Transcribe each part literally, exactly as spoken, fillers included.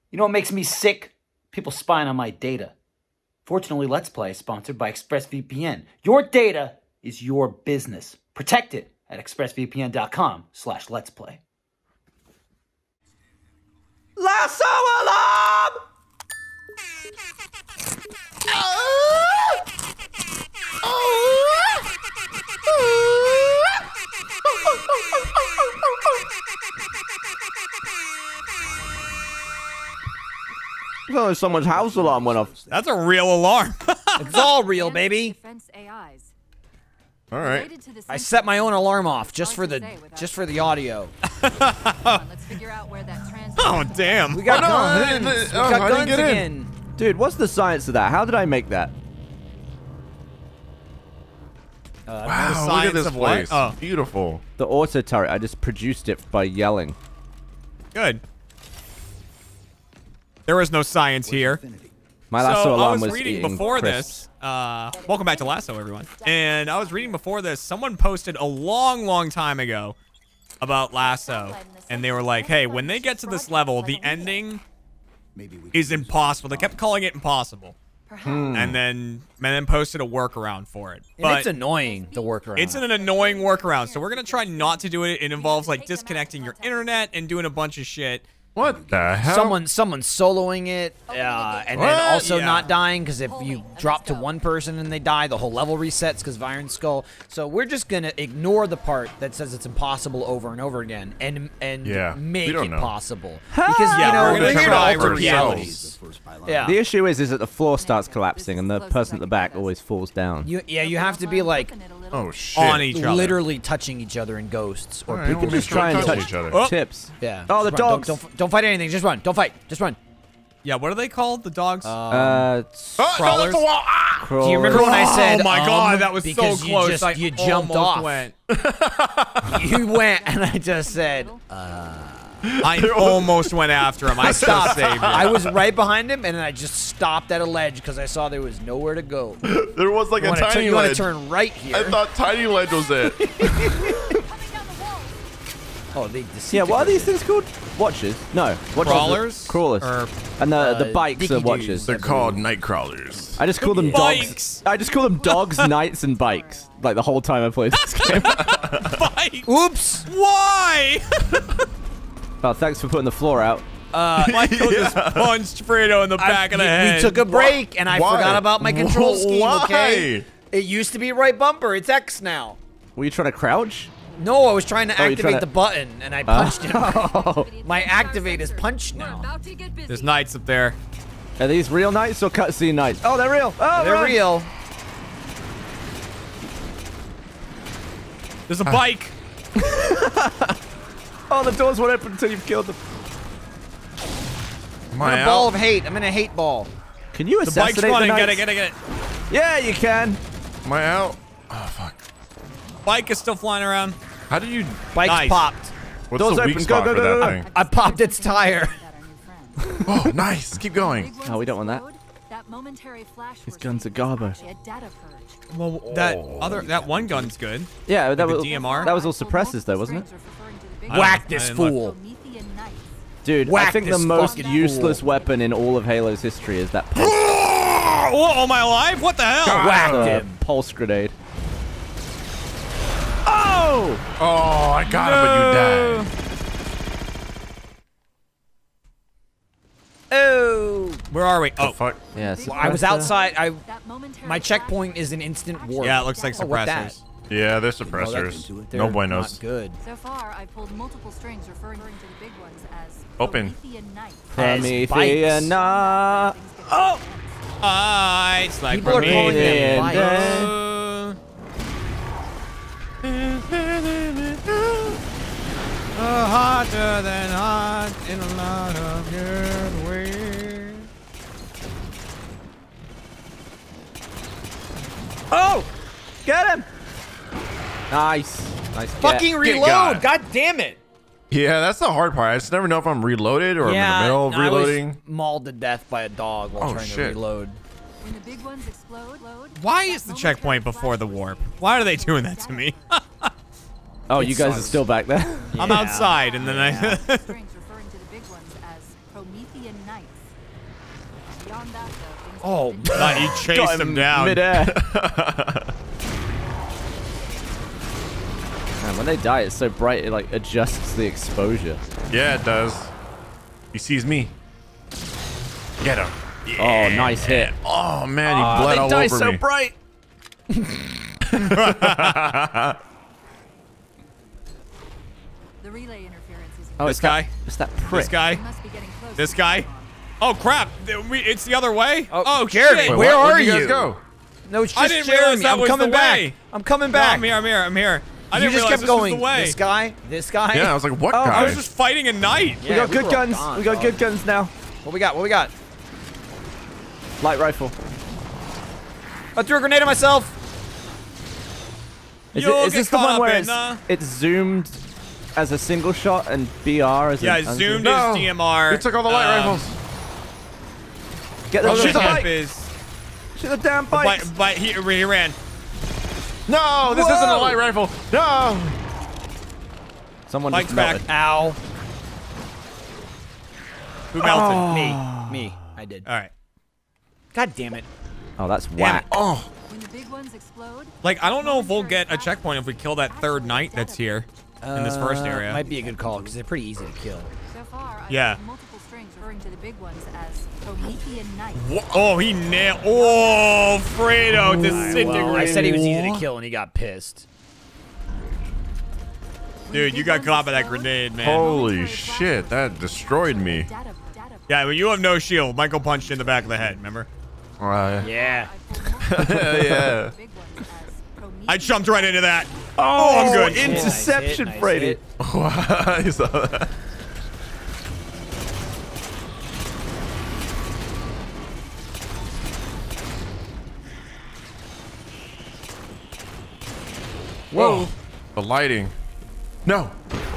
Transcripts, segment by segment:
You know what makes me sick? People spying on my data. Fortunately, Let's Play is sponsored by ExpressVPN. Your data is your business. Protect it at expressvpn.com slash let's play. LASO alarm! Oh, someone's house alarm went off. That's a real alarm. It's all real, baby. All right. I set my own alarm off just for the just for the audio. Oh damn! We got Oh, no, guns. I didn't- We oh, got I didn't guns get in. again. Dude, what's the science of that? How did I make that? The Wow, look at science this of what? place. Oh, Beautiful. The auto turret, I just produced it by yelling. good. There was no science here. My LASO so I alarm was was reading eating before crisps. this. Uh, welcome back to LASO, everyone. And I was reading before this. Someone posted a long, long time ago about LASO, and they were like, "Hey, when they get to this level, the ending is impossible." They kept calling it impossible, Hmm. and then and then posted a workaround for it. And But it's annoying, the workaround. it's an annoying workaround, so we're gonna try not to do it. It involves like disconnecting your internet and doing a bunch of shit. What the hell? Someone, someone soloing it, uh, and What? then also Yeah. not dying, because if you drop to one person and they die, the whole level resets because of Iron Skull. So we're just gonna ignore the part that says it's impossible over and over again, and and Yeah, we make don't it know. possible. Because Yeah, you know we're we're, gonna here to try alter for realities. Yeah. The issue is, is that the floor starts collapsing and the person at the back always falls down. You, yeah, you have to be like Oh shit. On each other. literally touching each other in ghosts, or All right, people we'll just make try sure and we touch each other. Oh. Tips. yeah. Oh, the just run. dogs. Don't, don't, don't fight anything. Just run. Don't fight. Just run. Yeah, what are they called? The dogs? Uh, Oh, no, that's Crawlers? the wall. Ah! Do you remember when I said, Oh my um, god, that was so because close. You, just, I you jumped almost off. Went. You went, and I just said, I almost went after him. I stop. saved him. I was right behind him, and then I just stopped at a ledge because I saw there was nowhere to go. There was like You a want to tiny you wanna ledge. turn right here. I thought tiny ledge was it. Oh, they yeah, what are these things called? Watches? No. Watches. Crawlers? Crawlers. Or, and the, uh, the bikes are dicky-doos. watches. They're called night crawlers. I just call them Bikes. dogs. I just call them dogs, knights, and bikes. Like the whole time I played this game. Bikes. Oops. Why? Oh, thanks for putting the floor out. Uh, Michael just punched Fredo in the back I, of the we- head. we took a break, and I Why? forgot about my control Wh- scheme, why? okay? It used to be right bumper. It's X now. Were you trying to crouch? No, I was trying to Oh, you're activate trying to- the button, and I punched him. Oh. My activate is punched now. There's knights up there. Are these real knights or cutscene knights? Oh, they're real. Oh, They're run. real. There's a bike. Oh, the doors won't open until you've killed them. Am I'm I in a ball out? of hate. I'm in a hate ball. Can you The bike's assassinate the running. knights? Get it, get it, get it. Yeah, you can. Am I out? Oh fuck. Bike is still flying around. How do you? Bike's Nice. popped. What's Doors the weak open. spot Go, go, for go, that go. thing? I popped its tire. Oh, nice. Keep going. Oh, we don't want that. These guns are garbo. Well, that Oh. other that one gun's good. Yeah, that the was D M R? that was all suppressors though, wasn't it? I don't- Whack I this didn't look. fool. Dude, I Whack think the this most fucking useless fool. weapon in all of Halo's history is that pulse, Oh, am I alive? What the hell? Whacked uh, him. pulse grenade. Oh! Oh, I got it, but you died. Oh. Where are we? Oh, Fuck. Yeah, I was suppressor. outside. I my checkpoint is an instant warp. yeah, it looks like Oh, what that? suppressors. Yeah, they're Oh, that suppressors. didn't do it. No They're buenos. Not good. So far, I pulled multiple strings referring to the big ones as Open. Promethean Knights. As Promethean. bikes. Oh! Ah, it's like People are calling them Promethean. Uh, hotter than hot in a lot of good ways. Oh! Get him! Nice. Nice get. Fucking Get reload! God. God damn it! Yeah, that's the hard part. I just never know if I'm reloaded or yeah, I'm in the middle of I reloading. was mauled to death by a dog while Oh, trying shit. to reload. When the big ones explode, load, Why is the checkpoint before the warp? Why are they doing that to me? Oh, you It guys are sucks. still back there? I'm Yeah. outside, and then I. strings referring to the big ones as Promethean Knights. Beyond that, though, things Oh, have been- Nah, he chased Got him down. Midair. Man, when they die, it's so bright it like adjusts the exposure. Yeah, it does. He sees me. Get him. Oh, nice hit. Oh man, he Oh, bled they all die over so me. bright. The relay interference is. Oh, This it's that, guy? it's that prick. This guy? You must be getting close. This to guy? the Oh crap! Th- we- It's the other way. Oh, Oh, Jeremy, shit. Wait, where what? are Where'd you? guys you? go? No, it's I just didn't Jeremy. realize that I'm was coming the back. way. I'm coming No, back. I'm here. I'm here. I'm here. I you didn't just realize kept this going. was the way. This guy, this guy. Yeah, I was like, what Oh, guy? I was just fighting a knight. We Yeah, got we good were guns. gone, we got dog. good guns now. What we got? What we got? Light rifle. I threw a grenade at myself. Is, You'll it, is get this the caught one up where in, it's, uh, it's zoomed as a single shot and B R as Yeah, a zoomed No. is D M R. He took all the light um, rifles. Get the, Oh, shoot shoot the bike. is. Shoot the damn But, bikes. but he, he ran. No, this isn't a light rifle. No. Someone Bike's just back. melted. Ow. Who melted? Oh. Me. Me. I did. All right. God damn it. Oh, that's Damn whack. it. Oh. When the big ones explode, Like, I don't know if we'll get a checkpoint if we kill that third knight that's here in this first Uh, area. Might be a good call because they're pretty easy to kill. so far, I've Yeah. got multiple strings referring to the big ones as Promethean Knights. Wha- Oh, he nailed. Oh, Fredo disintegrated. Well, I said he was easy to kill and he got pissed. Dude, you got caught by that grenade, man. Holy shit, that destroyed me. Data, data. Yeah, well, you have no shield. Michael punched you in the back of the head, remember? Uh, Yeah. yeah. Big ones as Promethean I jumped right into that. Oh, I'm good. Interception, Nice hit, nice Brady. hit. I saw that. Whoa. The lighting. No.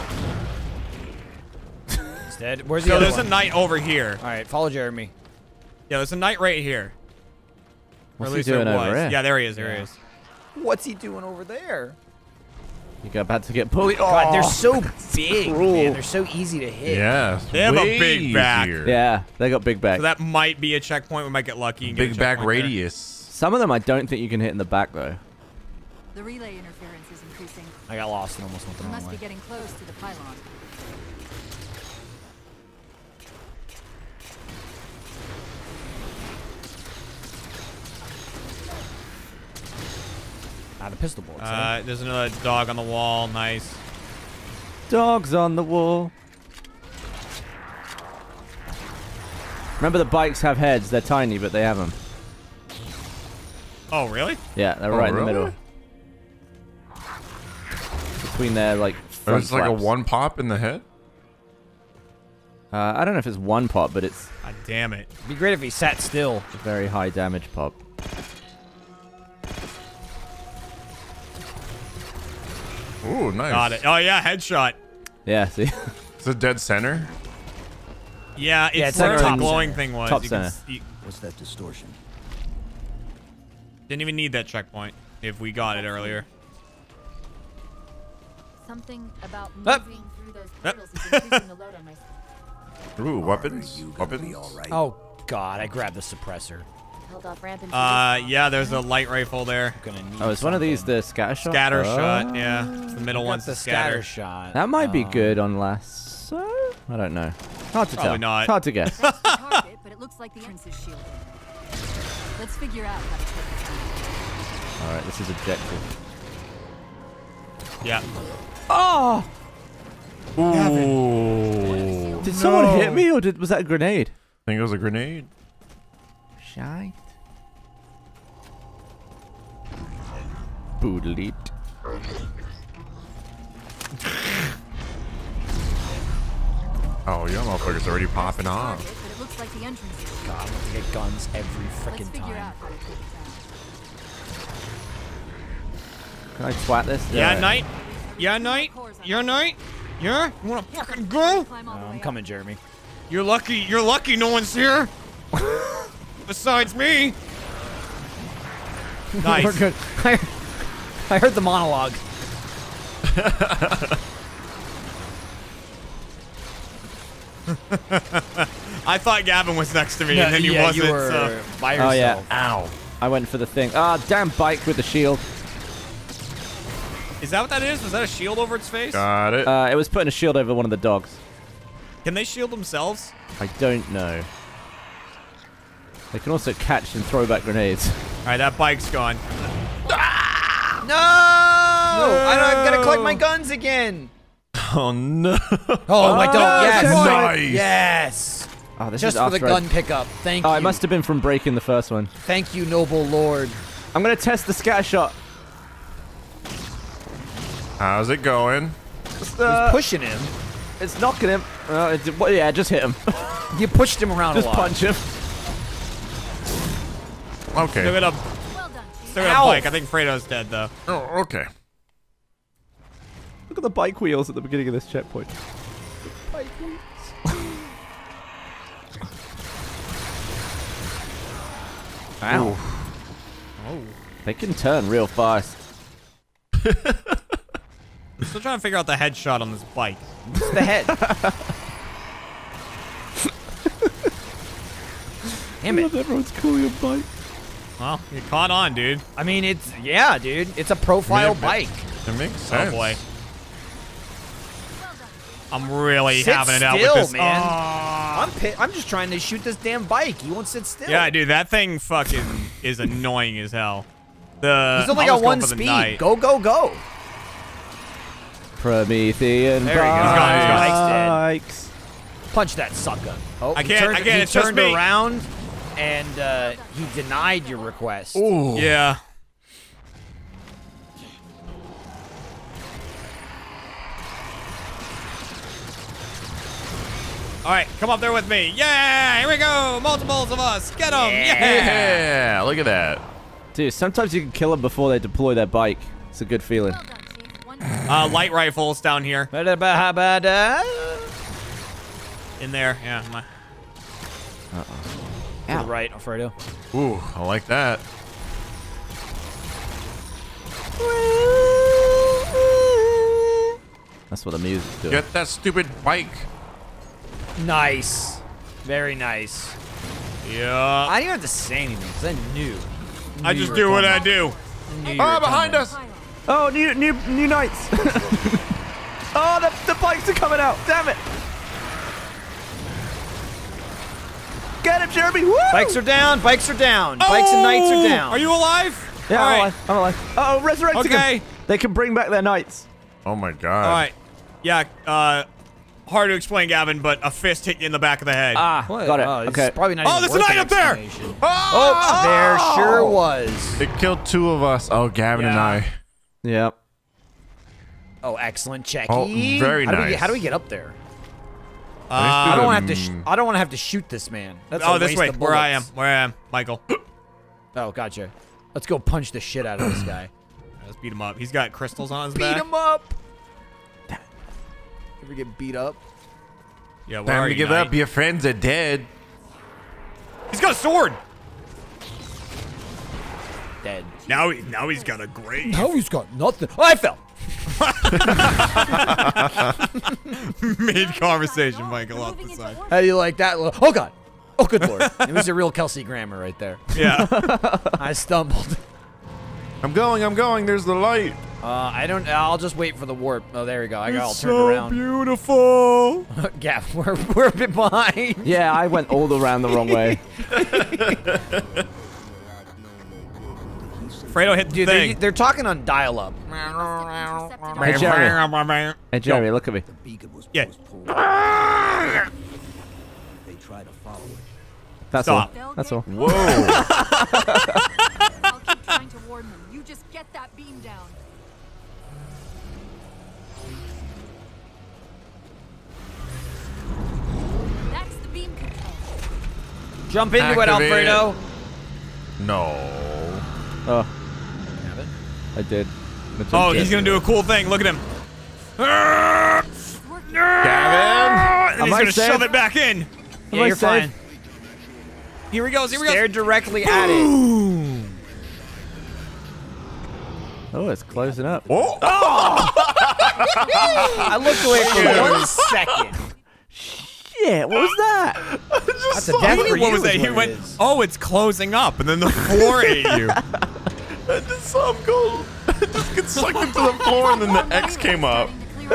He's dead. Where's the So other there's a one? knight over here. All right, follow Jeremy. Yeah, there's a knight right here. Or What's at he least there doing over was. here? Yeah, there he is. There he is. What's he doing over there? You got about to get bullied. God, they're Oh. so big, cruel. man. They're so easy to hit. Yeah. They have a way big back. easier. Yeah, they got big back. So that might be a checkpoint. We might get lucky and get a Big back checkpoint there. radius. Some of them I don't think you can hit in the back though. The relay interference is increasing. I got lost and almost went the You wrong must be way. getting close to the pylon. Ah, the pistol bullets. eh? Uh, there's another dog on the wall. Nice. Dogs on the wall. Remember the bikes have heads. They're tiny, but they have them. Oh, really? Yeah, they're Oh, right in really? the middle. Between their like front There's like a flaps. one pop in the head. Uh, I don't know if it's one pop, but it's God damn it. It'd be great if he sat still. a very high damage pop. Ooh, nice. Got it. Oh, yeah, headshot. Yeah, see? It's a dead center. Yeah, it's, Yeah, it's where like the top glowing center. thing was. Top You can center. see- What's that distortion? didn't even need that checkpoint if we got it earlier. Something about Up. moving through those Up. portals is increasing the load on my Ooh, weapons. You gonna Weapons. be all right? Oh God, I grabbed the suppressor. held off ramp into Uh, this yeah, there's a light rifle there. Gonna need Oh, is one of these something. the scatter shot? Scatter Oh. shot, yeah. It's the middle Got one's the the scatter. shot. That might be Um, good on LASO? I don't know. Hard to Probably tell. not. It's hard to guess. That's the target, but it looks like the entrance is shielded. Let's figure out how to take it down. Alright, this is objective. Yeah. Oh! Ooh. Did someone hit me or did was that a grenade? I think it was a grenade. Shite. Boodleet. Oh, yeah, motherfucker's already popping That's the off. target, but it looks like the entrance is shielded. God, I want to get guns every Let's freaking figure time. out how to take it down. Can I twat this? Yeah, Alright. Knight. Yeah, Knight. Yeah, Knight. Yeah. You wanna fucking go? Climb all the Uh, way I'm up. coming, Jeremy. You're lucky. You're lucky. No one's here. Besides me. Nice. We're good. I, I heard the monologue. I thought Gavin was next to me, No, and then he yeah, wasn't. you were So. by Oh, yourself. yeah. Ow. I went for the thing. Ah, damn bike with the shield. Is that what that is? Was that a shield over its face? Got it. Uh, it was putting a shield over one of the dogs. Can they shield themselves? I don't know. They can also catch and throw back grenades. All right, that bike's gone. No! I don't, I gotta collect my guns again. Oh no. Oh, my dog. Yes. Nice. Yes. Oh, this Just is for the after I- gun pickup. Thank Oh, you. it must have been from breaking the first one. Thank you, noble lord. I'm gonna test the scatter shot. How's it going? Uh, He's pushing him. It's knocking him. Uh, it, well, yeah, just hit him. You pushed him around Just a lot. punch him. Okay. Still got a, Well done, Chief. still got a Ow. bike. I think Fredo's dead, though. Oh, okay. Look at the bike wheels at the beginning of this checkpoint. Bike wheels. Ow. Oh. They can turn real fast. Still trying to figure out the headshot on this bike. It's the head. Damn it. Everyone's calling a bike. Well, you caught on, dude. I mean, it's, yeah, dude. It's a profile Yeah, bike. It makes sense. Oh, boy. I'm really Sit having it out still, with this. man. Aw. I'm pi- I'm just trying to shoot this damn bike. He won't sit still. Yeah, dude, that thing fucking is annoying as hell. The He's only I got was going one for the speed. night. Go, go, go. Promethean There he goes. He's gone, he's gone. bikes. Punch that sucker. Oh, I he can't, Turned, I can't, he it's just turned me. around, and uh, he denied your request. Ooh. Yeah. All right, come up there with me. Yeah, here we go. Multiples of us. Get them. Yeah. Yeah, look at that. Dude, sometimes you can kill them before they deploy their bike. It's a good feeling. Well done, Chief. One Uh, light rifles down here. Ba-da-ba-ha-ba-da. In there. Yeah. My, To the right, Alfredo. Ooh, I like that. That's what the music's doing. Get that stupid bike. Nice. Very nice. yeah. I didn't have to say anything because I knew. I just do what I do. Knew you were Ah, behind coming. us. Oh, new new new knights. Oh, the, the bikes are coming out. Damn it. Get him, Jeremy. Woo! Bikes are down. Bikes are down. Bikes and knights are down. Are you alive? Yeah, All I'm right. alive. I'm alive. Oh, resurrecting Okay. them. They can bring back their knights. Oh my god. All right. Yeah. Uh, hard to explain, Gavin, but a fist hit you in the back of the head. Ah, What? got it. Oh, it's okay. probably not Oh, even there's a worth knight an up there. explanation. Oh! Oh, there sure was. It killed two of us. Oh, Gavin and Yeah. I. Yep. Oh, excellent, Checky. Oh, very how Do we nice. get, how do we get up there? Uh, I don't want to have to. Sh Um, I don't want to have to shoot this man. That's oh, a this waste way, of where I am, bullets. where I am, Michael. Oh, gotcha. Let's go punch the shit out of this guy. Let's beat him up. He's got crystals on his Beat back. him up. Ever get beat up? Yeah, where are Time to you, give knight? up. Your friends are dead. He's got a sword. Dead. Now, he, now he's got a grave. Now he's got nothing. Oh, I fell. Mid conversation, Michael, off the moving into side. orbit. How do you like that? Oh God. Oh, good lord. It was a real Kelsey Grammer right there. Yeah. I stumbled. I'm going. I'm going. There's the light. Uh, I don't. I'll just wait for the warp. Oh, there we go. I got all It's turned so around. beautiful. Yeah, we're we're a bit behind. Yeah, I went all around the wrong way. Fredo hit the Dude, they're, thing. they're talking on dial-up. Hey, Jeremy. Hey, Jeremy, look at me. Yeah. That's Stop. all. That's all. Whoa. I'll keep trying to warn them. You just get that beam down. That's the beam control. Jump into it, Activate. Alfredo. No. Oh. I did. I Oh, jumped he's in. gonna do a cool thing. Look at him. It's working. Gavin. And he's I gonna safe? shove it back in. Yeah, I you're safe? fine. Here he goes. Here he Stare goes. directly at it. Boom. Oh, it's closing up. Oh. I looked away for one second. shit! What was that? That's a death for you. What was that? is He what went, it is. oh, it's closing up, and then the floor ate you. I just saw him go. Just get sucked into the floor, and then the X came up.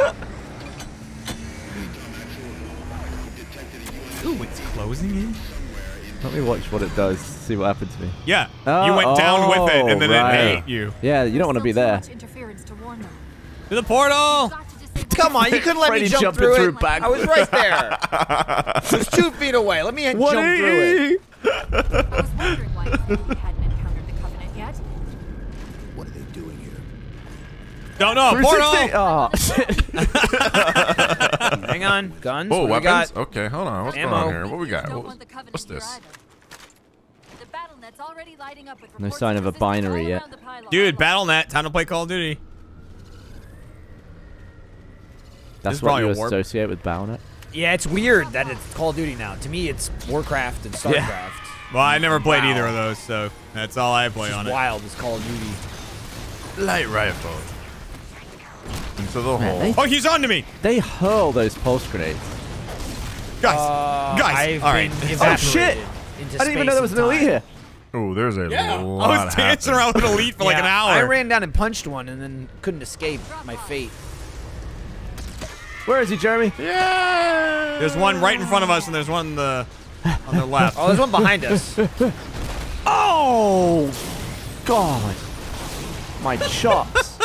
Ooh, it's closing in? Let me watch what it does. See what happened to me. Yeah, Oh, you went down with it, and then right. it ate you. Yeah, you don't want to be there. To the portal! Come on, you couldn't let Freddy me jump jumping through, through it. back- I was right there. It was two feet away. Let me jump What through it. I was wondering why you hadn't encountered the Covenant yet. What are they doing here? Don't know, portal! Oh, shit. Hang on, guns. Oh, what do we weapons? got? Okay, hold on. What's Ammo. going on here? What we got? Don't What, want the Covenant what's here this? either. The battle net's already lighting up with No reports sign of a resistance binary all yet. around the pylon. Dude, battle net, time to play Call of Duty. That's is what probably you a warp. associate with Battle.net? Yeah, it's weird that it's Call of Duty now. To me, it's Warcraft and StarCraft. Well, I never played Wow. either of those, so that's all I play on It's it. wild. It's Call of Duty. Light rifle. Into the hole. they- Oh, he's onto me! They hurl those pulse grenades. Guys, Uh, guys, I've all right. been Oh, shit! evaporated into I didn't even know there was space an and elite time. here. Oh, there's a Yeah, lot I was dancing happening. around with an elite for like an Yeah, hour. I ran down and punched one and then couldn't escape my fate. Where is he, Jeremy? Yeah. There's one right in front of us, and there's one on the, on the left. Oh, there's one behind us. Oh, God. My chops.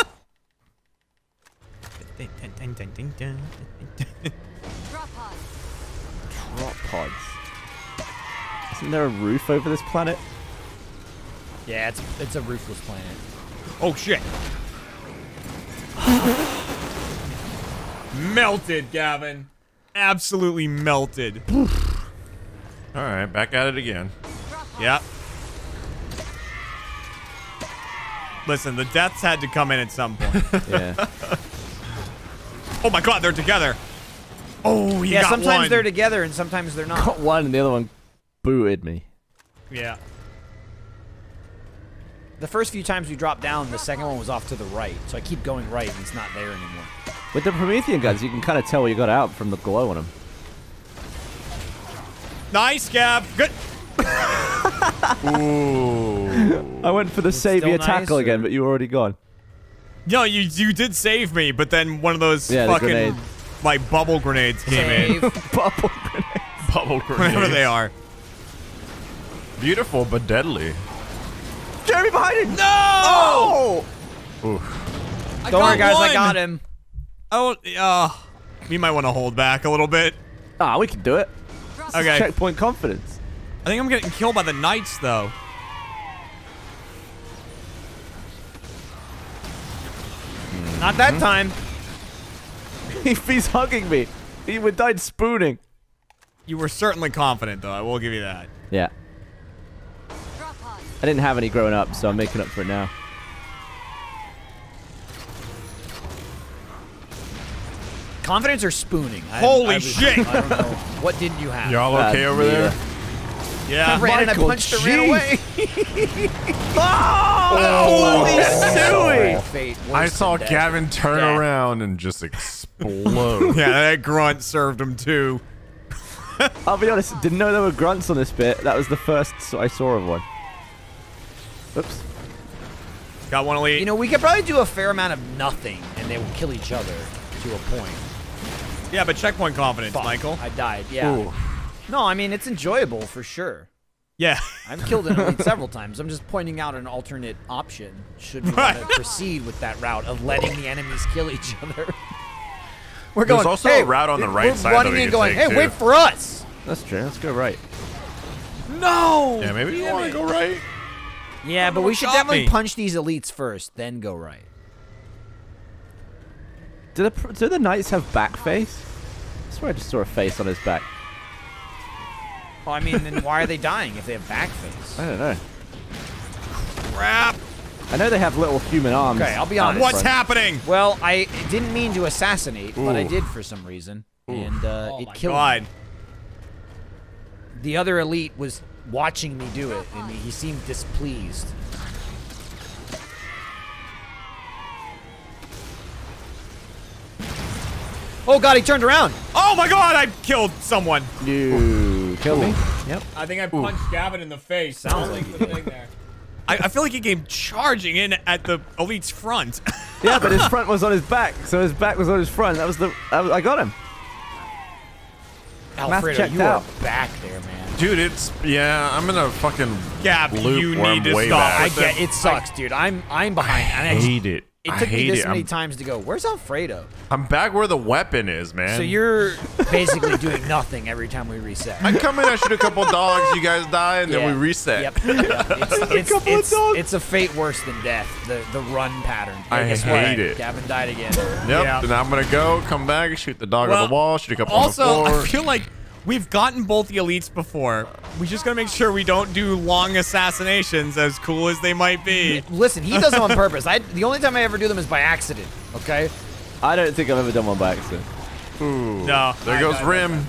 Drop pod. Drop pods. Isn't there a roof over this planet? Yeah, it's it's a roofless planet. Oh, shit. Melted, Gavin. Absolutely melted. All right, back at it again. Yep. Listen, the deaths had to come in at some point. Yeah. Oh my god, they're together. Oh, he Yeah, got sometimes one. they're together and sometimes they're not. Got one and the other one booted me. Yeah. The first few times we dropped down, the second one was off to the right, so I keep going right and he's not there anymore. With the Promethean guns, you can kind of tell what you got out from the glow on them. Nice, Gav. Good. Ooh. I went for the savior still tackle nice, again, or- but you were already gone. No, you you did save me, but then one of those Yeah, the fucking grenade. like bubble grenades came Save. Bubble grenade. Bubble in. grenades. Whatever they are. Beautiful but deadly. Jeremy behind you! No! Oh! Oof. I Don't worry, got guys, I one. got him. Oh, uh, you might want to hold back a little bit. Ah, we can do it. Okay. Checkpoint confidence. I think I'm getting killed by the knights, though. Not that time. He's hugging me. He would died spooning. You were certainly confident, though. I will give you that. Yeah. Drop pod. I didn't have any growing up, so I'm making up for it now. Confidence or spooning? I, Holy I was- shit. I don't know. What didn't you have? Y'all okay Uh, over yeah. there? I Yeah. ran and I Michael, punched it, ran jeez. away. Oh, holy suey! Fate, I worse saw than death. Gavin turn Death. around and just explode. Yeah, that grunt served him, too. I'll be honest, didn't know there were grunts on this bit. That was the first I saw of one. Oops. Got one elite. You know, we could probably do a fair amount of nothing, and they will kill each other to a point. Yeah, but checkpoint confidence, Fuck, Michael. I died. Yeah. Ooh. No, I mean it's enjoyable for sure. Yeah. I've killed an elite several times. I'm just pointing out an alternate option. Should we Right. want to proceed with that route of letting the enemies kill each other? We're There's going. also hey, a route on the right we're side that running we in can going, take, hey, too." wait for us. That's true. Let's go right. No! Yeah, maybe you want to go right? Yeah, but we should got definitely me. punch these elites first, then go right. Do the pr- do the knights have back face? I swear I just saw a face on his back. Well, I mean, then why are they dying if they have back face? I don't know. Crap. I know they have little human arms. Okay, I'll be out honest. the What's front. happening? Well, I didn't mean to assassinate, but I Ooh. did for some reason, and uh, Oh it my killed god. me. The other elite was watching me do it, and he seemed displeased. Oh god, he turned around. Oh my god, I killed someone. You killed me. Yep. I think I punched Gavin in the face. Sounds like the thing there. I, I feel like he came charging in at the elite's front. Yeah, but his front was on his back, so his back was on his front. That was the. That was, I got him. Alfredo, checked you out. are back there, man. Dude, it's yeah. I'm in a fucking Gab, loop you where need I'm to way stop. back. I get it sucks, dude. I'm I'm behind. I and hate it. It I took me hate this it. many I'm, times to go. Where's Alfredo? I'm back where the weapon is, man. So you're basically doing nothing every time we reset. I come in, I shoot a couple dogs, you guys die, and Yeah. then we reset. Yep. Yep. It's, it's, couple of it's, dogs. it's a fate worse than death. The the run pattern. I guess hate what? it. Gavin died again. Yep. Yeah. Then I'm gonna go, come back, shoot the dog Well, on the wall, shoot a couple Also, on the I floor. feel like we've gotten both the elites before. We just gotta make sure we don't do long assassinations, as cool as they might be. Listen, he does them on purpose. I the only time I ever do them is by accident. Okay. I don't think I've ever done one by accident. Ooh. No. There I- goes I- Rim.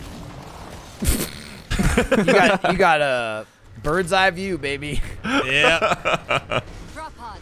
You got you got a bird's eye view, baby. Yeah. Drop pods.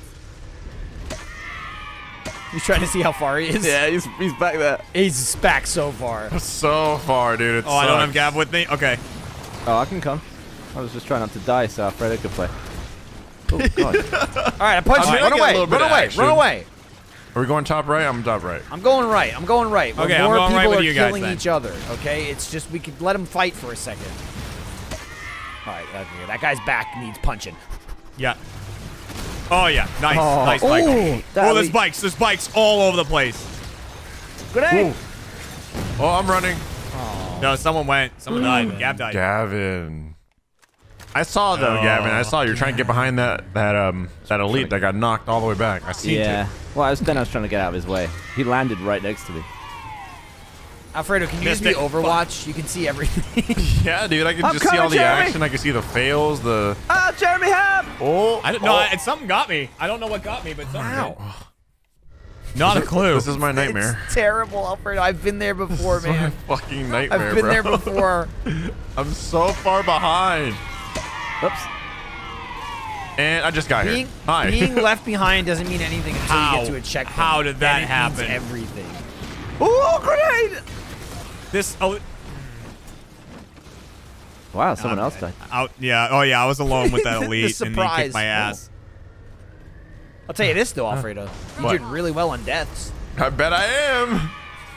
You trying to see how far he is? Yeah, he's he's back there. He's back so far. So far, dude. It Oh, I don't sucks. have Gab with me? Okay. Oh, I can come. I was just trying not to die, so Alfredo could play. Oh God. All right, I punched I mean, you. I Run get a away. little bit Run of away. action. Run away. Are we going top right? I'm top right. I'm going right. I'm going right. Where Okay, I'm more going right people with are you guys killing then. each other. Okay, it's just we could let them fight for a second. All right, okay, that guy's back needs punching. Yeah. Oh, yeah. Nice. Oh. Nice bike. Ooh, that Oh, there's lead- bikes. There's bikes all over the place. Grenade. Oh, I'm running. No, someone went. Someone died. Gab died. Gavin. I saw though, Oh, Gavin. I saw you're trying to get behind that that um that elite that got knocked all the way back. I seen Yeah. it. Well, I was, then I was trying to get out of his way. He landed right next to me. Alfredo, can you Missed use me it. Overwatch? You can see everything. Yeah, dude. I can I'm just see coming, all the Jeremy. action. I can see the fails. The Ah, Jeremy Ham! oh. I don't know. oh. It's something got me. I don't know what got me, but something Wow. did. Not a clue. This is my nightmare. It's terrible, Alfredo. I've been there before, This is my man. fucking nightmare, I've been bro. there before. I'm so far behind. Oops. And I just got Being, here. Hi. being left behind doesn't mean anything until How? you get to a checkpoint. How did that Then it happen? Means everything. Oh, grenade! This. Oh, Wow, someone else died. out. Yeah. Oh, yeah. I was alone with that The elite, and he surprise. kicked my ass. I'll tell you this though, Alfredo. You're What? doing really well on deaths. I bet I am.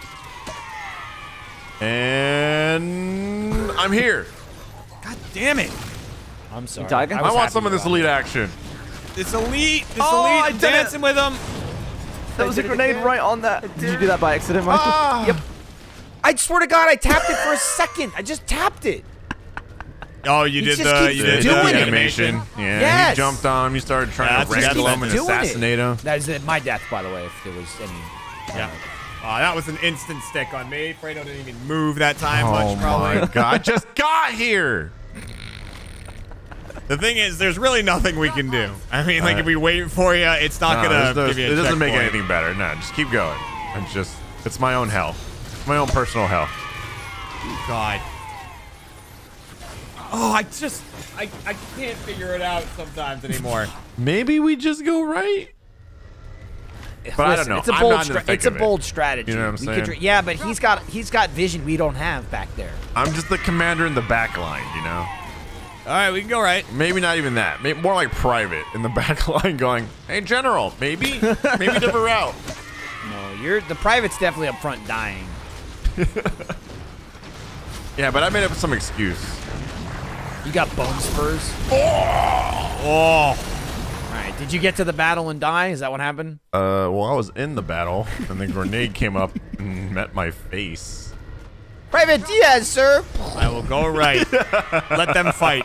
And I'm here. God damn it! I'm sorry. Tiger? I was want happy some of you this got elite it. action. This elite. This Oh, I elite. did it. Dancing with him. There was a grenade right on that. Did you do that by accident, Michael? Ah. Yep. I swear to God, I tapped it for a second. I just tapped it. Oh, you He did just the. keeps You did doing the it. animation. Yeah. Yes. He jumped on him. You started trying Yeah, to that's- wrestle that's him and doing it. assassinate him. That is my death, by the way, if there was any. Yeah. Oh, that was an instant stick on me. Fredo didn't even move that time Oh much, probably. my god! I just got here. The thing is, there's really nothing we can do. I mean, like, Uh, if we wait for you, it's not No, gonna there's- give you a it doesn't make checkpoint. anything better. No, just keep going. I'm just. It's my own hell. My own personal hell. God. Oh, I just, I, I can't figure it out sometimes anymore. Maybe we just go right. But I don't know. It's a I'm bold. not in the stra- thick it's a of it. bold strategy. You know what I'm We could saying? dr- yeah, but he's got he's got vision we don't have back there. I'm just the commander in the back line. You know. All right, we can go right. Maybe not even that. Maybe more like private in the back line, going, "Hey, General, maybe, maybe different route." No, you're the private's definitely up front dying. Yeah, but I made up some excuse. You got bone spurs. Oh, All right, did you get to the battle and die? Is that what happened? Uh, well, I was in the battle, and the grenade came up and met my face. Private Diaz, sir. I will go right. Let them fight.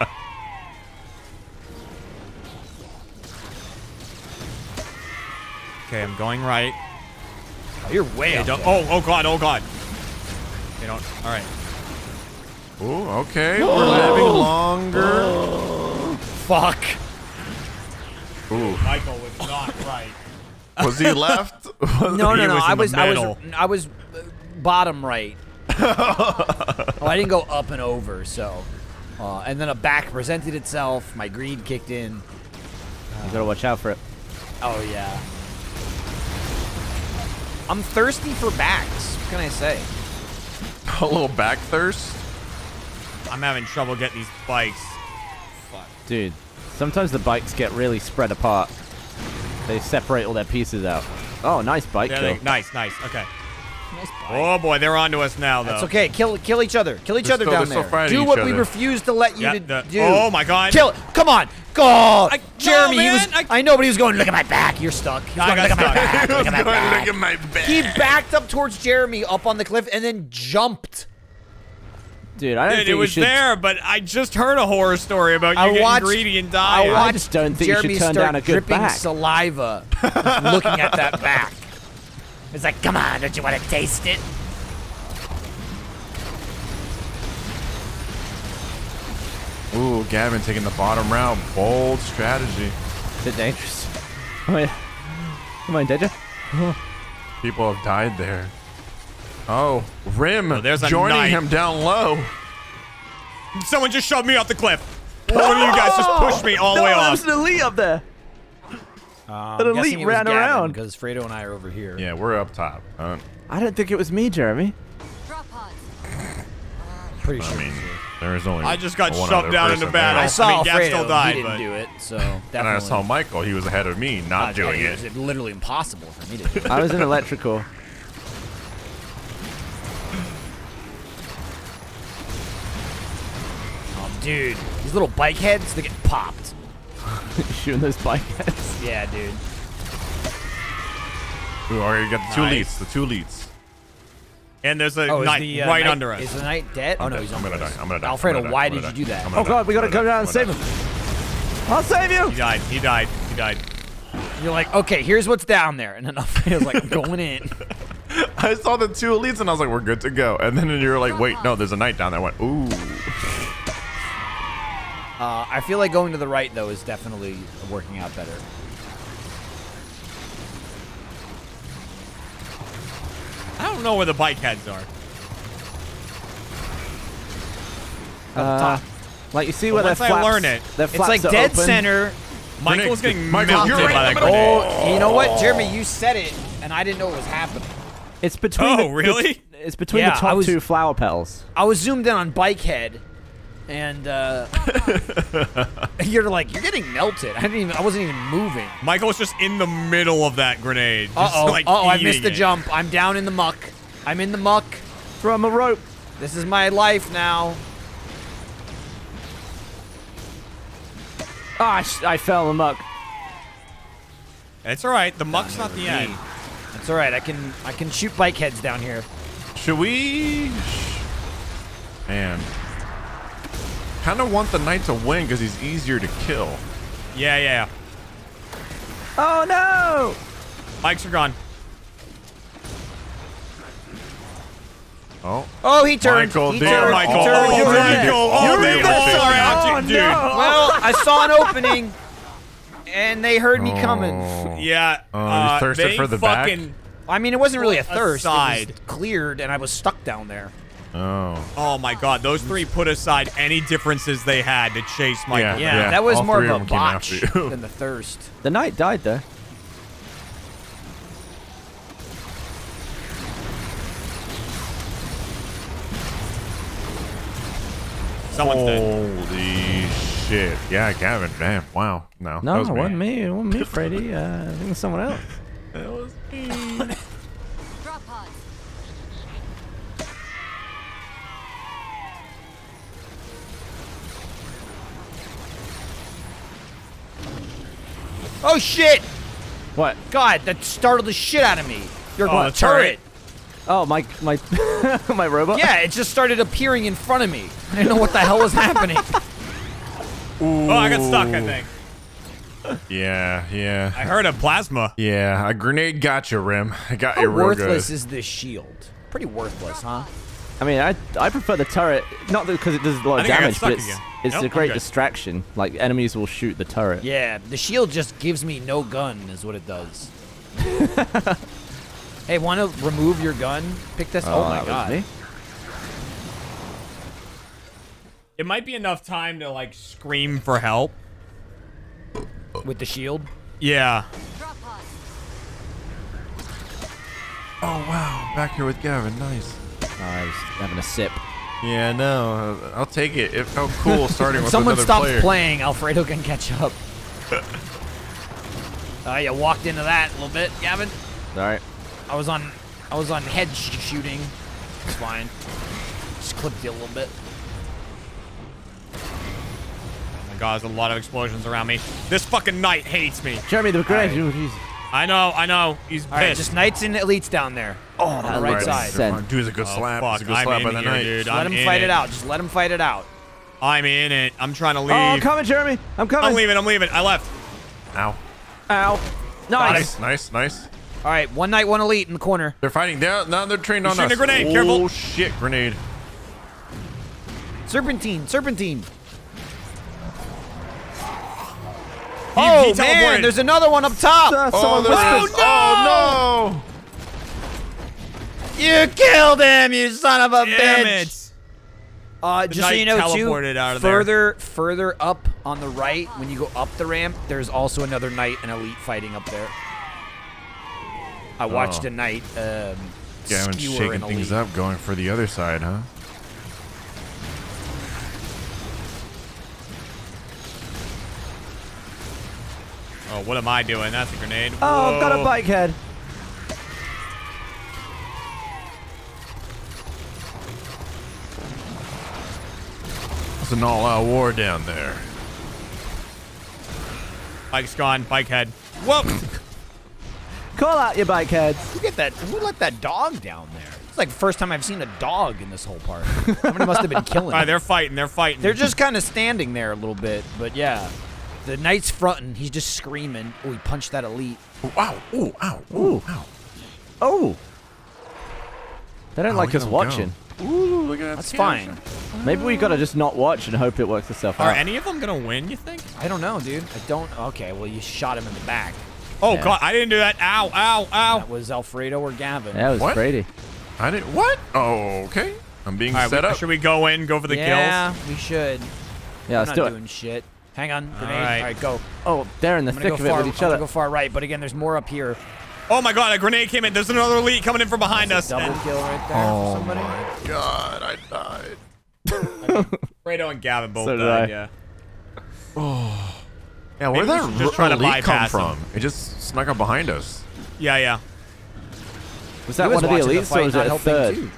Okay, I'm going right. Oh, you're way Okay, up don't, there. oh, oh God, oh God. Okay, don't. All right. Ooh, okay, we're living longer. Fuck. Ooh, Michael was not right. was he left? No, no, He no. was I in the was, I was, middle. I was, uh, bottom right. Oh, I didn't go up and over, so. Uh, and then a back presented itself. My greed kicked in. You gotta watch out for it. Oh yeah. I'm thirsty for backs. What can I say? A little back thirst. I'm having trouble getting these bikes. Dude, sometimes the bikes get really spread apart. They separate all their pieces out. Oh, nice bike There kill. they- nice, nice. Okay. Nice bike. Oh boy, they're onto us now, though. That's okay. Kill, kill each other. Kill each They're other still- down they're still there. fighting Do each what we other. refuse to let you Yeah, to the- do. oh my God. Kill. Come on. Go. I- Jeremy, no, he was. man, I, I- know, but he was going. Look at my back. You're stuck. He's I going, got look at my stuck. back. Look at my back. Look at my back. He backed up towards Jeremy up on the cliff and then jumped. Dude, I don't Dude, think it you was should. there, but I just heard a horror story about you I getting watched- greedy and I dying. watched just don't think you should Jeremy turn start down a good dripping back. saliva just looking at that back. It's like, come on, don't you want to taste it? Ooh, Gavin taking the bottom round. Bold strategy. Is it dangerous? Am I, am I in danger? People have died there. Oh, Rim Oh, there's a joining knight. him down low. Someone just shoved me off the cliff. One of you guys just pushed me all the no, way there off. was an elite up there. Um, An elite ran around. because Fredo and I are over here. Yeah, we're up top. Uh, I don't think it was me, Jeremy. Drop pods. Pretty I sure. mean, there is only. I just got one shoved other down person into battle. I there. saw I mean, Gav Fredo. still died, he didn't but- do it, so And definitely. I saw Michael. He was ahead of me, not Uh, doing yeah, it. It was literally impossible for me to do. I was in electrical. Oh, dude, these little bike heads, they get popped. Shooting those bike heads. Yeah, dude. We already got the two Nice. leads. The two leads. And there's a Oh, is knight the uh, right knight- under us. Is the knight dead? Oh no, he's I'm under gonna us. die. I'm gonna die. Alfredo, I'm gonna die. why I'm did gonna you do die. that? I'm Oh gonna god, die. we gotta I'm go gonna down die. and save I'm him. I'll save you. He died. He died. He died. You're like, okay, here's what's down there, and then Alfredo's like, I'm going in. I saw the two elites and I was like, we're good to go. And then you're like, wait, no, there's a knight down there. I went, ooh. Uh, I feel like going to the right though is definitely working out better. I don't know where the bike heads are. At the Uh, top. Like you see But where their once I flaps, learn it, their It's flaps like are dead open. center. Michael's getting Michael, melted you're right by in that the middle. grenade. Oh, you know what, Jeremy? You said it, and I didn't know what was happening. It's between. Oh, the, really? the- it's between Yeah, the I top was- two flower petals. I was zoomed in on Bikehead, and uh, you're like, you're getting melted. I didn't even. I wasn't even moving. Michael was just in the middle of that grenade. Uh just, oh. like, Uh oh. I eating missed the it. jump. I'm down in the muck. I'm in the muck. Throw him a rope. This is my life now. Ah, I, sh- I fell in the muck. It's all right. The muck's not the end. It's all right. I can. I can shoot Bikeheads down here. Should we? Man. Kind of want the knight to win because he's easier to kill. Yeah, yeah. Oh no! Bikes are gone. Oh. Oh, he turned. Michael, he dude. turned. Michael. He turned. Oh, he turned. Michael. Oh, You're they in were there. sorry. Oh, I- dude. no. Well, I saw an opening, and they heard me coming. Oh. Yeah. Oh, you uh, thirsted they for the back? fucking, I mean, it wasn't really a Put thirst. It aside. was cleared, and I was stuck down there. Oh. Oh my God! Those three put aside any differences they had to chase Michael. Yeah, Yeah, that was all more three of of a them came botch after you. than the thirst. The knight died though. Someone's dead. Holy shit. Yeah, Gavin. Damn. Wow. No. No, that was it me. wasn't me. It wasn't me, Freddy. Uh, I think it was someone else. That was me. Drop pods. Oh shit! What? God, that startled the shit out of me. You're Oh, going the to turret. turret. Oh, my my my robot. Yeah, it just started appearing in front of me. I didn't know what the hell was happening. Oh, I got stuck. I think. Yeah, yeah. I heard a plasma. Yeah, a grenade got you, Rim. I got How you real worthless good. is this shield? Pretty worthless, huh? I mean, I I prefer the turret, not because it does a lot I of think I got damage, stuck but it's, again. it's Nope, a I'm great good. distraction. Like enemies will shoot the turret. Yeah, the shield just gives me no gun, is what it does. Hey, want to remove your gun? Pick this. Oh, my that was god. me. It might be enough time to like scream for help. With the shield. Yeah. Drop pods. Oh, wow. Back here with Gavin. Nice. I was having a sip. Yeah, no, I'll take it. It felt cool starting with Someone another stopped player. playing. Alfredo can catch up. Uh, you walked into that a little bit, Gavin. All right. I was on, I was on head sh shooting. It's fine. Just clipped you a little bit. Oh my god, there's a lot of explosions around me. This fucking knight hates me. Jeremy, the grenade. All right. Oh, Jesus. I know, I know. He's pissed. All right, just knights and elites down there. Oh, on the right makes side. sense. Dude, it's a good Oh, slap. fuck. It's a good I'm slap in by the here, night. dude. Just let I'm him in fight it. it out. Just let him fight it out. I'm in it. I'm trying to leave. Oh, I'm coming, Jeremy. I'm coming. I'm leaving. I'm leaving. I left. Ow. Ow. Nice, Nice. nice, nice. All right, one knight, one elite in the corner. They're fighting. They're, now they're trained He's on us. shooting a grenade. Oh, Careful. shit, grenade. Serpentine, serpentine. He- oh, he man, teleported. there's another one up top. Uh, Oh, someone there's whispered. this- oh, no. You killed him, you son of a Damn bitch. it. Uh, The just so you knight know, too, teleported out of there. further, further up on the right, when you go up the ramp, there's also another knight and elite fighting up there. I watched Oh. a knight um, Gavin's skewer shaking an elite. things up, going for the other side, huh? Oh, what am I doing? That's a grenade. Oh, I've got a Whoa. bike head. It's an all-out war down there. Bike's gone. Bike head. Whoop. Call out your bike heads. Look at that. Who let that dog down there? It's like the first time I've seen a dog in this whole part. Somebody must have been killing All right, them. they're fighting. They're fighting. They're just kind of standing there a little bit, but yeah. The knight's fronting. He's just screaming. Oh, he punched that elite. Ooh, ow, ooh, ow, ooh, ow. Oh. They don't Oh, like look us at 'em watching. go. Ooh, look at that. That's scatter fine. shot. Maybe we gotta just not watch and hope it works itself Are out. any of them gonna win? You think? I don't know, dude. I don't. Okay, well, you shot him in the back. Oh Yeah. god, I didn't do that. Ow, ow, ow. That was Alfredo or Gavin. That was What? Brady. I didn't. What? Oh, okay. I'm being All right, set we- up. should we go in, go for the yeah, kills? we should. Yeah, I'm let's not do it. doing shit. Hang on, grenade. All right. All right, go. Oh, they're in the I'm thick gonna of go it far. with each I'm gonna other. go far right, but again, there's more up here. Oh my god, a grenade came in. There's another elite coming in from behind us. Double And kill right there Oh for somebody. my god, I died. Fredo and Gavin both So did died, I. yeah. Yeah, where Maybe did we that should just try to elite come bypass from? them. It just snuck up behind us. Yeah, yeah. Was that He one of the watching elites or fight, was not it a helping third? too.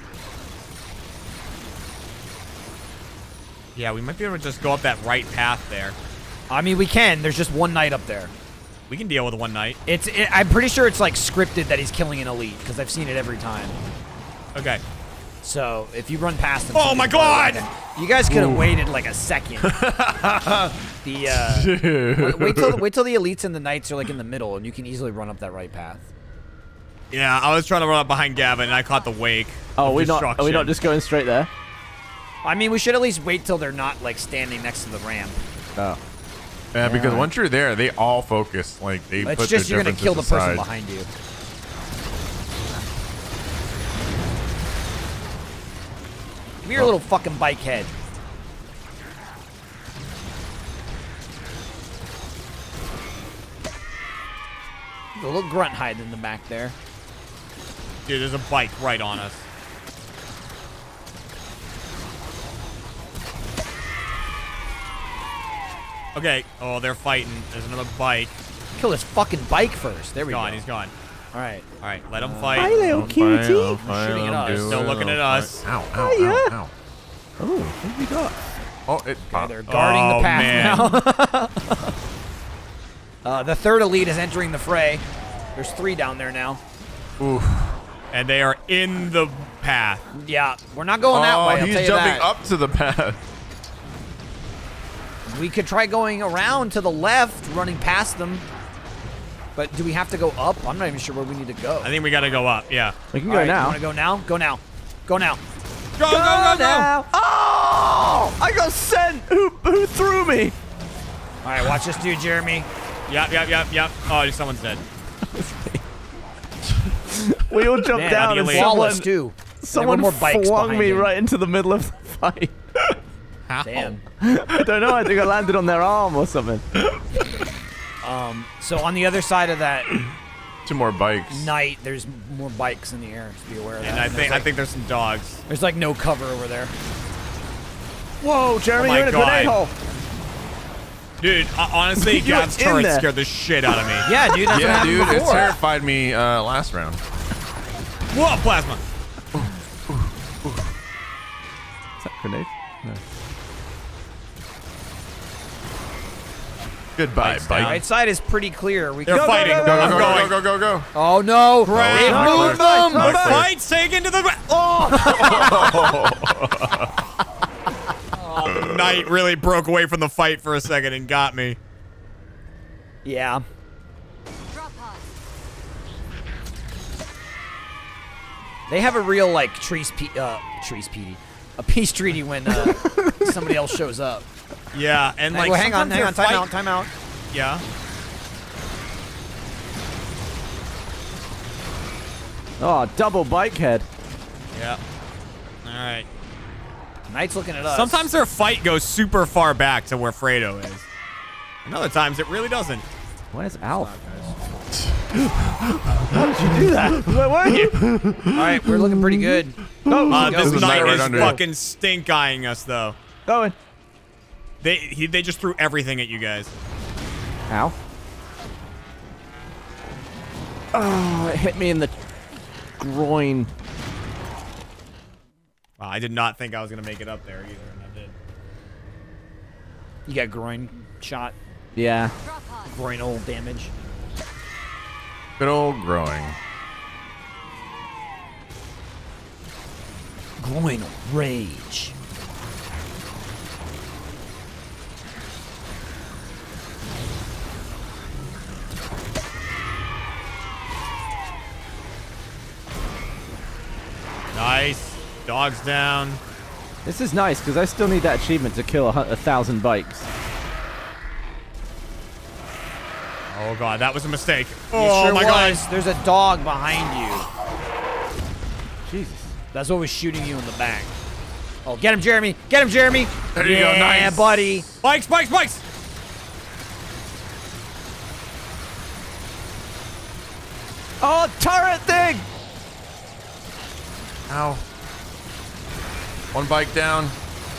Yeah, we might be able to just go up that right path there. I mean, we can. There's just one knight up there. We can deal with one night. It's. It, I'm pretty sure it's like scripted that he's killing an elite because I've seen it every time. Okay. So if you run past him, Oh my god! you guys could have waited like a second. the uh, wait, wait till wait till the elites and the knights are like in the middle, and you can easily run up that right path. Yeah, I was trying to run up behind Gavin, and I caught the wake. Oh, of we not? Are we destruction. not just going straight there? I mean, we should at least wait till they're not like standing next to the ramp. Oh. Yeah, because Yeah. once you're there, they all focus. Like they It's put just their you're gonna kill the person differences behind you. Give me your little fucking bike head. There's a little grunt hiding in the back there. Dude, there's a bike right on us. Okay. Oh, they're fighting. There's another bike. Kill this fucking bike first. There we Gone. go. He's gone. All right. All right, let him Hi, fight. little cutie. Shooting shooting at us. Still looking at us. Ow, ow, Hiya. ow, ow. Oh, what have we got? Oh, it Okay, popped. they're guarding Oh, the path now. uh, the third elite is entering the fray. There's three down there now. Oof. And they are in the path. Yeah, we're not going that Oh, way. I'll he's tell you jumping that. up to the path. We could try going around to the left, running past them. But do we have to go up? I'm not even sure where we need to go. I think we got to go up. Yeah. We can All go right, now. You want to go now? Go now. Go now. Go, go, go, go! now. Oh! I got sent. Who who threw me? All right, watch this dude, Jeremy. Yep, yep, yep, yep. Oh, someone's dead. We all jumped Man, down bloody and elite. Flawless someone, too. someone more bikes flung behind me him. right into the middle of the fight. How? Damn. I don't know. I think I landed on their arm or something. Um, so on the other side of that Two more bikes. Night. There's more bikes in the air. Just be aware of that. And I And think there's I like, think there's some dogs. there's like no cover over there. Whoa, Jeremy, Oh my you're in a God. grenade hole. Dude, uh, honestly, You're Gav's in turret there. scared the shit out of me. Yeah, dude. That's what Yeah, happened dude, it before. terrified me uh, last round. Whoa, plasma. Is that grenade? No. Goodbye, Bikes bike. down. Right side is pretty clear. We They're can fighting. Go, go, I'm go, going. go, go, go, go. Oh no! Crap. They No, moved no, them. no, The no. fight's taken to the ground. Oh! Oh, the knight really broke away from the fight for a second and got me. Yeah. Drop pod. They have a real like trees, pe uh, trees, Petey, a peace treaty when uh, somebody else shows up. Yeah, and like well, hang on, sometimes hang on, their time out, fight- time out. Yeah. Oh, double bike head. Yeah. All right. Knight's looking at us. Sometimes their fight goes super far back to where Fredo is. And other times it really doesn't. Where's Alf? How did you do that? Where were you? All right, we're looking pretty good. Oh, Uh, Go. this There's a knight knight right is under you. fucking stink-eyeing us, though. going. They he, they just threw everything at you guys. Ow. Oh, it hit me in the groin. Wow, I did not think I was gonna make it up there either, and I did. You got groin shot, Yeah. Drop pod. groinal damage. Good old growing. Groinal rage. Nice. Dogs down. This is nice because I still need that achievement to kill a, hu- a thousand bikes. Oh god, that was a mistake. It Oh sure my god. was. There's a dog behind you. Jesus. That's what was shooting you in the back. Oh, get him, Jeremy. Get him, Jeremy. There you go, yeah, nice. buddy. Bikes, bikes, bikes! Oh, turret thing! Ow. One bike down.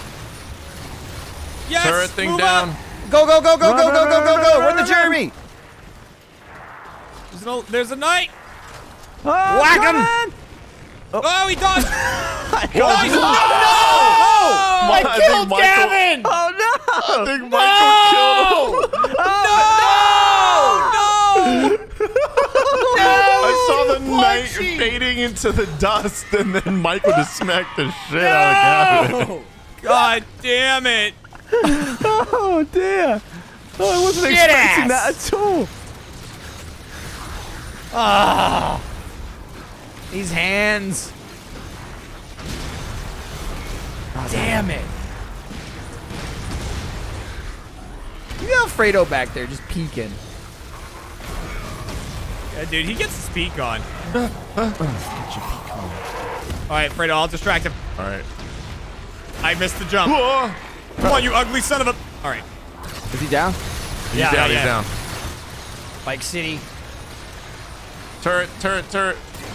Yes! Turret thing move down. up. Go, go, go, go, Run, go, run, go, run, go, go, run, go. run, Run the run, Jeremy. There's, no, there's a knight. Oh, Whack him. man! Oh, he dodged. I Oh, he's- got- oh, I no! think killed Michael- Gavin! Oh no! I think Michael killed him. I saw the knight fading into the dust, and then Michael just smacked the shit out of Gavin. God damn it. Oh dear! Oh, I wasn't Shit expecting ass. that at all. Ah. These hands. Damn it. You got Fredo back there just peeking. Yeah, dude, he gets his speak on. Alright, Fredo, I'll distract him. All right. I missed the jump. Whoa. Come on, you ugly son of a... Alright. Is he down? He's Yeah, down, yeah, he's yeah. down. Bike City. Turret, turret, turret.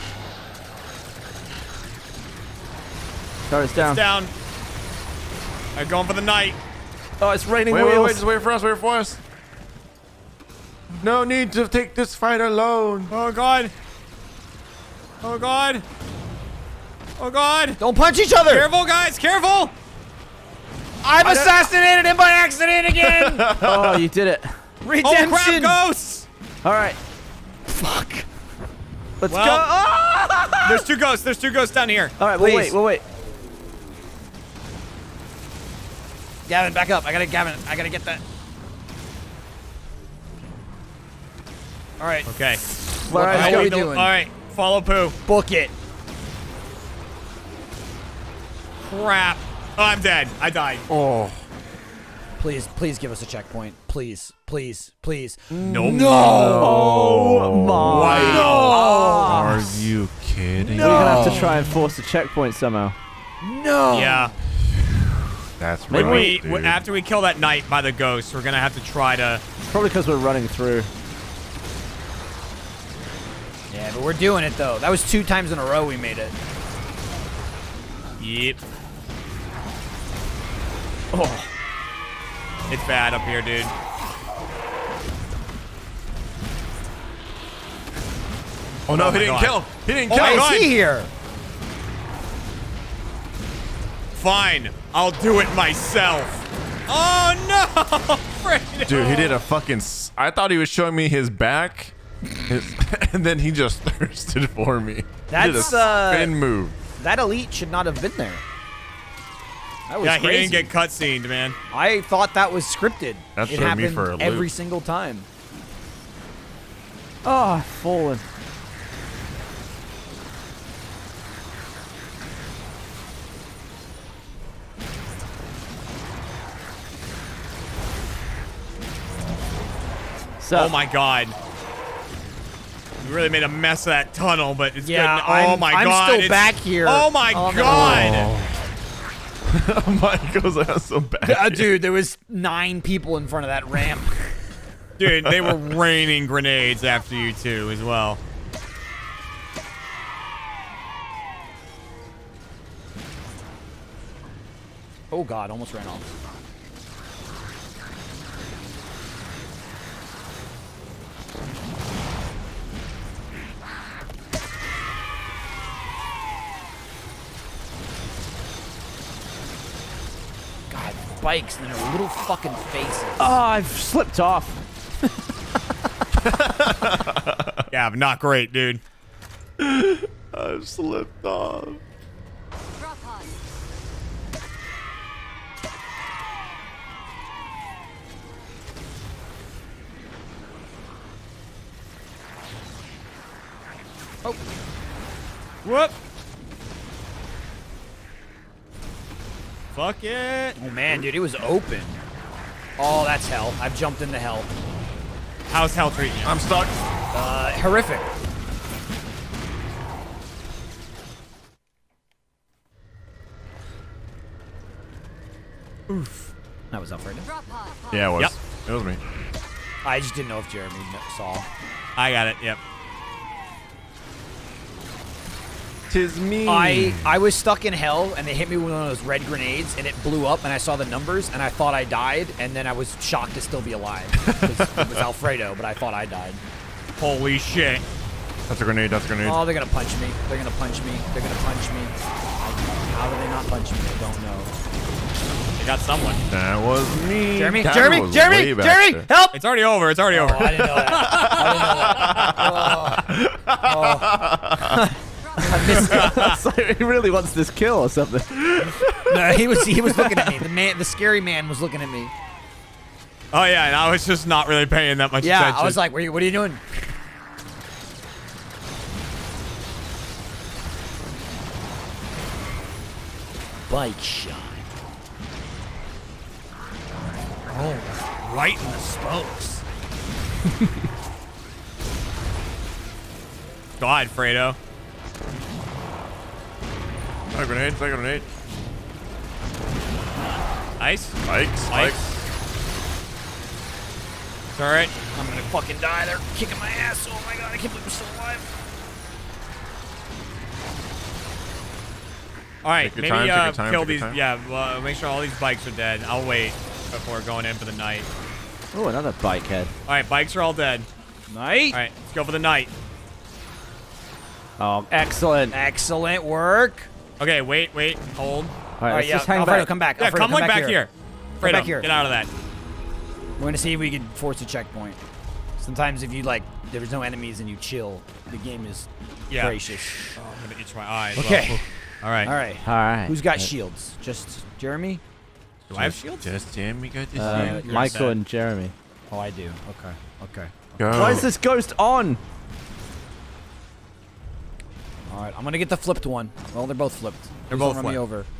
Turret's down. Down. I'm going for the knight. Oh, it's raining Wait, wheels. wait, wait, just wait for us, wait for us. No need to take this fight alone. Oh, God. Oh, God. Oh, God. Don't punch each other. Careful, guys, careful. I'm assassinated him by accident again. Oh, you did it. Redemption. Oh, crap, ghosts. All right. Fuck. Let's Well- go. Ah! There's two ghosts. There's two ghosts down here. All right, we'll Please. wait. We'll wait. Gavin, back up. I gotta, Gavin, I gotta get that. All right. Okay. All What right, the hell go. are we All doing? right. Follow poo. Book it. Crap. Oh, I'm dead. I died. Oh. Please, please give us a checkpoint. Please, please, please. No. Oh my! Are you kidding? We're gonna have to try and force a checkpoint somehow. No. Yeah. That's When right, we dude. w- after we kill that knight by the ghost, we're gonna have to try to. Probably because we're running through. Yeah, but we're doing it though. That was two times in a row we made it. Yep. Oh. It's bad up here, dude. Oh no, Oh he my didn't God. kill. He didn't Oh kill. my Why God. is he here? Fine. I'll do it myself. Oh no! Fredo. Dude, he did a fucking. S I thought he was showing me his back, his, and then he just thirsted for me. He That's, did a uh, spin move. That elite should not have been there. That was Yeah, he crazy. didn't get cutscened, man. I thought that was scripted. That it threw me happened for a loop. every single time. Oh, I've fallen. So, Oh my God. You really made a mess of that tunnel, but it's Yeah, good. Oh I'm- my I'm God. still it's- back here. Oh my Oh, no. God. Mike goes, "That's so bad." Uh, dude, there was nine people in front of that ramp. Dude, they were raining grenades after you too as well. Oh God, almost ran off. God, bikes and their little fucking faces. oh, I've slipped off. Yeah, but not great, dude. I slipped off. Drop pod. Whoop. Fuck it. Oh man, dude, it was open. Oh, that's hell. I've jumped into hell. How's hell treating you? I'm stuck. Uh, horrific. Oof. That was Alfredo. Drop pod. Yeah, it was. Yep. It was me. I just didn't know if Jeremy saw. I got it. Yep. Tis me. I I was stuck in hell, and they hit me with one of those red grenades, and it blew up, and I saw the numbers, and I thought I died, and then I was shocked to still be alive. 'Cause it was Alfredo, but I thought I died. Holy shit. That's a grenade. That's a grenade. Oh, they're gonna punch me. They're gonna punch me. They're gonna punch me. I, how do they not punch me? I don't know. They got someone. That was me. Jeremy, That Jeremy, was Jeremy, way back Jeremy, there. help! It's already over. It's already Oh, over. I didn't know that. I didn't know that. Oh. Oh. I missed it. It's like he really wants this kill or something. No, he was he was looking at me. The man, the scary man, was looking at me. Oh yeah, and I was just not really paying that much Yeah, attention. I was like, "What are you, what are you doing?" Bike shot. Oh, right in the spokes. God, Fredo. A grenade. A grenade. Nice. Spikes. Spikes. Spikes. It's alright. I'm gonna fucking die. They're kicking my ass. Oh my god, I can't believe I'm still alive. Alright, Take your maybe time, take uh, your time, kill take your these. time. Yeah, well, make sure all these bikes are dead. I'll wait before going in for the night. Oh, another bike head. Alright, bikes are all dead. Night. Alright, let's go for the night. Oh, excellent. Excellent work. Okay, wait, wait, hold. All right, All right, let's yeah, just hang Alfredo, back. come back. Yeah, Alfredo, come like back, here. here. Come Fredo, back here. get out of that. We're gonna see if we can force a checkpoint. Sometimes if you like, there's no enemies and you chill, the game is Yeah. gracious. Oh, I'm gonna itch my eyes. Okay. Well, all right. All right. All right. Who's got shields? Just Jeremy? Do I have shields? Just Jeremy got this. Uh, You're Michael set. and Jeremy. Oh, I do. Okay. Okay. Go. Why is this ghost on? All right. I'm gonna get the flipped one. Well, they're both flipped. They're Please both don't run me flipped. over.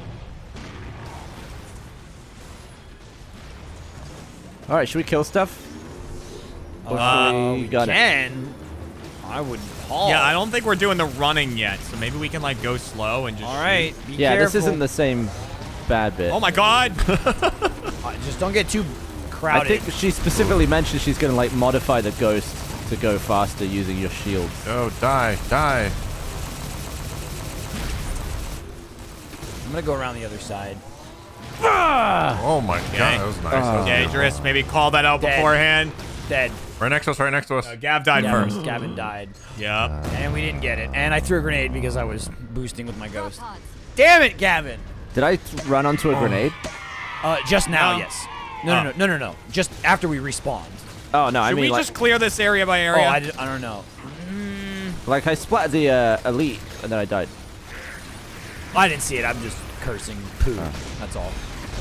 All right, should we kill stuff? Or Uh, should we got it. Can I would haul. Yeah, I don't think we're doing the running yet, so maybe we can like go slow and just. All right. Be Yeah, careful. this isn't the same bad bit. shoot. Oh my God! Uh, just don't get too I crowded. think she specifically mentioned she's gonna like modify the ghost to go faster using your shields. Oh, die, die. I'm gonna go around the other side. Oh my Okay. god, that was nice. That was Dangerous. beautiful. Maybe call that out Dead. beforehand. Dead. Right next to us, right next to us. Uh, Gav died Yeah, first. Gavin died. Yep. And we didn't get it. And I threw a grenade because I was boosting with my ghost. Pods. Damn it, Gavin! Did I th- run onto a grenade? Uh, just now, No. yes. No, Oh. no, no, no, no, no. Just after we respawned. Oh no, I Should mean we like, just clear this area by area? Oh, I, d- I don't know. like I splattered the uh, elite and then I died. I didn't see it. I'm just cursing poo. That's all.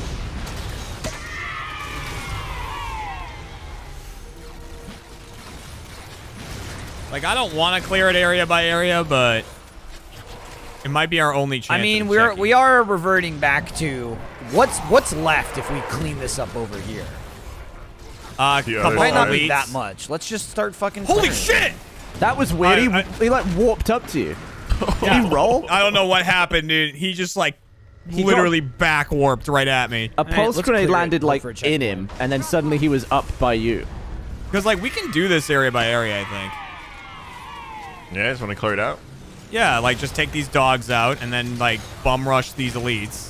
Like, I don't want to clear it area by area, but it might be our only chance. I mean, of we're checking. we are reverting back to what's what's left if we clean this up over here. Uh, The couple other Might not be elites. that much. Let's just start fucking. Holy clearing. shit! That was weird. I- he, I- he like warped up to you. Did he roll? I don't know what happened, dude. He just like He literally back warped right at me. A right, pulse let's grenade clear it. landed Go like for a in him, and then suddenly he was up by you. Because like we can do this area by area, I think. Yeah, I just want to clear it out. Yeah, like just take these dogs out and then like bum rush these elites.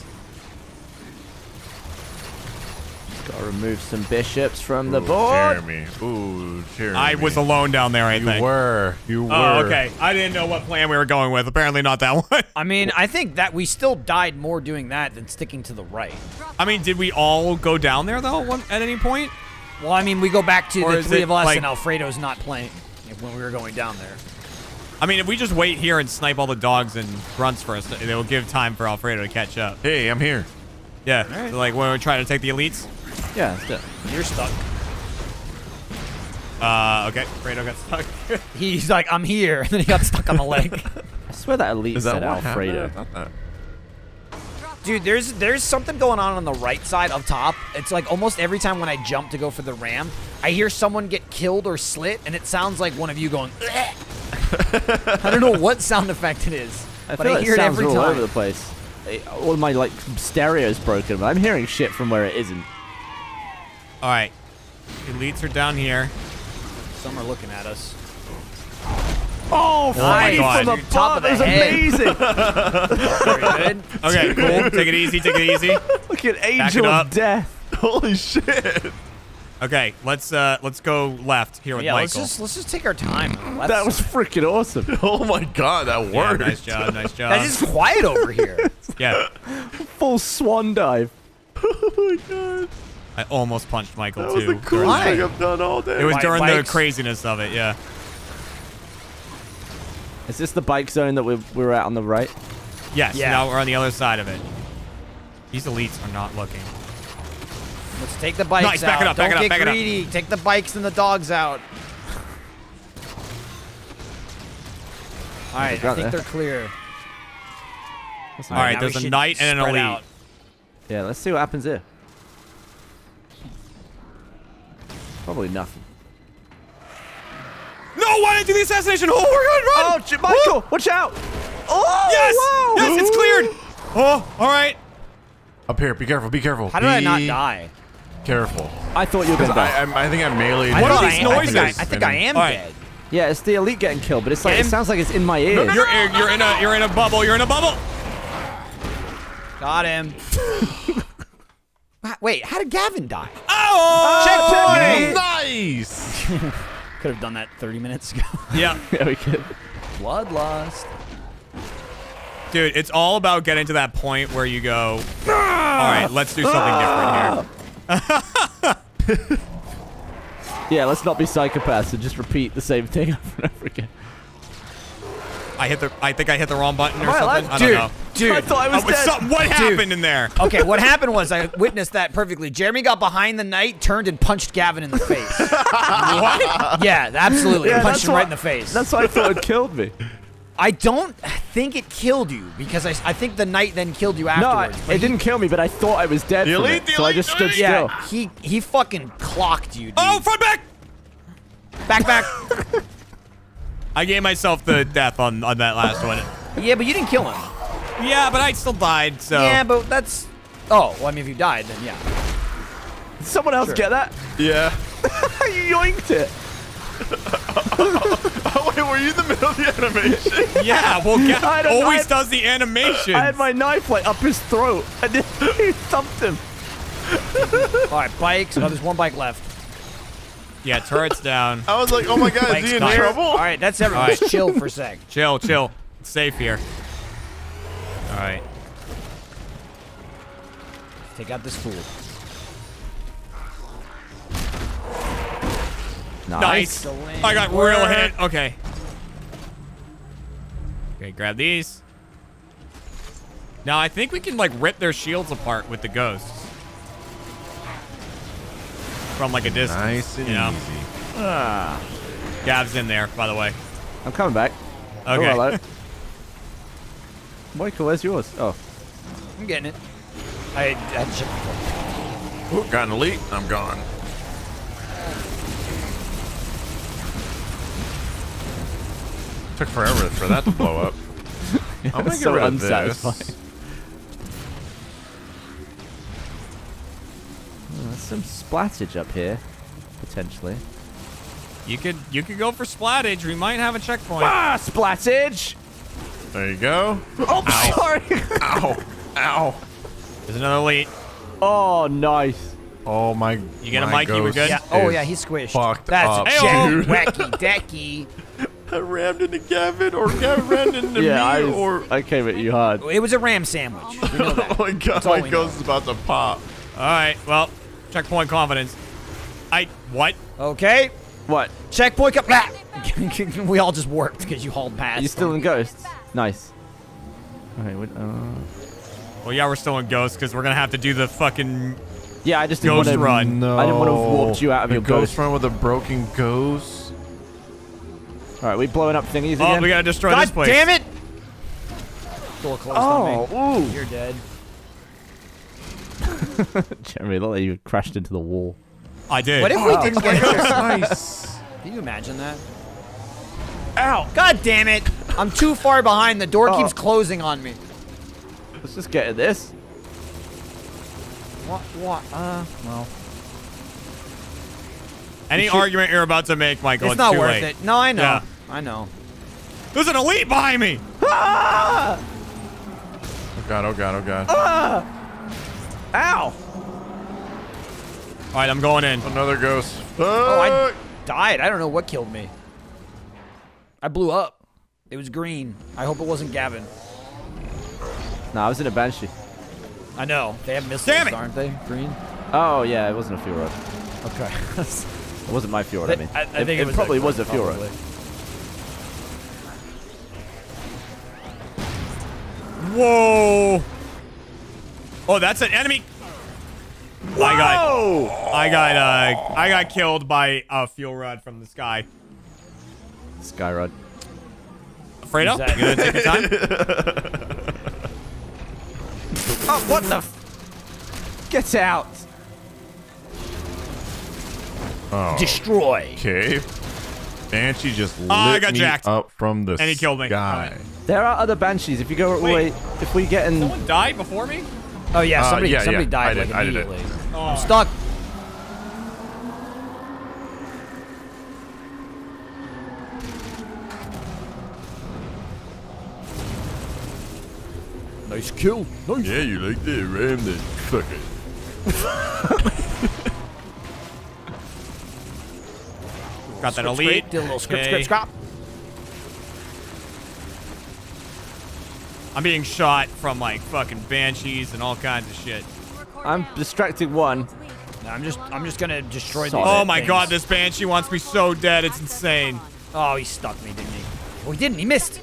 Gotta remove some bishops from the Ooh, board. Jeremy. Ooh, Jeremy. I was alone down there, I You think. were. You were. Oh, okay. I didn't know what plan we were going with. Apparently not that one. I mean, I think that we still died more doing that than sticking to the right. I mean, did we all go down there though one, at any point? Well, I mean, we go back to Or the is three it of us like- and Alfredo's not playing when we were going down there. I mean, if we just wait here and snipe all the dogs and grunts first, it will give time for Alfredo to catch up. Hey, I'm here. Yeah. So, like when we're trying to take the elites. Yeah, that's it. You're stuck. Uh, okay. Alfredo got stuck. He's like, I'm here, and then he got stuck on the leg. I swear that elite Is that said what Alfredo. happened? I thought Dude, there's there's something going on on the right side up top. It's like almost every time when I jump to go for the ram, I hear someone get killed or slit, and it sounds like one of you going. "Bleh." I don't know what sound effect it is, I but feel I it hear it sounds every all time. over the place. Eh, All my like stereo's broken, but I'm hearing shit from where it isn't. All right. Elites are down here. Some are looking at us. Oh, my God. from the Top of butt. the That was head. amazing. Very good. Okay, cool. Take it easy. Take it easy. Look at it Angel up. of Death. Holy shit. Okay, let's uh let's go left here with Yeah, let's Michael. just let's just take our time. Let's, That was freaking awesome. Oh my god, that Yeah, worked. nice job. Nice job. That is quiet over here. Yeah. Full swan dive. Oh my god. I almost punched Michael That was too. the coolest Why? thing I've done all day. It was Bike- during bikes? the craziness of it. Yeah. Is this the bike zone that we we were at on the right? Yes. Yeah. Now we're on the other side of it. These elites are not looking. Let's take the bikes Nice, out. back it up, Don't back it up, get back it up. greedy. Take the bikes and the dogs out. All right, I got think there. they're clear. All right, now there's we a should knight and an spread elite. out. Yeah, let's see what happens here. Probably nothing. No, why didn't I do the assassination? Oh, we're good. Run. Oh, J- Michael, watch out! Oh, yes. whoa! Yes, it's cleared. Oh, all right. Up here, be careful, be careful. How did I not Be die? Careful. I thought you were going Because to I, die. I, I think I meleeed. I What thought are I these am- I think I- noises? I think I am All right. dead. Yeah, it's the elite getting killed, but it's like Get it him. sounds like it's in my ears. You're you're in a you're in a bubble. You're in a bubble. Got him. Wait, how did Gavin die? Oh, Checkpoint! Nice! Could have done that thirty minutes ago. Yeah, Yeah, we could. Bloodlust. dude, it's all about getting to that point where you go. All right, let's do something different here. Yeah, let's not be psychopaths and just repeat the same thing over and over again. I hit the. I think I hit the wrong button or Am I something. alive? I don't Dude, know. dude. I thought I was Oh, but dead. some- what happened in there? Okay, what happened was I witnessed that perfectly. Jeremy got behind the knight, turned and punched Gavin in the face. What? Yeah, absolutely. Yeah, punched that's him what- right in the face. That's why I thought it killed me. I don't think it killed you because I, I think the knight then killed you No, I, afterwards. but it didn't kill me, but I thought I was dead The from elite, it, the so I elite, just the stood elite. still. Yeah, he he fucking clocked you, dude. Oh, front back. back, back. I gave myself the death on on that last one. Yeah, but you didn't kill him. Yeah, but I still died. So Yeah, but that's. Oh, well, I mean, if you died, then yeah. Did someone else Sure. get that? Yeah. You yoinked it. Oh, wait, were you in the middle of the animation? Yeah, well, Gav I don't- always I- does the animation. I had my knife like up his throat and then he thumped him. All right, bikes. Oh, there's one bike left. Yeah, turret's down. I was like, oh my god, is Bike's he in clear. trouble? All right, that's everyone. All right. Just chill for a sec. Chill, chill. It's safe here. All right. Take out this fool. Nice. I got real hit. Okay. Okay, grab these. Now, I think we can, like, rip their shields apart with the ghosts. From, like, a distance. Nice and you know? easy. Ah, Gav's in there, by the way. I'm coming back. Okay. Oh, hello. Michael, where's yours? Oh. I'm getting it. I, I had to check before. Ooh, got an elite. I'm gone. Took forever for that to blow up. I'm gonna get so rid of unsatisfying. this. Oh, there's some splattage up here, potentially. You could you could go for splattage. We might have a checkpoint. Ah, splattage! There you go. Oh, sorry. Ow. Ow. There's another elite. Oh, nice. Oh my. You get a my Mikey, we're ghost good? Yeah. Oh, is yeah, he's squished. Fucked That's up, a Hey-oh. shit. Wacky decky. I rammed into Gavin, or Gavin ran into Yeah, me, I, was, or. I came at you hard. It was a ram sandwich. We know that. Oh my god, all my we ghost know. is about to pop. All right. Well, checkpoint confidence. I what? Okay. What? Checkpoint. Come. Blah. We all just warped because you hauled past. Are you still in Ghosts? Nice. Okay, what, uh... Well, yeah, we're still in ghost because we're gonna have to do the fucking. Yeah, I just didn't Ghost want to run. No. I didn't want to have warped you out of a your ghost ghost. run with a broken ghost. All right, we blowing up thingies Oh, again. we gotta destroy God this place. damn it! Door closed on me. Oh, ooh. You're dead. Jeremy, look like you crashed into the wall. I did. What if we didn't get it? Nice. Can you imagine that? Ow! God damn it! I'm too far behind. The door Oh. keeps closing on me. Let's just get at this. What? What? Uh, well. Any should- argument you're about to make, Michael, It's it's, not too worth late. it. No, I know. Yeah. I know. There's an elite behind me. Ah! Oh god, oh god, oh god. Ah! Ow! All right, I'm going in. Another ghost. Oh, I Uh, died. I don't know what killed me. I blew up. It was green. I hope it wasn't Gavin. No, I was in a Banshee. I know. They have missiles, Damn it. aren't they? Green? Oh, yeah, it wasn't a fuel rod. Okay. It wasn't my fuel rod, I mean. I, I it, think it, it was probably a, was a fuel rod. probably. Whoa. Oh, that's an enemy. I got. I got. Uh, I got killed by a fuel rod from the sky. Sky rod. Fredo, Is that- you gonna take your time? Oh, what the f- Get out! oh, Destroy. okay. Banshee just lit I got me jacked. up from the And he killed me. sky. There are other Banshees. If you go all the Wait. way, if we get in... Someone died before me. Oh yeah, Uh, somebody yeah, somebody yeah, died I did, like I did it. immediately. Oh. I'm stuck. Nice kill. Nice. Yeah, you like that ram that fucker. Got that Scrape, elite. scrape, did a little script, Okay. script, scrap. I'm being shot from like fucking banshees and all kinds of shit. I'm distracting one. No, I'm just I'm just gonna destroy these. Solid. Oh my things. god, this banshee wants me so dead. It's insane. Oh, he stuck me, didn't he? Oh, he didn't. He missed.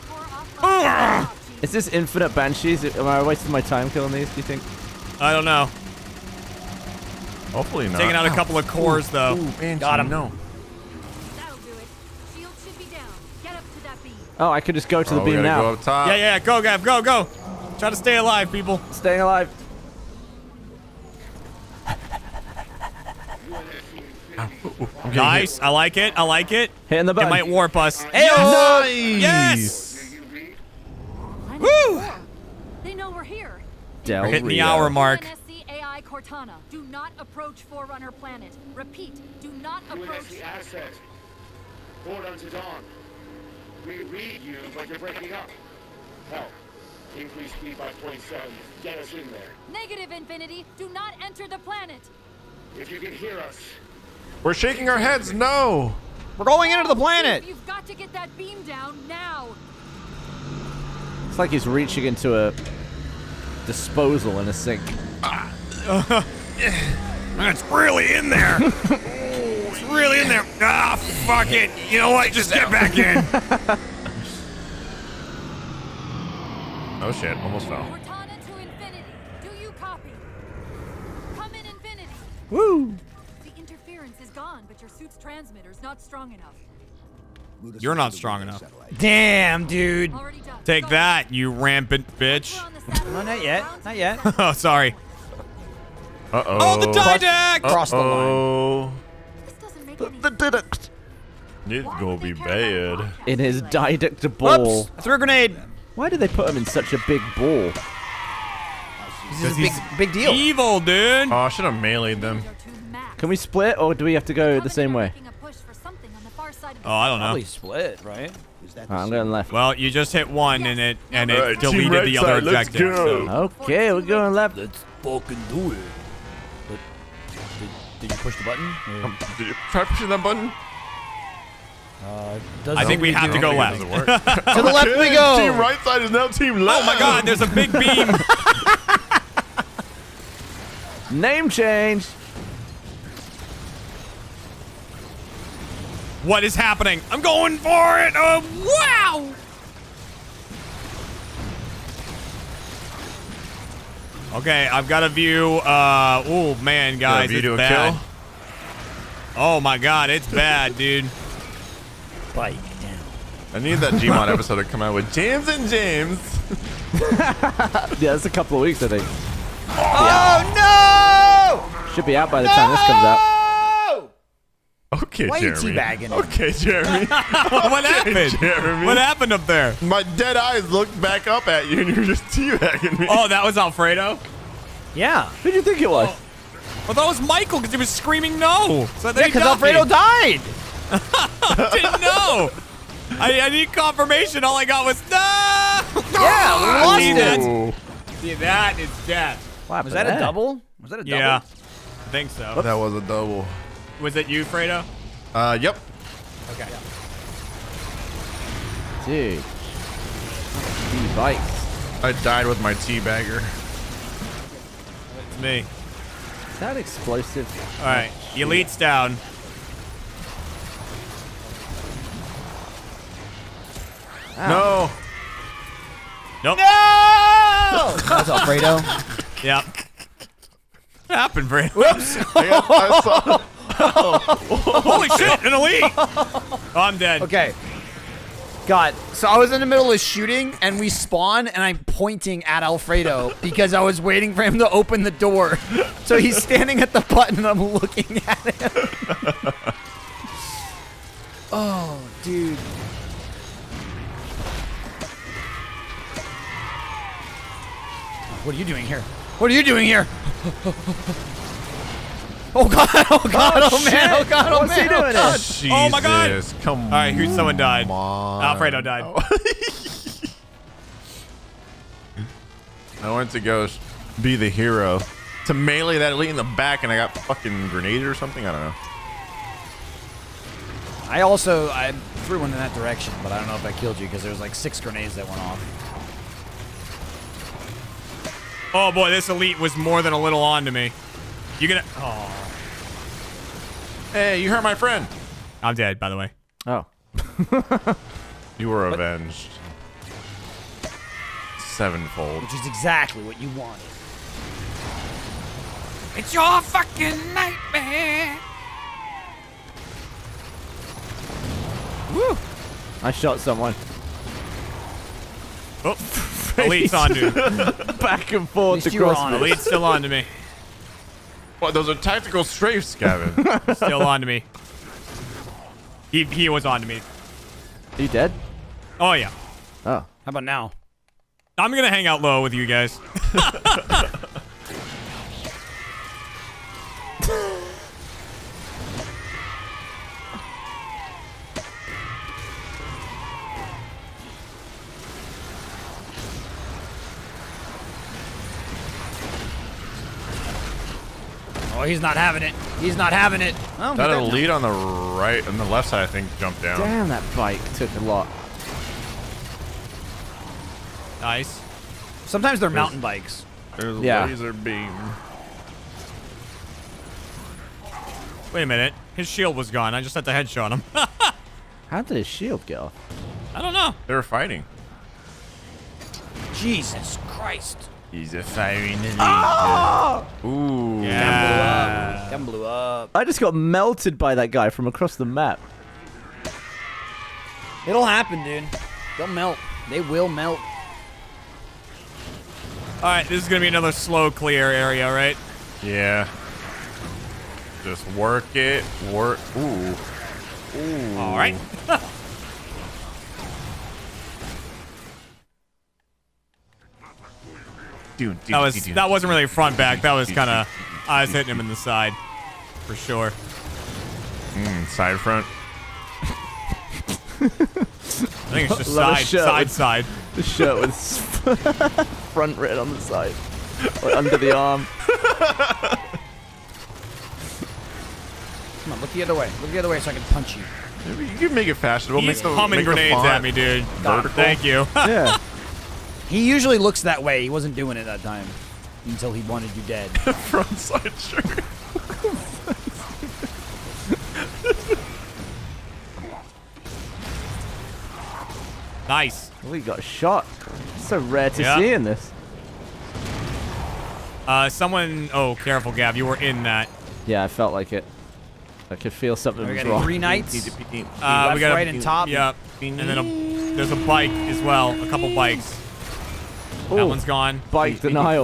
Is this infinite Banshees? Am I wasting my time killing these, do you think? I don't know. Hopefully not. Taking out a couple of cores though. Ooh, Banshee, Got him. No. That'll do it. Shield should be down. Get up to that beam. Oh, I could just go to the Oh, we beam gotta now. go up top. Yeah, yeah, go, Gav, go, go. Try to stay alive, people. Staying alive. I'm getting Nice. I like it. I like it. Hitting the It button. might warp us. hit. Yes! Nice. Yes! Woo! They know we're here. Del We're hitting the Rio. hour mark. N S C A I Cortana. Do not approach Forerunner planet. Repeat. Do not approach. Forward unto dawn. We read you, but you're breaking up. Hell, increase speed by twenty-seven. Get us in there. Negative, Infinity. Do not enter the planet. If you can hear us. We're shaking our heads. No. We're going into the planet. You've got to get that beam down now. It's like he's reaching into a disposal in a sink. It's really in there. It's really in there. Ah, fuck it. You know what? Just get back in. Oh shit, almost fell. Cortana to Infinity. Do you copy? Come in, Infinity. Woo! The interference is gone, but your suit's transmitter's not strong enough. You're not strong enough. Damn, dude. Already done. Take that, you rampant bitch. We're on the satellite. No, not yet. Not yet. Oh, sorry. Uh oh. Oh, the didact! Cross the line. Oh. This doesn't make any The didact. It's gonna be bad. In his didact ball. Whoops. I threw a grenade. Why did they put him in such a big ball? This is a big, big deal. Evil, dude. Oh, I should have meleeed them. Can we split, or do we have to go the same way? Oh, I don't know. Probably split, right? Alright, I'm going left. Well, you just hit one and it and it Alright, team deleted right the other side, let's objective. go. So. Okay, we're going left. Let's fucking do it. But did, did you push the button? Or, Um, did you try pushing that button? uh, does I think we have to go left. Doesn't work. To the left we go. Team right side is now team left. Oh my god, there's a big beam. Name change. What is happening? I'm going for it. Oh, wow. Okay, I've got a view. Uh, oh man, guys, view it's to a bad. kill? Oh my god, it's bad, dude. Bite down. I need that Gmod episode to come out with James and James. Yeah, it's a couple of weeks, I think. Oh no! Should be out by the time this comes out. Okay, Why are you Jeremy. teabagging him? Okay, Jeremy. What happened? Jeremy. What happened up there? My dead eyes looked back up at you and you were just teabagging me. Oh, that was Alfredo? Yeah. Who do you think it was? Oh. Well, that was Michael because he was screaming no. So Yeah, because Alfredo died. Didn't know. I, I need confirmation. All I got was no. Yeah, we lost See, it. that's- Ooh. See, that is death. What Was happened that a there? double? Was that a double? Yeah, I think so. That was a double. Was it you, Fredo? Uh, yep. Okay. Dude. E-bikes. I died with my teabagger. It's me. Is that explosive? All right, Elite's down. No. Nope. No! That's Alfredo. Yep. What happened, Fredo? Whoops. I, got, I saw. Holy shit, an Elite! Oh, I'm dead. Okay. God, so I was in the middle of shooting and we spawn and I'm pointing at Alfredo because I was waiting for him to open the door. So he's standing at the button and I'm looking at him. Oh, dude. What are you doing here? What are you doing here? Oh god, oh god, oh, man, oh god, oh What's man. he doing oh, god. Jesus, Oh my God. Come All right, who's someone died? on. Alfredo died. I went to go sh- be the hero. To melee that elite in the back and I got fucking grenaded or something? I don't know. I also, I threw one in that direction, but I don't know if I killed you because there was like six grenades that went off. Oh boy, this Elite was more than a little on to me. You gonna? Oh, Hey, you hurt my friend. I'm dead, by the way. Oh. You were avenged. Sevenfold. Which is exactly what you wanted. It's your fucking nightmare. Woo! I shot someone. Oh, Elite's on to me. Back and forth least you were across on me. it. Elite's still on to me. What, those are tactical strafes, Gavin. Still on to me. He, he was on to me. Are you dead? Oh, yeah. Oh. How about now? I'm gonna hang out low with you guys. he's not having it. He's not having it. Oh, That he's dead elite on the right, on the left side, I think, jumped down. Damn, that bike took a lot. Nice. now. Sometimes they're mountain bikes. There's a Yeah. laser beam. Wait a minute. His shield was gone. I just had to headshot him. How did his shield get off? I don't know. They were fighting. Jesus Christ. He's a firing elite. Oh! Ooh. Yeah. Them blew up. I just got melted by that guy from across the map. It'll happen, dude. They'll melt. They will melt. All right, this is gonna be another slow clear area, right? Yeah. Just work it. Work. Ooh. Ooh. All right. Dude, dude, That was dude, dude. that wasn't really front back. That was kind of I was hitting him in the side, for sure. Mm, side front. I think it's just Love a side, shirt side, with- side. The shirt with front red on the side. Or under the arm. Come on, look the other way. Look the other way so I can punch you. Maybe you can make it faster. We'll He's make the, humming make the grenades font at me, dude. vertical. Thank you. Yeah. He usually looks that way. He wasn't doing it that time. Until he wanted you dead. Front side shirt. Nice. We got shot. It's so rare to Yeah. see in this. Uh, someone. Oh, careful, Gav. You were in that. Yeah, I felt like it. I could feel something We was got wrong. three knights. Uh, Left, we got right, and top. Yep. And then a, there's a bike as well. A couple bikes. That Ooh, one's gone. bike denial. Uh,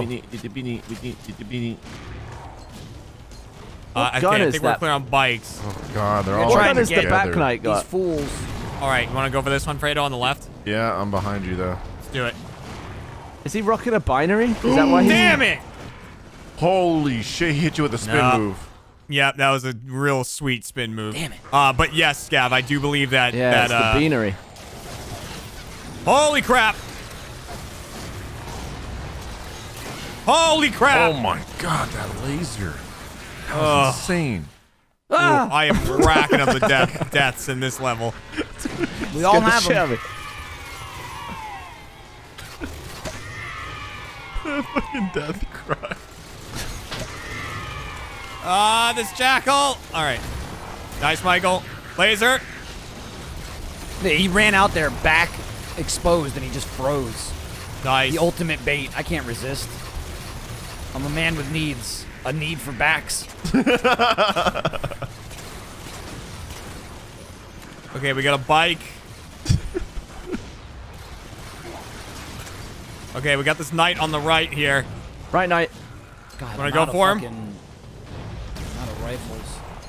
I, gun think, I is think we're that? clear on bikes. Oh god, they're They're all What trying gun to is the get back together. knight These got? fools. All right, you want to go for this one, Fredo, on the left? Yeah, I'm behind you though. Let's do it. Is he rocking a binary? Is that why he's... Damn it! Holy shit, he hit you with a spin No. move. Yeah, that was a real sweet spin move. Damn it. Uh, but yes, Gav, I do believe that. Yeah, that it's uh, the beanery. Holy crap! Holy crap! Oh my god, that laser. That Ugh. was insane. Ooh, I am racking up the death, deaths in this level. We all Get the have shit out them. of me. Fucking death cry. Ah, uh, this jackal! Alright. Nice, Michael. Laser. He ran out there back exposed and he just froze. Nice. The ultimate bait. I can't resist. I'm a man with needs. A need for backs. Okay, we got a bike. Okay, we got this knight on the right here. Right knight. God, Wanna I'm go out of for him? fucking- I'm out of rifles.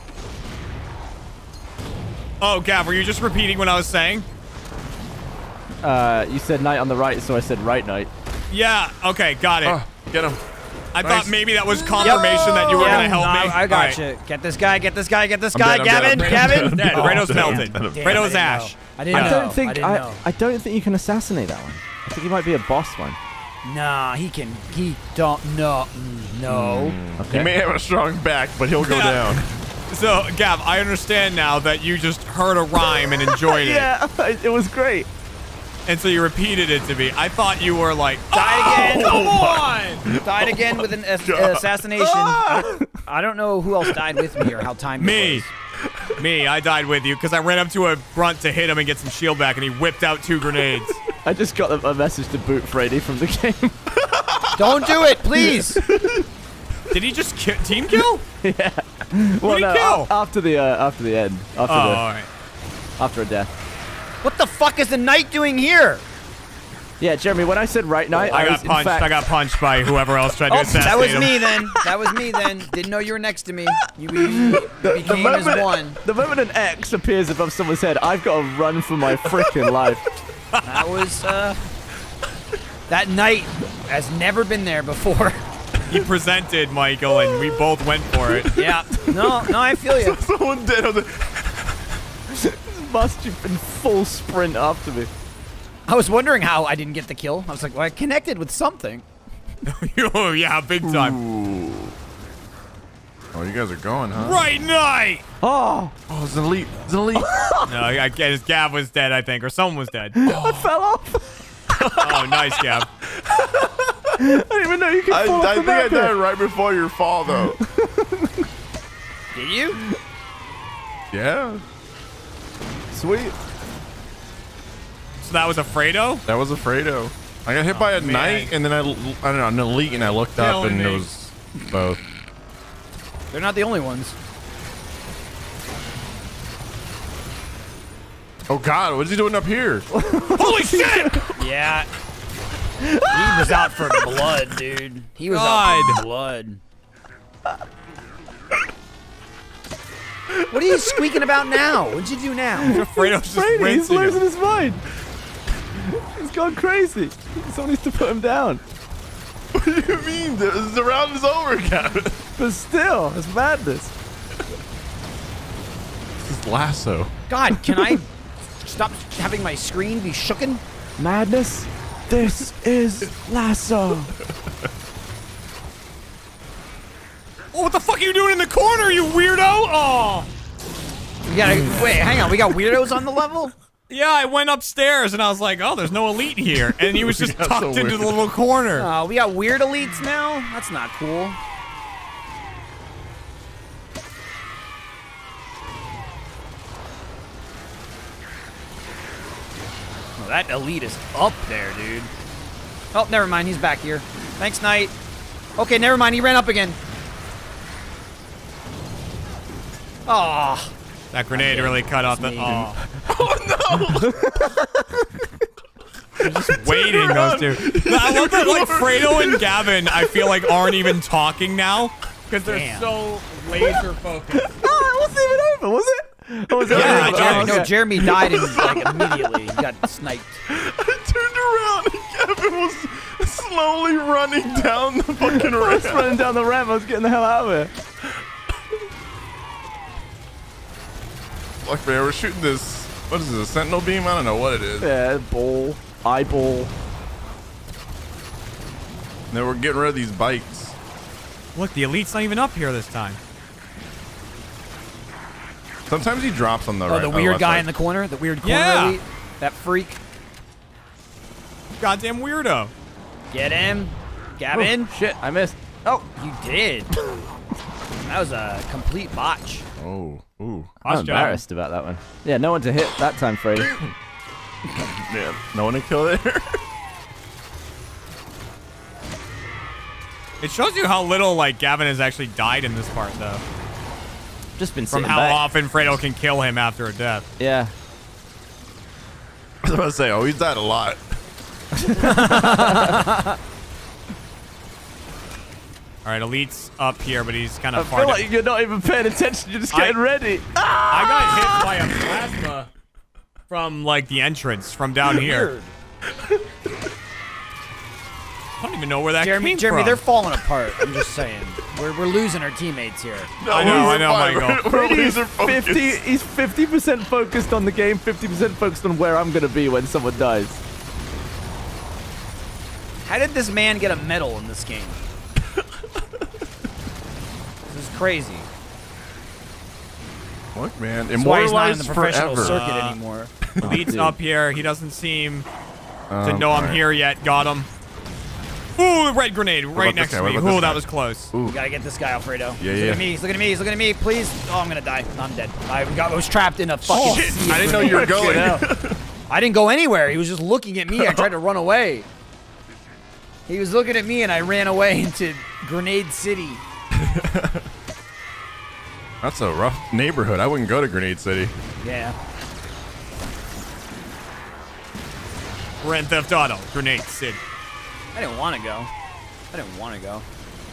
Oh, Gav, were you just repeating what I was saying? Uh, you said knight on the right, so I said right knight. Yeah, okay, got it. Oh, get him. I nice. thought maybe that was confirmation that you were Yeah, going to help no, me. I got All right. you. Get this guy, get this guy, get this I'm guy. dead, I'm Gavin, dead, I'm Gavin. dead, I'm Dead. dead, Fredo's I'm dead, melted. I'm dead. Damn, Fredo's I didn't ash. know. I didn't I know. don't think I, didn't I, know. I don't think you can assassinate that one. I think he might be a boss one. Nah, he can. He don't. No. mm, No. Okay. He may have a strong back, but he'll go Yeah. down. So, Gav, I understand now that you just heard a rhyme and enjoyed it. Yeah, it was great. And so you repeated it to me. I thought you were like, Die oh, again. come on! Died again with an ass- assassination. I, I don't know who else died with me or how time Me. it was. Me, I died with you because I ran up to a grunt to hit him and get some shield back, and he whipped out two grenades. I just got a, a message to boot Freddy from the game. Don't do it, please. Did he just ki team kill? yeah. Well, Who'd he no, kill? a- after the uh, after the end, after Oh, the all right. after a death. What the fuck is the knight doing here? Yeah, Jeremy, when I said right knight, I I, got was in punched. fact, I got punched by whoever else tried to Oh, assassinate that was him. me then. That was me then. Didn't know you were next to me. You, you, you the became as moment, one. the moment an X appears above someone's head, I've got to run for my freaking life. That was, uh... That knight has never been there before. He presented Michael, and we both went for it. Yeah. No, no, I feel you. Someone dead on the. Must have been full sprint after me. I was wondering how I didn't get the kill. I was like, well, I connected with something. Oh yeah, big time. Ooh. Oh, you guys are going, huh? Right knight! Oh! Oh, it's an elite. It's an elite. No, I guess Gav was dead, I think, or someone was dead. I fell off! Oh, nice, Gav. I didn't even know you could I, fall I off the think I map died here. right before your fall, though. Did you? Yeah. Sweet. So that was a Fredo? That was a Fredo. I got hit Oh, by a man. knight, and then I, I don't know, an elite, and I looked up, Killing and me. it was both. They're not the only ones. Oh God, what is he doing up here? Holy shit! Yeah. He was out for blood, dude. He was out for blood. What are you squeaking about now? What'd you do now? Fredo's just Brady, he's rinsing losing him. his mind. He's gone crazy. Someone needs to put him down. What do you mean? The, the round is over, Gavin. But still, it's madness. This is LASO. God, can I stop having my screen be shooken? Madness? This is LASO. Oh, what the fuck are you doing in the corner, you weirdo? Oh. We gotta, wait, hang on. We got weirdos on the level? Yeah, I went upstairs and I was like, oh, there's no elite here. And he was just That's tucked so into weird. the little corner. Oh, we got weird elites now? That's not cool. Oh, that elite is up there, dude. Oh, never mind. He's back here. Thanks, Knight. Okay, never mind. He ran up again. Oh. That grenade really cut off the. me. Oh. They're just waiting, those two. I love that, like, Fredo and Gavin, I feel like, aren't even talking now. Because they're Damn. so laser focused. Oh, it wasn't even over, was it? Oh, was it Yeah, over? Jeremy, Oh, no, okay. Jeremy died in, like, immediately. He got sniped. I turned around and Gavin was slowly running down the fucking I was ramp. running down the ramp. I was getting the hell out of here. Look, man, we're shooting this. What is this? A sentinel beam? I don't know what it is. Yeah, ball, eyeball. Then we're getting rid of these bikes. Look, the elite's not even up here this time. Sometimes he drops on the Oh, right. the weird left guy side. in the corner? The weird corner Yeah. elite? That freak? Goddamn weirdo. Get him. Gavin? Oh, shit, I missed. Oh, you did. That was a complete botch. Oh, ooh. I'm Nice job. embarrassed about that one. Yeah, no one to hit that time, Freddy. Man, no one to kill there. It shows you how little, like, Gavin has actually died in this part, though. Just been From sitting how back. often Fredo can kill him after a death. Yeah. I was about to say, oh, he's died a lot. All right, elite's up here, but he's kind I of far feel down. like you're not even paying attention. You're just I- getting ready. I got hit by a plasma from, like, the entrance from down here. Weird. I don't even know where that Jeremy, came Jeremy, from. they're falling apart. I'm just saying. We're, we're losing our teammates here. I know, I know, We're Michael. fine. We're Brady's laser focused. fifty. He's fifty percent focused on the game, fifty percent focused on where I'm gonna be when someone dies. How did this man get a medal in this game? This is crazy. Look, man, That's why he's not in immortalized the professional forever. circuit Uh, anymore. Elite's dude. up here. He doesn't seem to Um, know I'm alright. here yet. Got him. Ooh, red grenade right about next this to guy? me. What about Ooh, this that guy? was close. Ooh. We gotta get this guy, Alfredo. Yeah, he's yeah. Looking at me. He's looking at me. He's looking at me. Please. Oh, I'm gonna die. I'm dead. I, got, I was trapped in a fucking. Oh, sea I of didn't know you were grenades. going. I didn't go anywhere. He was just looking at me. I tried to run away. He was looking at me, and I ran away into Grenade City. That's a rough neighborhood. I wouldn't go to Grenade City. Yeah. Grand Theft Auto. Grenade City. I didn't want to go. I didn't want to go.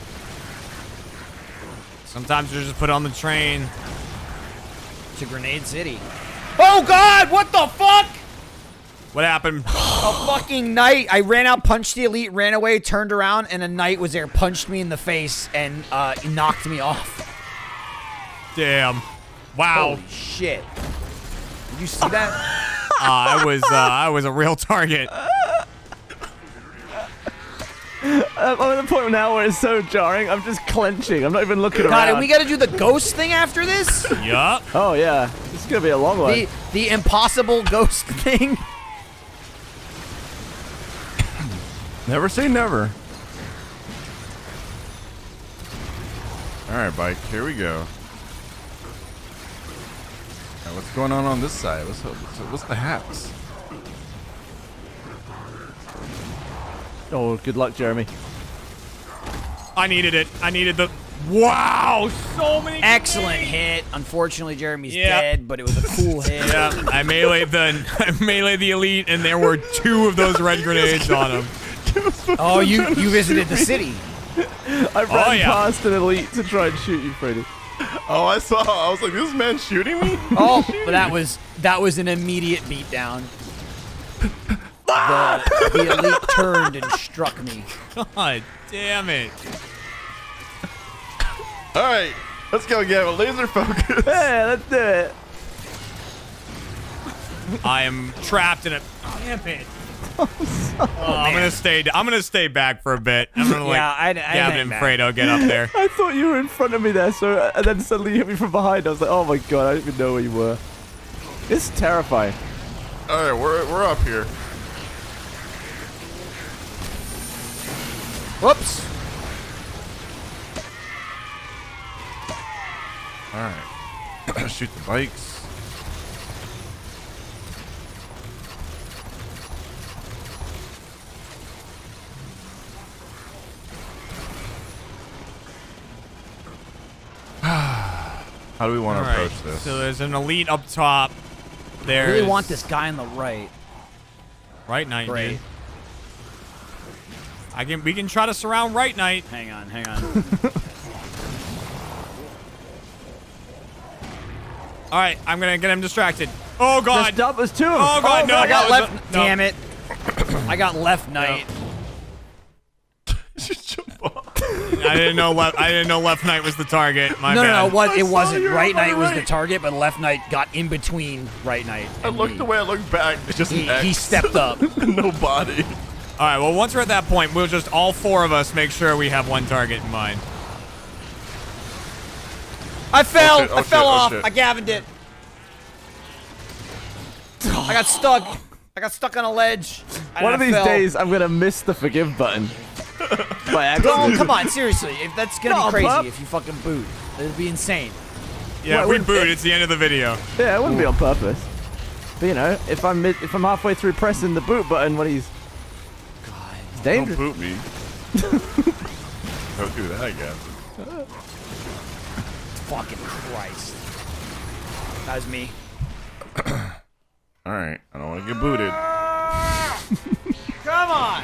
Sometimes you just put on the train. To Grenade City. Oh God! What the fuck? What happened? A fucking knight. I ran out, punched the elite, ran away, turned around, and a knight was there, punched me in the face, and uh, knocked me off. Damn. Wow. Holy shit! Did you see that? Uh, I was uh, I was a real target. I'm at the point now where it's so jarring. I'm just clenching. I'm not even looking God, around. and we got to do the ghost thing after this? Yup. Oh, yeah. This is going to be a long one. The, the impossible ghost thing? Never say never. All right, bike. Here we go. All right, what's going on on this side? What's, what's, what's the hacks? Oh, good luck, Jeremy. I needed it. I needed the... Wow! So many... Excellent hit. Unfortunately, Jeremy's Yep. dead, but it was a cool hit. Yeah, I meleeed the I meleeed the elite, and there were two of those red grenades on him. Oh, you you visited the city. I ran Oh, yeah. past an elite to try and shoot you, Freddy. Oh, I saw. I was like, this man shooting me? Oh, but that was that was an immediate beatdown. The, the elite turned and struck me. God damn it. All right, let's go get a laser focus. Hey, let's do it. I am trapped in a... Damn it. Oh, I'm gonna stay. I'm gonna stay back for a bit. I'm gonna like Yeah, I- I Gavin hang and back. Fredo get up there. I thought you were in front of me there, so and then suddenly you hit me from behind. I was like, oh my god, I didn't even know where you were. It's terrifying. All right, we're we're up here. Whoops. All right, shoot the bikes. How do we want All to right. approach this? So there's an elite up top. I There's really want this guy on the right. Right Knight. Great. Dude. I can. We can try to surround Right Knight. Hang on, hang on. All right, I'm gonna get him distracted. Oh god. There's, there's two. Oh god, no. I got that was left. a- no. Damn it. I got left Knight. Just jump off. I didn't know left. I didn't know Left Knight was the target. My No, bad. no, no. What? I It saw wasn't. you Right on the Knight was the right. target, but Left Knight got in between Right Knight. I and looked me. away. I looked back. It's just He, an X. he stepped up. No body. All right. Well, once we're at that point, we'll just all four of us make sure we have one target in mind. I fell. Oh, shit, oh, I fell shit, oh, off. shit. I Gavined it. I got stuck. I got stuck on a ledge. and One I of these fell. days, I'm gonna miss the forgive button. By accident. Don't, come on, seriously. If that's gonna No, be crazy, pup. if you fucking boot, it'd be insane. Yeah, Well, if we it- boot, it's the end of the video. Yeah, it wouldn't be on purpose. But you know, if I'm mid, if I'm halfway through pressing the boot button when he's, it's Don't dangerous. boot me. Don't do that again. Fucking Christ. That was me. All right, I don't want to get booted. Come on.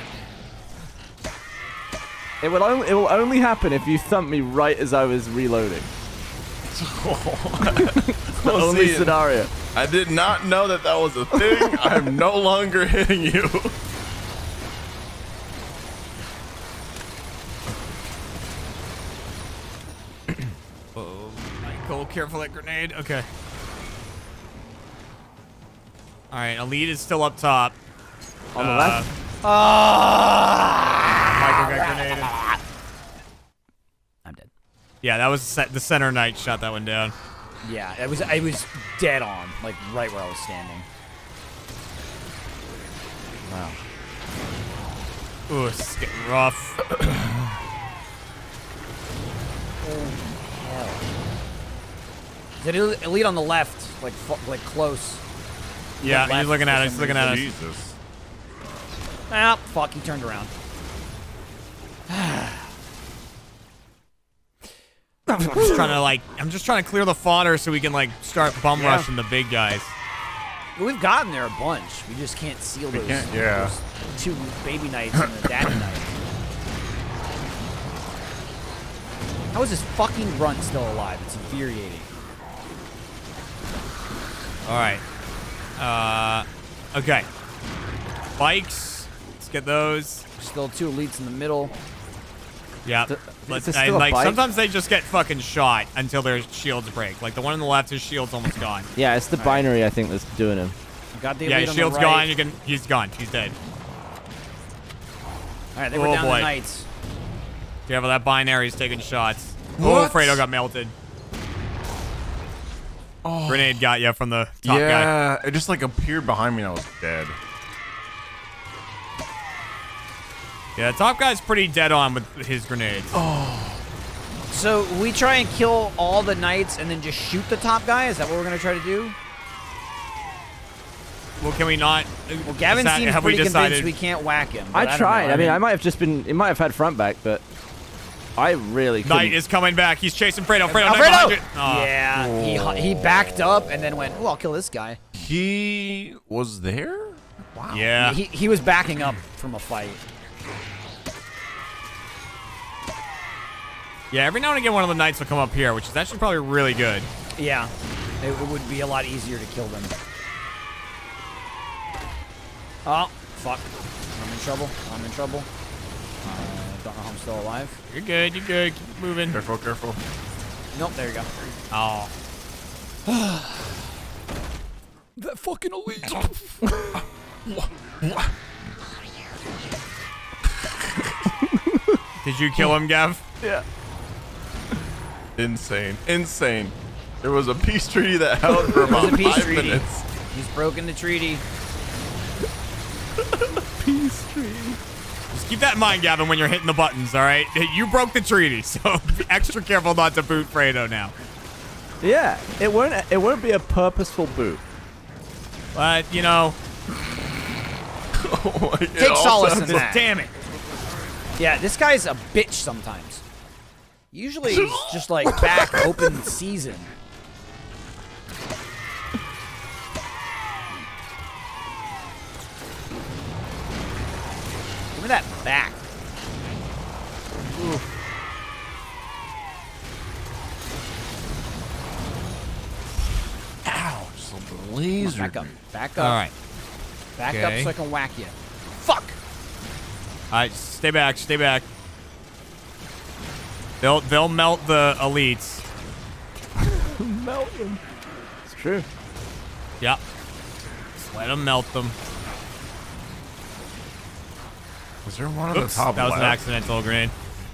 It will only it will only happen if you thump me right as I was reloading. The only see, scenario. I did not know that that was a thing. I'm no longer hitting you. Oh, Michael, careful that grenade. Okay. All right, Elite is still up top. On the Uh, left. Michael got grenaded. I'm dead. Yeah, that was set, the center Knight shot that one down. Yeah, it was. It was dead on, like right where I was standing. Wow. Ooh, this is getting rough. Is it el- elite on the left, like fu- like close? Yeah, left he's looking at for us. He's some looking at us. Jesus. Ah, fuck! He turned around. I'm just trying to like, I'm just trying to clear the fodder so we can like start bum Yeah. rushing the big guys. We've gotten there a bunch. We just can't seal those, can't- yeah. those two baby knights and the daddy knight. How is this fucking grunt still alive? It's infuriating. All right. Uh, okay. Bikes. Let's get those. Still two elites in the middle. Yeah. Th- Let's, is there I, still a like bike? sometimes they just get fucking shot until their shields break. Like the one on the left, his shield's almost gone. Yeah, it's the binary I think that's doing him. Got the Yeah, elite his on the shield's right. gone. You can. He's gone. He's dead. All right, they were Oh, down boy. the knights. Careful, that binary's taking shots. What? Oh, Fredo got melted. Oh. Grenade got you from the top guy. Yeah, it just like appeared behind me and I was dead. Yeah, the top guy's pretty dead on with his grenades. Oh. So we try and kill all the knights and then just shoot the top guy? Is that what we're going to try to do? Well, can we not? Well, Gavin That, seems have we pretty decided? convinced we can't whack him. but I don't tried. know. I mean, I might have just been. It might have had front back, but I really couldn't. Knight is coming back. He's chasing Fredo. Fredo, Alfredo! Knight behind you. Oh. Yeah, he, he backed up and then went, oh, I'll kill this guy. He was there? Wow. Yeah. He, he was backing up from a fight. Yeah, every now and again one of the knights will come up here, which is actually probably really good. Yeah, it, it would be a lot easier to kill them. Oh, fuck. I'm in trouble. I'm in trouble. Uh, don't know how I'm still alive. You're good. You're good. Keep moving. Careful, careful. Nope, there you go. Oh. That fucking elite. Did you kill him, Gav? Yeah. Insane. Insane. There was a peace treaty that held for There's about a peace five treaty. minutes. He's broken the treaty. Peace treaty. Just keep that in mind, Gavin, when you're hitting the buttons, all right? You broke the treaty, so be extra careful not to boot Fredo now. Yeah, it won't. It won't be a purposeful boot. But, you know, Oh my God. Take solace in Also- that. damn it. Yeah, this guy's a bitch sometimes. Usually he's just like back open season. Give me that back. Ooh. Ow, just a laser. Back up. Back up. All right. Back Okay. up so I can whack you. Fuck! All right, stay back. Stay back. They'll they'll melt the elites. Melt them. It's true. Yep. Just let them melt them. Was there one on Oops, the top that was an left? accidental grenade.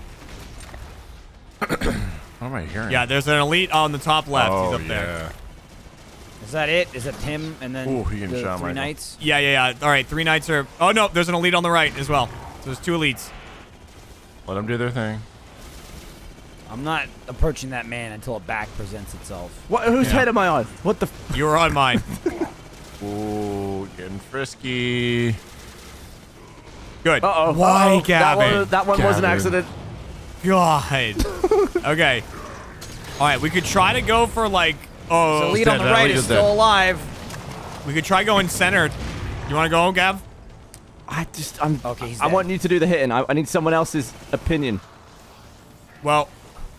What am I hearing? Yeah, there's an elite on the top left. Oh, He's up there. yeah. Is that it? Is it him and then Ooh, he can the shot three Michael. knights? Yeah, yeah, yeah. All right, three knights are... Oh, no, there's an elite on the right as well. So there's two elites. Let them do their thing. I'm not approaching that man until a back presents itself. What? Whose Yeah. head am I on? What the? F You were on mine. Ooh, getting frisky. Good. Uh oh. Why, Uh-oh. That Gavin? one, that one was an Gavin. accident. God. Okay. All right, we could try to go for, like... Oh, The lead on the that right lead is is still dead. alive. we could try going centered. You want to go, Gav? I just. I'm. Okay, he's I dead. want you to do the hitting. I, I need someone else's opinion. Well,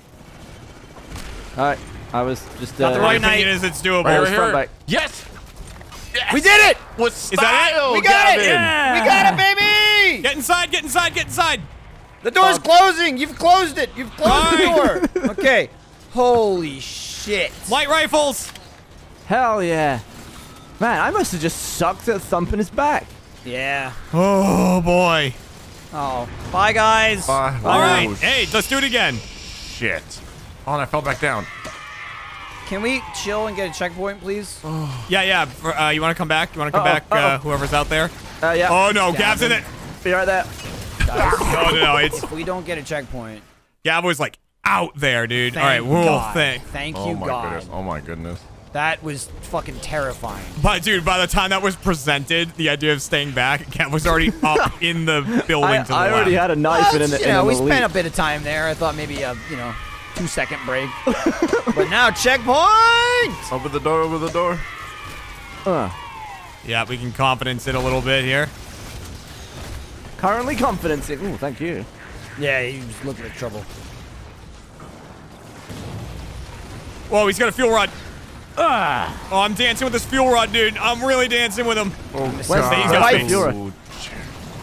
All right. I was just. not Uh, the right opinion is it's doable. Right, I right was front here. back. Yes! Yes! We did it! With Is that it? style, We got it! Gavin! Yeah! We got it, baby! Get inside, get inside, get inside. The door's closing. You've closed it. You've closed Fine. the door. Okay. Holy shit. Light rifles. Hell yeah. Man, I must have just sucked at thumping his back. Yeah. Oh, boy. Oh. Bye, guys. Bye. All right. Oh, Hey, let's do it again. Shit. Oh, and I fell back down. Can we chill and get a checkpoint, please? Yeah, yeah. For, uh, you want to come back? You want to come Uh-oh, back, uh, uh-oh. whoever's out there? Uh, yeah. Oh, no. Gav's in it. Be right there. No, no, no. It's... If we don't get a checkpoint, Gav was, like, out there, dude. thank All right. Whoa, God. thank. Thank Oh you, my God. goodness. Oh my goodness. That was fucking terrifying. But, dude, by the time that was presented, the idea of staying back, Gav was already up in the building I, to the I already left. had a knife Well, in an, you in know, an we elite. spent a bit of time there. I thought maybe a, you know, two second break. But now checkpoint! Open the door, open the door. Uh, Yeah, we can confidence it a little bit here. currently confidence. Ooh, thank you. Yeah, he was looking at trouble. Whoa, he's got a fuel rod. Ah. Oh, I'm dancing with this fuel rod, dude. I'm really dancing with him. Oh, Where's God. He's got the space. Fury? Oh, shit.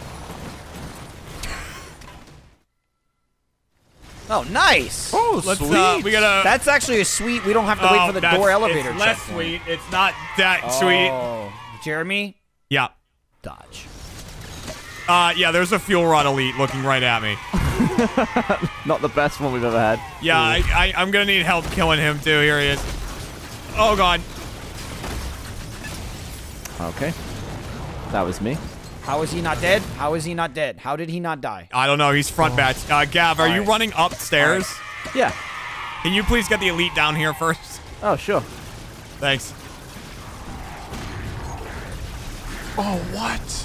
Oh, nice! Oh, Let's, sweet. uh, we gotta... That's actually a sweet. We don't have to wait Oh, for the that's- door elevator It's less checkpoint. sweet. It's not that sweet. Oh, Jeremy, Yeah. dodge. Uh, yeah, there's a fuel rod elite looking right at me. Not the best one we've ever had. Yeah, I, I, I'm gonna need help killing him too. Here he is. Oh god. Okay. That was me. How is he not dead? How is he not dead? How did he not die? I don't know. He's front Oh. batch. Uh, Gav, are All you right. running upstairs? Yeah. Can you please get the elite down here first? Oh, sure. Thanks. Oh, what?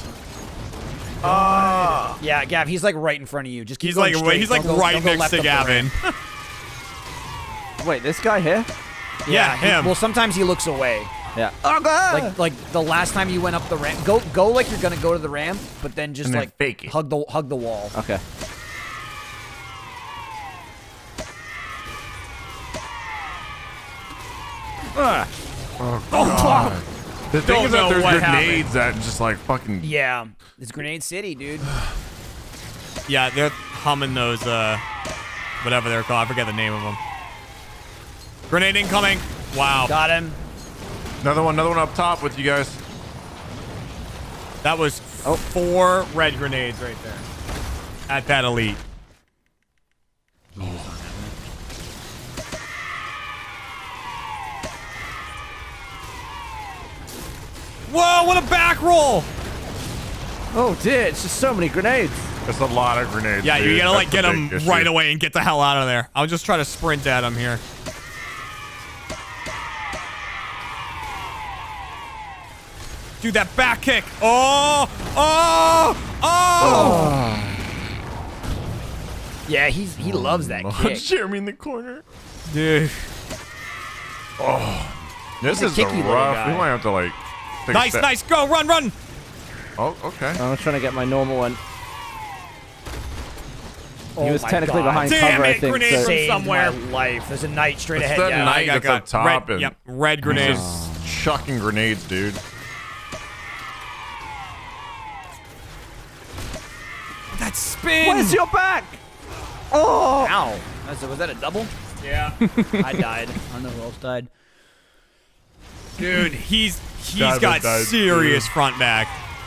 Yeah, Gav, he's like right in front of you. Just keep He's going like straight. he's like Don't go- right don't go next left to up the Gavin. ramp. Wait, this guy here? Yeah, he- him. well, sometimes he looks away. Yeah. Oh, God! Like like the last time you went up the ramp. Go go like you're gonna go to the ramp, but then just And then like fake it. hug the hug the wall. Okay. Ah. Oh, God. The thing Don't is that know there's what grenades that just like fucking. Yeah, it's Grenade City, dude. Yeah, they're humming those, uh, whatever they're called. I forget the name of them. Grenade incoming. Wow. Got him. Another one, another one up top with you guys. That was Oh. four red grenades right there. At that elite. Whoa, what a back roll! Oh, dear. It's just so many grenades. It's a lot of grenades. Yeah, you dude. gotta like That's get the him big issue. right away and get the hell out of there. I'll just try to sprint at him here. Dude, that back kick. Oh! Oh! Oh! Yeah, he's he loves that Oh, kick. Jeremy in the corner. Dude. This a is a kicky little rough. guy. We might have to like. Take a Nice, step- nice. Go, run, run. Oh, okay. I was trying to get my normal one. Oh he was my technically God. behind Damn cover, I it, think. grenade So. from Saved somewhere. my life. There's a knight straight It's ahead. that Yeah. knight got- that's got up top red, and yep, red he's grenades. just chucking grenades, dude. That spin. Where's your back? Oh! Ow. That's a- was that a double? Yeah. I died. I don't know who else died. Dude, he's he's Diamond got died, serious too. front back.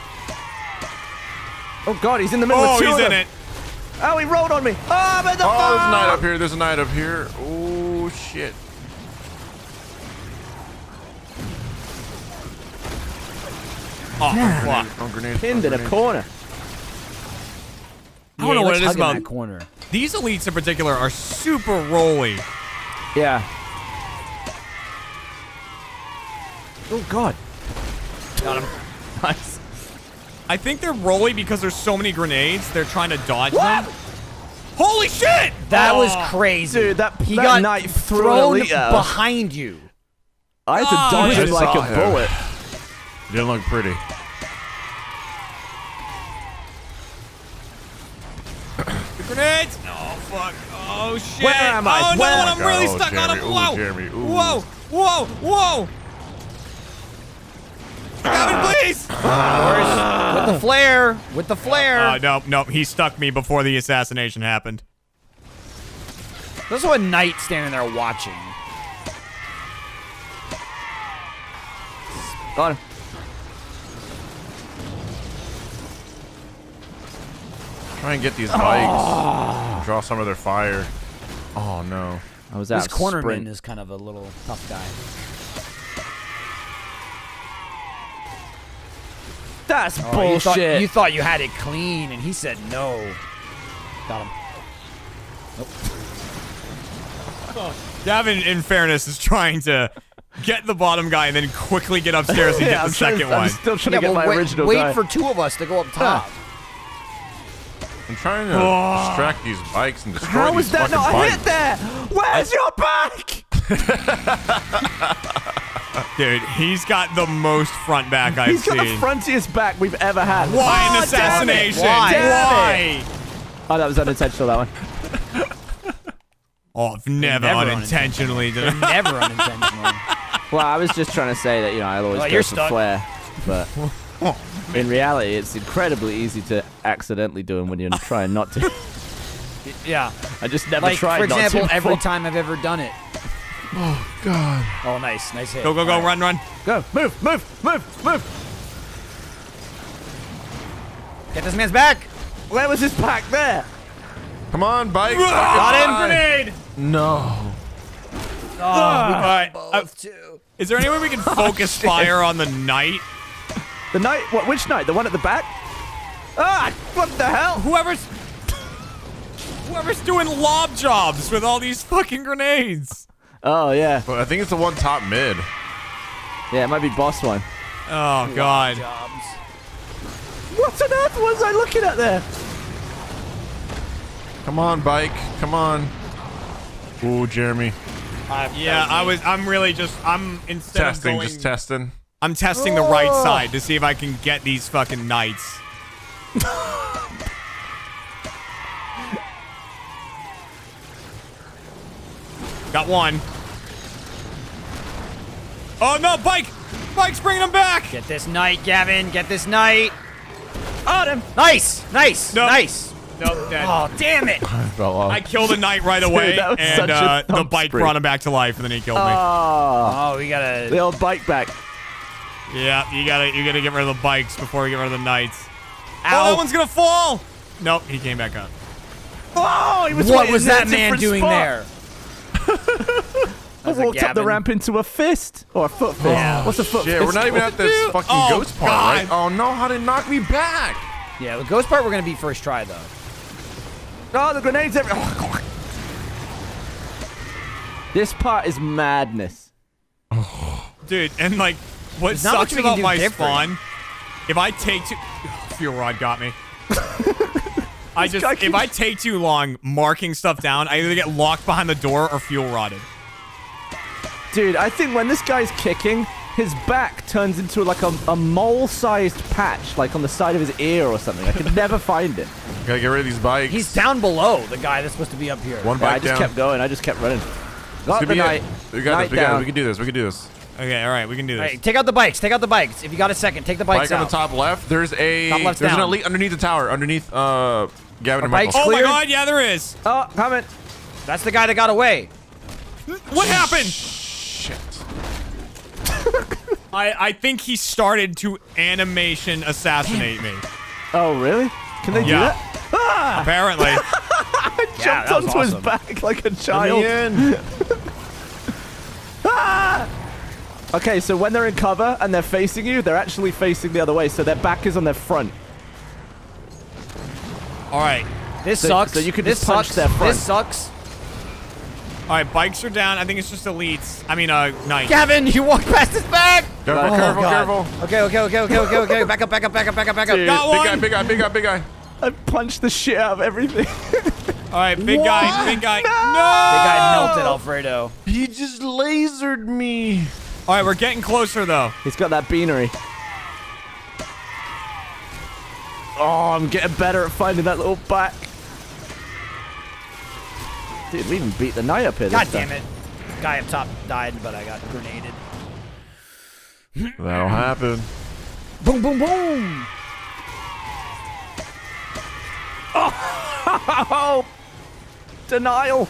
Oh, God. He's in the middle Oh, of two he's of in them. it. Oh, he rolled on me. Oh, I'm in the Oh, there's a knight fire. up here. There's a knight up here. Oh shit. Oh, fuck. Oh, grenades. Pinned oh, in a grenades. corner. I don't know what it is about that corner. these elites in particular are super rolly. Yeah. Oh, God. Got him. Nice. I think they're rolly because there's so many grenades. They're trying to dodge them. Holy shit! That Oh. was crazy. Dude, that, he that got knight threw an thrown elite out. behind you. I had to Oh, dodge I him like saw a him. bullet. Didn't look pretty. The grenades! No, fuck. Oh, shit. Where am I? Oh, Where? no, I'm really Oh, stuck on him. Jeremy. Ooh, Whoa. Jeremy. Ooh. Whoa. Whoa. Whoa. Gavin, please! With the flare. With the flare. Uh, no, no, he stuck me before the assassination happened. There's also a knight standing there watching. Got him. Try and get these bikes. Draw some of their fire. Oh no. I was out This cornerman sprint. is kind of a little tough guy. That's Oh, you thought, bullshit. you thought you had it clean, and he said no. Got him. Gavin, in fairness, is trying to get the bottom guy and then quickly get upstairs and yeah, get I'm the trying- second I'm one. still trying Yeah, to get well, my wait, original wait guy. for two of us to go up top. I'm trying to Oh. distract these bikes and destroy How these was that fucking not bikes. hit there? Where's your back? Dude, he's got the most front back I've He's got seen. the frontiest back we've ever had. Why Oh, an assassination? Why? Why? Oh, that was unintentional, that one. Oh, I've never, never unintentionally done it. Never unintentional. Well, I was just trying to say that, you know, I'll always Well, go you're for stuck. flair. But in reality, it's incredibly easy to accidentally do them when you're trying not to. Yeah. I just never Like, tried for not example, to. every before. time I've ever done it. Oh god. Oh, nice. Nice hit. Go, go, go, All right. run, run. Go, move, move, move, move. Get this man's back. Where was his pack there? Come on, bike. Got him. Grenade. No. Oh, All right. Uh, both too. is there any way we can focus fire on the knight? The knight? What? Which knight? The one at the back? Ah! What the hell? Whoever's whoever's doing lob jobs with all these fucking grenades. Oh yeah. But I think it's the one top mid. Yeah, it might be boss one. Oh god. Jobs. What on earth was I looking at there? Come on, bike. Come on. Ooh, Jeremy. Yeah, I was. I'm really just. I'm instead Testing, of going, just testing. I'm testing the right side to see if I can get these fucking knights. Got one. Oh no, bike! Bike's bringing him back. Get this knight, Gavin. Get this knight. Oh, them. Nice. Nice. Nope. Nice. Nope, dead. Oh, damn it. I fell off. I killed a knight right away, that was and such a uh, the dumb bike spree. brought him back to life, and then he killed me. Oh, Oh, we gotta. the old bike back. Yeah, you gotta, you gotta get rid of the bikes before we get rid of the knights. Ow. Oh, that one's gonna fall. Nope, he came back up. Oh, he was What waiting was in a that man different doing spot. there? I Was it walked up the Gavin? ramp into a fist or a foot fist. Yeah. What's a foot Yeah, fist? we're not even at this fucking Oh, ghost part, right? God. Oh no, how did it knock me back? Yeah, the ghost part we're gonna beat first try though. Oh, the grenades everywhere. This part is madness. Dude, and like, what There's not much sucks we can about do my different. spawn, if I take too... Fuel rod got me. I just, guy if keeps- I take too long marking stuff down, I either get locked behind the door or fuel rodded. Dude, I think when this guy's kicking, his back turns into like a, a mole-sized patch, like on the side of his ear or something. I could never find it. Gotta get rid of these bikes. He's down below the guy that's supposed to be up here. One Yeah, I bike just down. kept going. I just kept running. This Got could the be it. knight. We got Knight this. We got down. it. We can do this. We can do this. Okay, all right, we can do All this. right, take out the bikes. Take out the bikes. If you got a second, take the bikes Bike on out. the top left. There's a Top left's there's an down. elite underneath the tower. Underneath uh Gavin and bikes Michael. Oh my cleared? god, yeah, there is. Oh, coming. That's the guy that got away. What happened? Shit. I, I think he started to animation assassinate me. Oh, really? Can they do Yeah. that? Ah! Apparently. I Yeah, jumped that was onto his awesome. back like a Let child. me in. Ah! Okay, so when they're in cover and they're facing you, they're actually facing the other way, so their back is on their front. All right. This So- sucks. so you could this just punch sucks. their front. This sucks. All right, bikes are down. I think it's just elites. I mean, uh, knights. Gavin, you walked past his back. Careful, Oh, careful, God. careful. Okay, okay, okay, okay, okay, okay. Back up, back up, back up, back up, back up. Dude. Got Big one. guy, big guy, big guy, big guy. I punched the shit out of everything. All right, big guy, big guy. The guy melted Alfredo. He just lasered me. All right, we're getting closer though. He's got that beanery. Oh, I'm getting better at finding that little back. Dude, we even beat the knight up here. God this damn time. it. Guy up top died, but I got grenaded. That'll happen. Boom, boom, boom. Oh! Denial!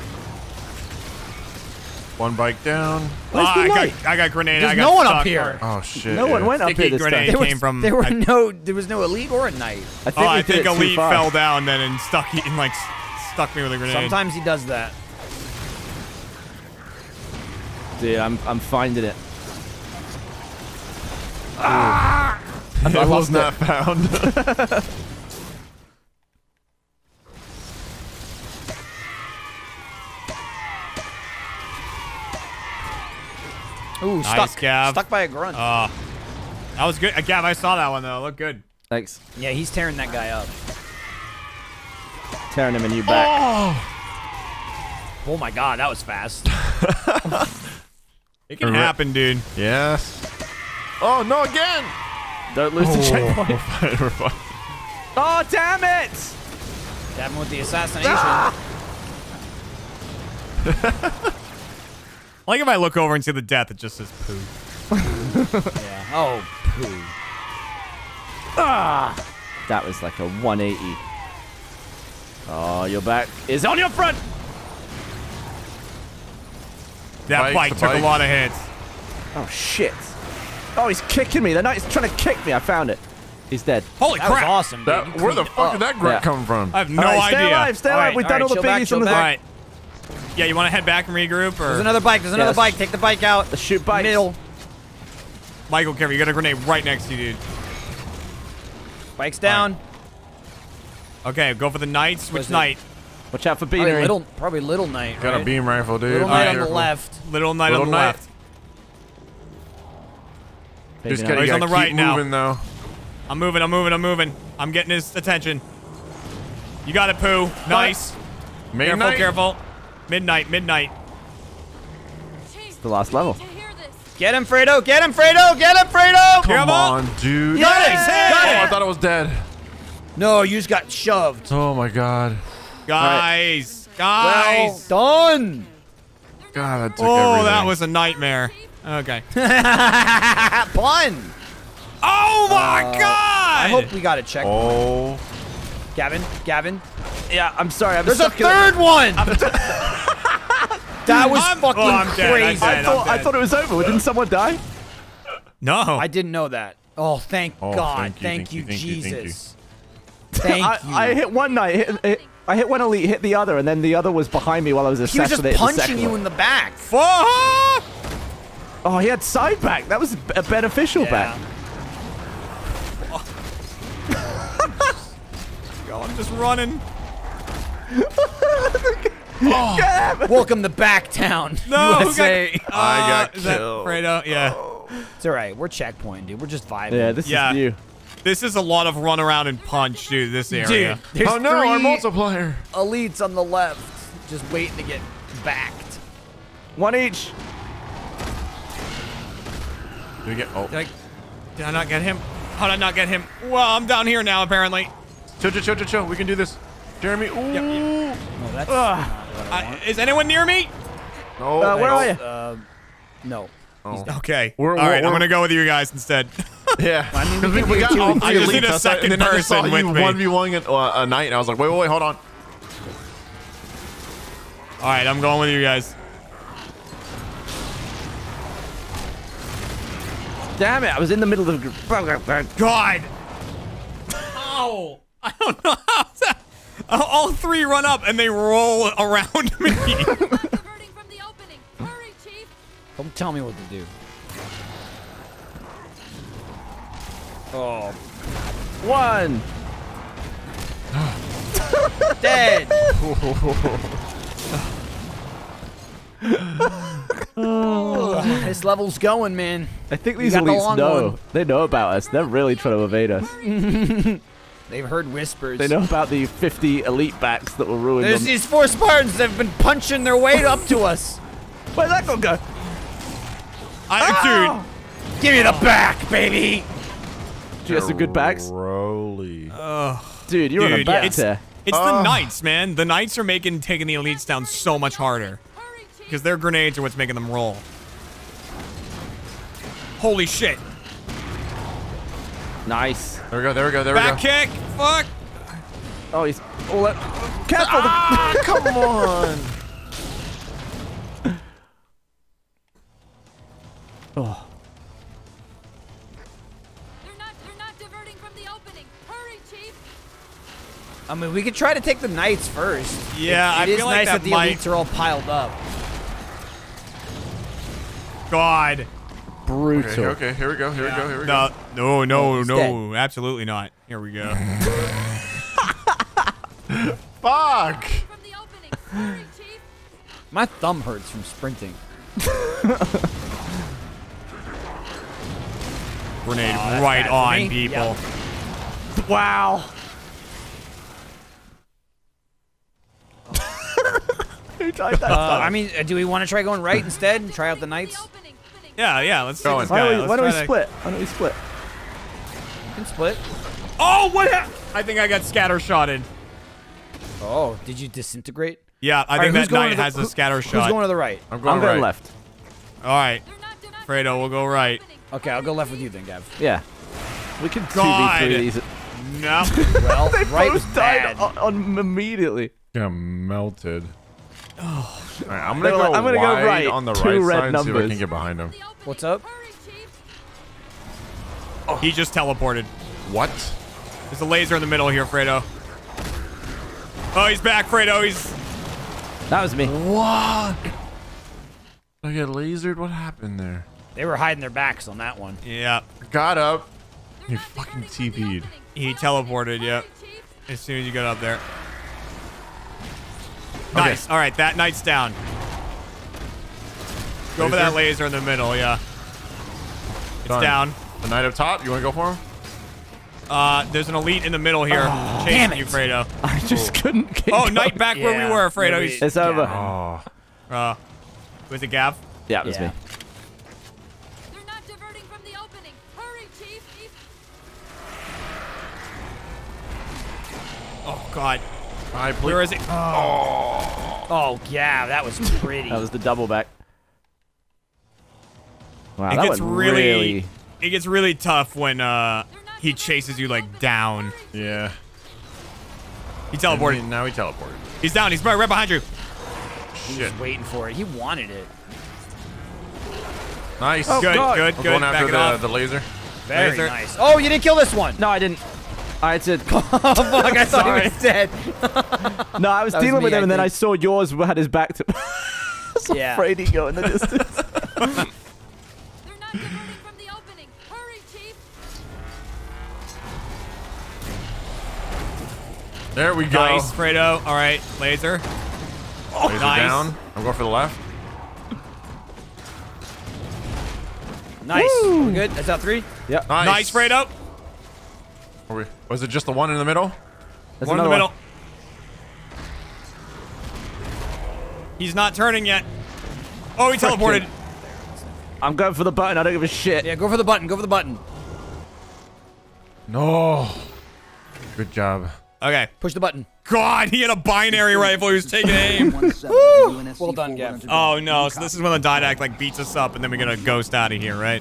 One bike down. Where's Ah, the I knight? got, I got grenade. There's I got no one up stuck. here. Oh shit. No one yeah. went up Sticky here this grenade. time. It There was, came from- there were I- no there was no elite or a knight. I think Oh, we I did think it too elite far. fell down then and stuck and like s- stuck me with a grenade. Sometimes he does that. Dude, I'm I'm finding it. I lost was it. not found. Ooh, Nice, stuck. Gav. Stuck by a grunt. Uh, that was good. Uh, Gav, I saw that one though. It looked good. Thanks. yeah, he's tearing that guy up. Tearing him a new back. Oh my god, that was fast. It can Alright. happen, dude. Yes. Oh no again. Don't lose the checkpoint. We're fine. We're fine. Oh, damn it! Stab him with the assassination. Ah! Like if I look over and see the death, it just says poo. Yeah. Oh, poo. Ah! That was like a one eighty. Oh, your back is on your front! That Bike, bike the took bike. a lot of hits. Oh, shit. Oh, he's kicking me. The knight's trying to kick me. I found it. He's dead. Holy That crap! was awesome, dude. That, You where the cleaned fuck up. did that grunt Yeah. come from? I have no All right, stay idea. alive, stay All alive. right, We've all done right, all the chill back, biggies chill on the All back. right. Yeah, you want to head back and regroup, or There's another bike. There's another Yes. bike. Take the bike out. Let's shoot bikes. Middle. Michael, careful! You got a grenade right next to you, dude. Bike's down. Okay, go for the knights. Which Was it- knight? Watch out for Probably beanery. little, probably little knight. Got right? a beam rifle, dude. Little Be knight on the careful. left. Little knight Little on the knight. left. Just Maybe gotta, not. He's gotta on the right keep now. moving, though. I'm moving. I'm moving. I'm moving. I'm getting his attention. You got it, Pooh. Nice. Midnight? Careful, careful. Midnight, midnight. It's the last level. Get him, Fredo. Get him, Fredo. Get him, Fredo. Come Careful. on, dude. Nice. Oh, I thought it was dead. No, you just got shoved. Oh, my God. Guys. Well Guys. done. God, that took Oh, everything. that was a nightmare. Okay. Pun. Oh, my God. I hope we got a check. Oh. Gavin, Gavin. Yeah, I'm sorry. I'm There's a stuck in third one. That was I'm- fucking oh, I'm dead, I'm crazy. dead. I thought, I dead. thought it was over. Didn't someone die? No. I didn't know that. Oh, thank Oh, God. thank you, Thank thank you, you, thank you, thank you. Jesus. Thank I, you. I hit one night. Hit, hit, I hit one elite, hit the other, and then the other was behind me while I was He was assassinating just the punching second you one. in the back. Fuck. Oh, he had side back. That was a beneficial back. Oh, I'm just running. Welcome to Backtown, No. U S A. who got- I got uh, is that killed. Fredo? Yeah. It's all right. We're checkpoint, dude. We're just vibing. Yeah, this Yeah. is new. This is a lot of run around and punch, dude. This area. Dude, there's Oh, no, three our multiplier. elites on the left, just waiting to get backed. One each. Did we get? Oh. Did I, did I not get him? How did I not get him? Well, I'm down here now, apparently. Chill, chill, chill, chill, chill. We can do this. Jeremy. Ooh. Yep, yep. No, that's I, is anyone near me? No. Uh, where are you? uh, no. Oh. Okay. We're- All right, we're- I'm we're- gonna go with you guys instead. Yeah. I mean, we 'Cause we, can we do got two all and three two. I just need a elites outside, second and then I just saw person you with me. one v one uh, a night, and I was like, wait, wait, wait, hold on. All right, I'm going with you guys. Damn it! I was in the middle of the. God. Ow. I don't know how that. All three run up and they roll around me. Diverting from the opening. Hurry, Chief. Don't tell me what to do. Oh, One. dead. This level's going, man. I think You these got the elites long know. one. They know about us. They're really trying to evade us. They've heard whispers. They know about the fifty elite backs that will ruin There's them. these four Spartans that have been punching their way up to us. Where'd that gonna go? I, Give me the back, baby. Do you have some good backs? Roly. Dude, you're dude, on a dude, back it's tear. it's the knights, man. The knights are making taking the elites down so much harder Hurry, Chief. because their grenades are what's making them roll. Holy shit! Nice. There we go, there we go, there we Back go. kick! Fuck! Oh, he's. Oh, let, careful! Ah, come on. Oh. They're not, they're not diverting from the opening. Hurry, Chief. I mean, we could try to take the knights first. Yeah, it, I it is feel like nice that that, the might- elites are all piled up. God! Brutal. Okay, okay, here we go, here we go, here we No, no, no, Oh, he's no, absolutely not. Here we go. go. Fuck. From the opening. Hurry, Chief. My thumb hurts from sprinting. Grenade Oh, that's right bad for on me. people. Yep. Wow. Who died that Uh, time? I mean, uh, do we want to try going right instead and try out the knights? Opening. Opening. Yeah, yeah. Let's see Going. this Why guy. don't we, Let's why don't we try to- split? Why don't we split? We can split. Oh, what happened? I think I got scatter shotted. Oh, did you disintegrate? Yeah, I All right, think who's that going knight to the- has a who- scatter Who's shot. going to the right? I'm going I'm going right. left. All right, They're not, they're not Fredo, we'll go right. Okay, I'll go left with you then, Gav. Yeah. We can God. two v three these. No. Well, right was Both died bad. on, on immediately. Yeah, melted. Oh. All right, I'm They're gonna go like, I'm gonna go wide right, on the two right red side and see if I numbers. can get behind him. the opening. What's up? Hurry, Chief. He just teleported. What? There's a laser in the middle here, Fredo. Oh, he's back, Fredo. He's... That was me. What? I get lasered? What happened there? They were hiding their backs on that one. Yeah. Got up. He fucking T P'd. He teleported, yep. As soon as you got up there. Nice. Okay. All right, that knight's down. Go Laser? for that laser in the middle, yeah. It's Done. down. The knight up top. You want to go for him? Uh, there's an elite in the middle here Oh, chasing damn it. you, Fredo. I just couldn't keep Oh, going. knight back where we Yeah, were, Fredo. maybe- He's, It's over. Oh. uh, was it Gav? Yeah, that's Yeah. me. They're not diverting from the opening. Hurry, Chief. Oh, God. I Where is it? Oh, yeah, that was pretty. That was the double back. Wow, It that gets went really, really... it gets really tough when uh he chases you like down. Yeah. He teleported. And now he teleported. He's down. He's right, right behind you. He was waiting for it. He wanted it. Nice. Oh, Good, God. good, We're good. going Back after it the, off. the laser. Very Laser. nice. Oh, you didn't kill this one. No, I didn't. I had to... Oh, fuck, I thought he was dead. No, I was That was dealing with me, him, I and then think. I saw yours had his back to... So Yeah. afraid he'd go in the distance. They're not diverting from the opening. Hurry, Chief. There we go. Nice, Fredo. All right, laser. Oh, laser nice. down. I'm going for the left. Nice. We good? That's out three? Yeah. Nice. Nice, Fredo. Are we- Was it just the one in the middle? There's One in the another middle. He's not turning yet. Oh, he teleported. I'm going for the button. I don't give a shit. Yeah, go for the button. Go for the button. No. Good job. Okay. Push the button. God, he had a binary rifle. He was taking aim. Well done, Gav. Oh no! So this is when the Didac like beats us up, and then we get a ghost out of here, right?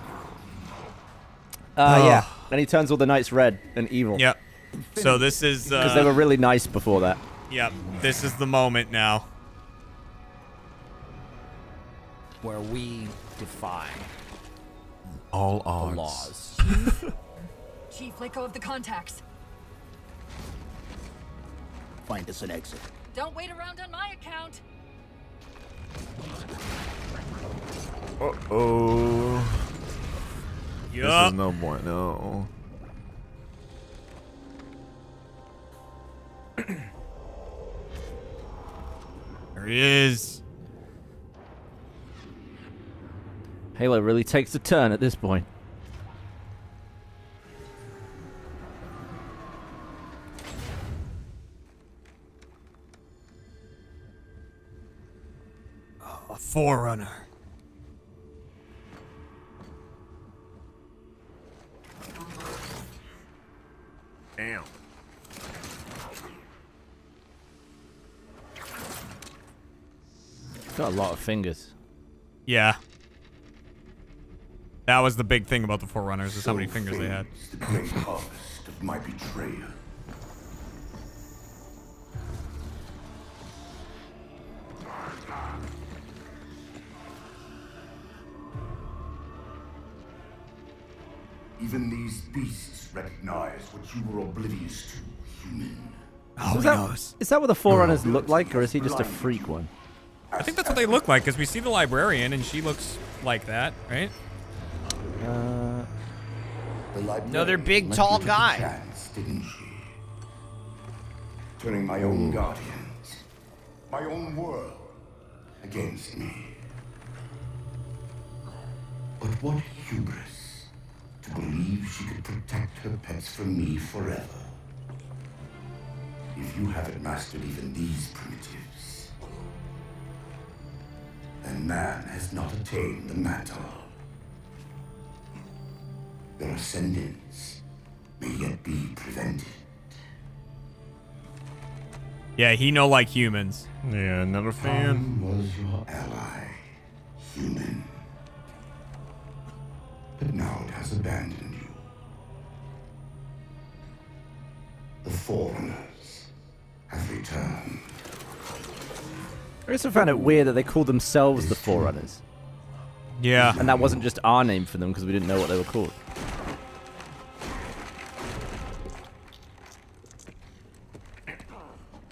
Uh, yeah. And he turns all the knights red and evil. Yep. So this is. Because Uh, they were really nice before that. Yep. This is the moment now. Where we defy All the odds. laws. Chief, let go of the contacts. Find us an exit. Don't wait around on my account. Uh-oh. This Yup. is no bueno. There he is. Halo really takes a turn at this point. A Forerunner. Damn. Got a lot of fingers. Yeah. That was the big thing about the Forerunners, is how many fingers they had. It's the great harvest of my betrayal. Even these beasts recognize what you were oblivious to, human. Oh, Is he that, knows. is that what the Forerunners look like, or is he just a freak one? I think that's what they look like, because we see the librarian, and she looks like that, right? Uh, Another big, Let tall you take a guy. Chance, didn't she? Turning my own guardians, my own world, against me. But what hubris to believe she could protect her pets from me forever. If you haven't mastered even these primitives, then man has not attained the mantle. Their ascendance may yet be prevented. Yeah, he know like humans. Yeah, another fan. Khan was your ally, human. But now it has abandoned you. The Forerunners have returned. I also found it weird that they called themselves the Forerunners. Yeah. And that wasn't just our name for them, because we didn't know what they were called.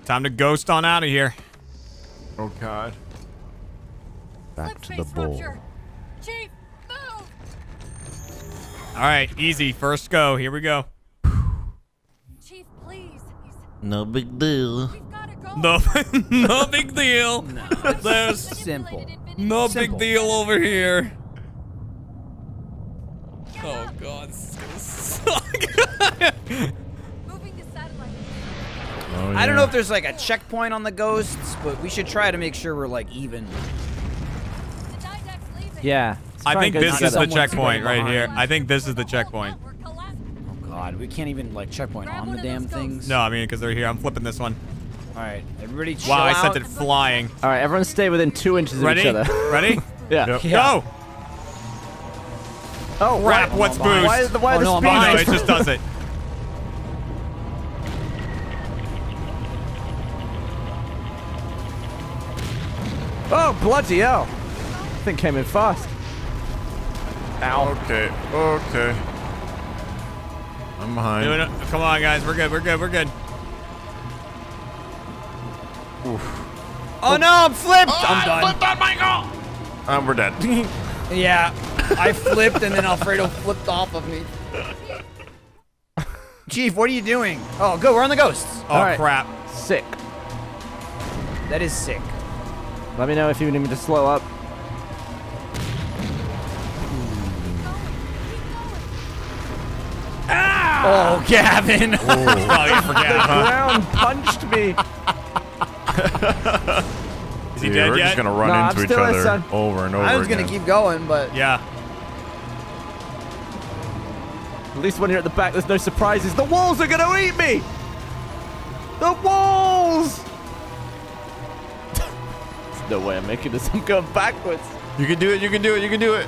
Time to ghost on out of here. Oh God. Back to the ball. Chief, move! All right, easy. First go. Here we go. Chief, please. He's, No big deal. we've gotta go. No, no big deal. No. There's Simple. no Simple. big deal over here. Oh God, this is gonna suck. Moving the satellite. Oh, I don't yeah. know if there's like a checkpoint on the ghosts, but we should try to make sure we're like even. The Didact's leaving. Yeah. let's I try think and go this is together. the Someone's checkpoint right behind. here. I think this is the checkpoint. We're collapsing. Oh God, we can't even like checkpoint Grab on one the of damn those things. No, I mean because they're here. I'm flipping this one. All right, everybody chill Wow, I out. sent it flying. All right, everyone stay within two inches of Ready? each other. Ready? Yeah. Yep. Yeah. Go! Oh, Crap, why- what's behind. boost? Why is the, why Oh, the no, I'm speed? Oh, no, behind. it just does it. Oh, bloody hell. Thing came in fast. Ow. Okay. Okay. I'm behind. Doing it. Come on, guys. We're good. We're good. We're good. Oh no, I'm flipped. I'm done. Flipped on Michael. Um, we're dead. Yeah, I flipped and then Alfredo flipped off of me. Chief, what are you doing? Oh, go. We're on the ghosts. Oh, All right. crap. Sick. That is sick. Let me know if you need me to slow up. Oh, Gavin. Oh, you forget, huh? Ground punched me. Is he Dude, dead we're yet? just gonna run No, I'm into each still here, other son. over and over I was gonna again. keep going, but Yeah. At least when you're at the back, there's no surprises. The walls are gonna eat me. The walls. There's no way I'm making this. I'm going backwards. You can do it. You can do it. You can do it.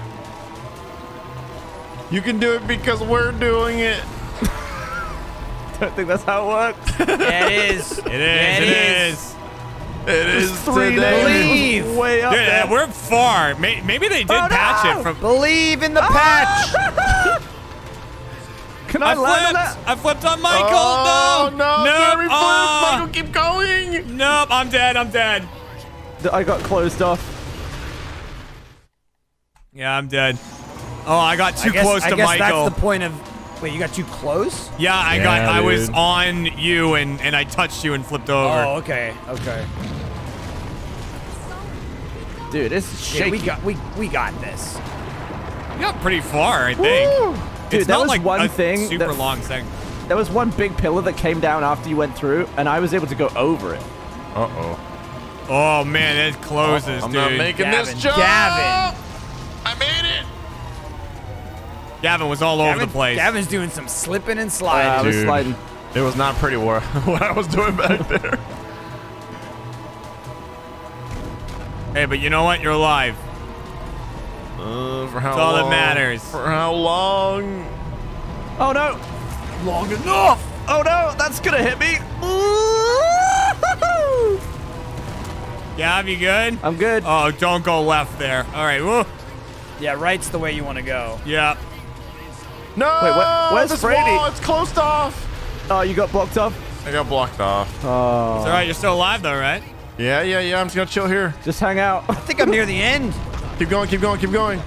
You can do it because we're doing it. Don't think that's how it works. yeah, it is. It is. Yeah, it it is. It is Three today. names Believe. way up Dude, there. uh, we're far. May- Maybe they did Oh, patch no! it from. Believe in the patch. Can I, I land on flipped. that? I flipped on Michael. Oh, no. no. Nope. Gary, Ah. Michael, keep going. Nope. I'm dead. I'm dead. I got closed off. Yeah, I'm dead. Oh, I got too I guess, close I to guess Michael. that's the point of. Wait, you got too close? Yeah, I Yeah, got. I was dude. on you and and I touched you and flipped over. Oh, okay, okay. Dude, this is Yeah, shaky. we got we we got this. You got pretty far, I think. Woo! Dude, it's that not was like one a thing super that- long thing. There was one big pillar that came down after you went through, and I was able to go over it. Uh-oh. Oh man, it closes, I'm dude. not making Gavin, this jump. Gavin. I made it. Gavin was all over Gavin, the place. Gavin's doing some slipping and Uh, I sliding. was Dude. sliding. It was not pretty what, what I was doing back there. Hey, but you know what? You're alive. Uh, for how That's all that long? matters. For how long? Oh no! Long enough. Oh no! That's gonna hit me! Gav, you good? I'm good. Oh, don't go left there. All right. Woo. Yeah, right's the way you want to go. Yeah. No! Wait, what- where's this Brady? wall, it's closed off. Oh, you got blocked off? I got blocked off. Oh. It's all right. You're still alive though, right? Yeah, yeah, yeah. I'm just gonna chill here. Just hang out. I think I'm near the end. Keep going, keep going, keep going.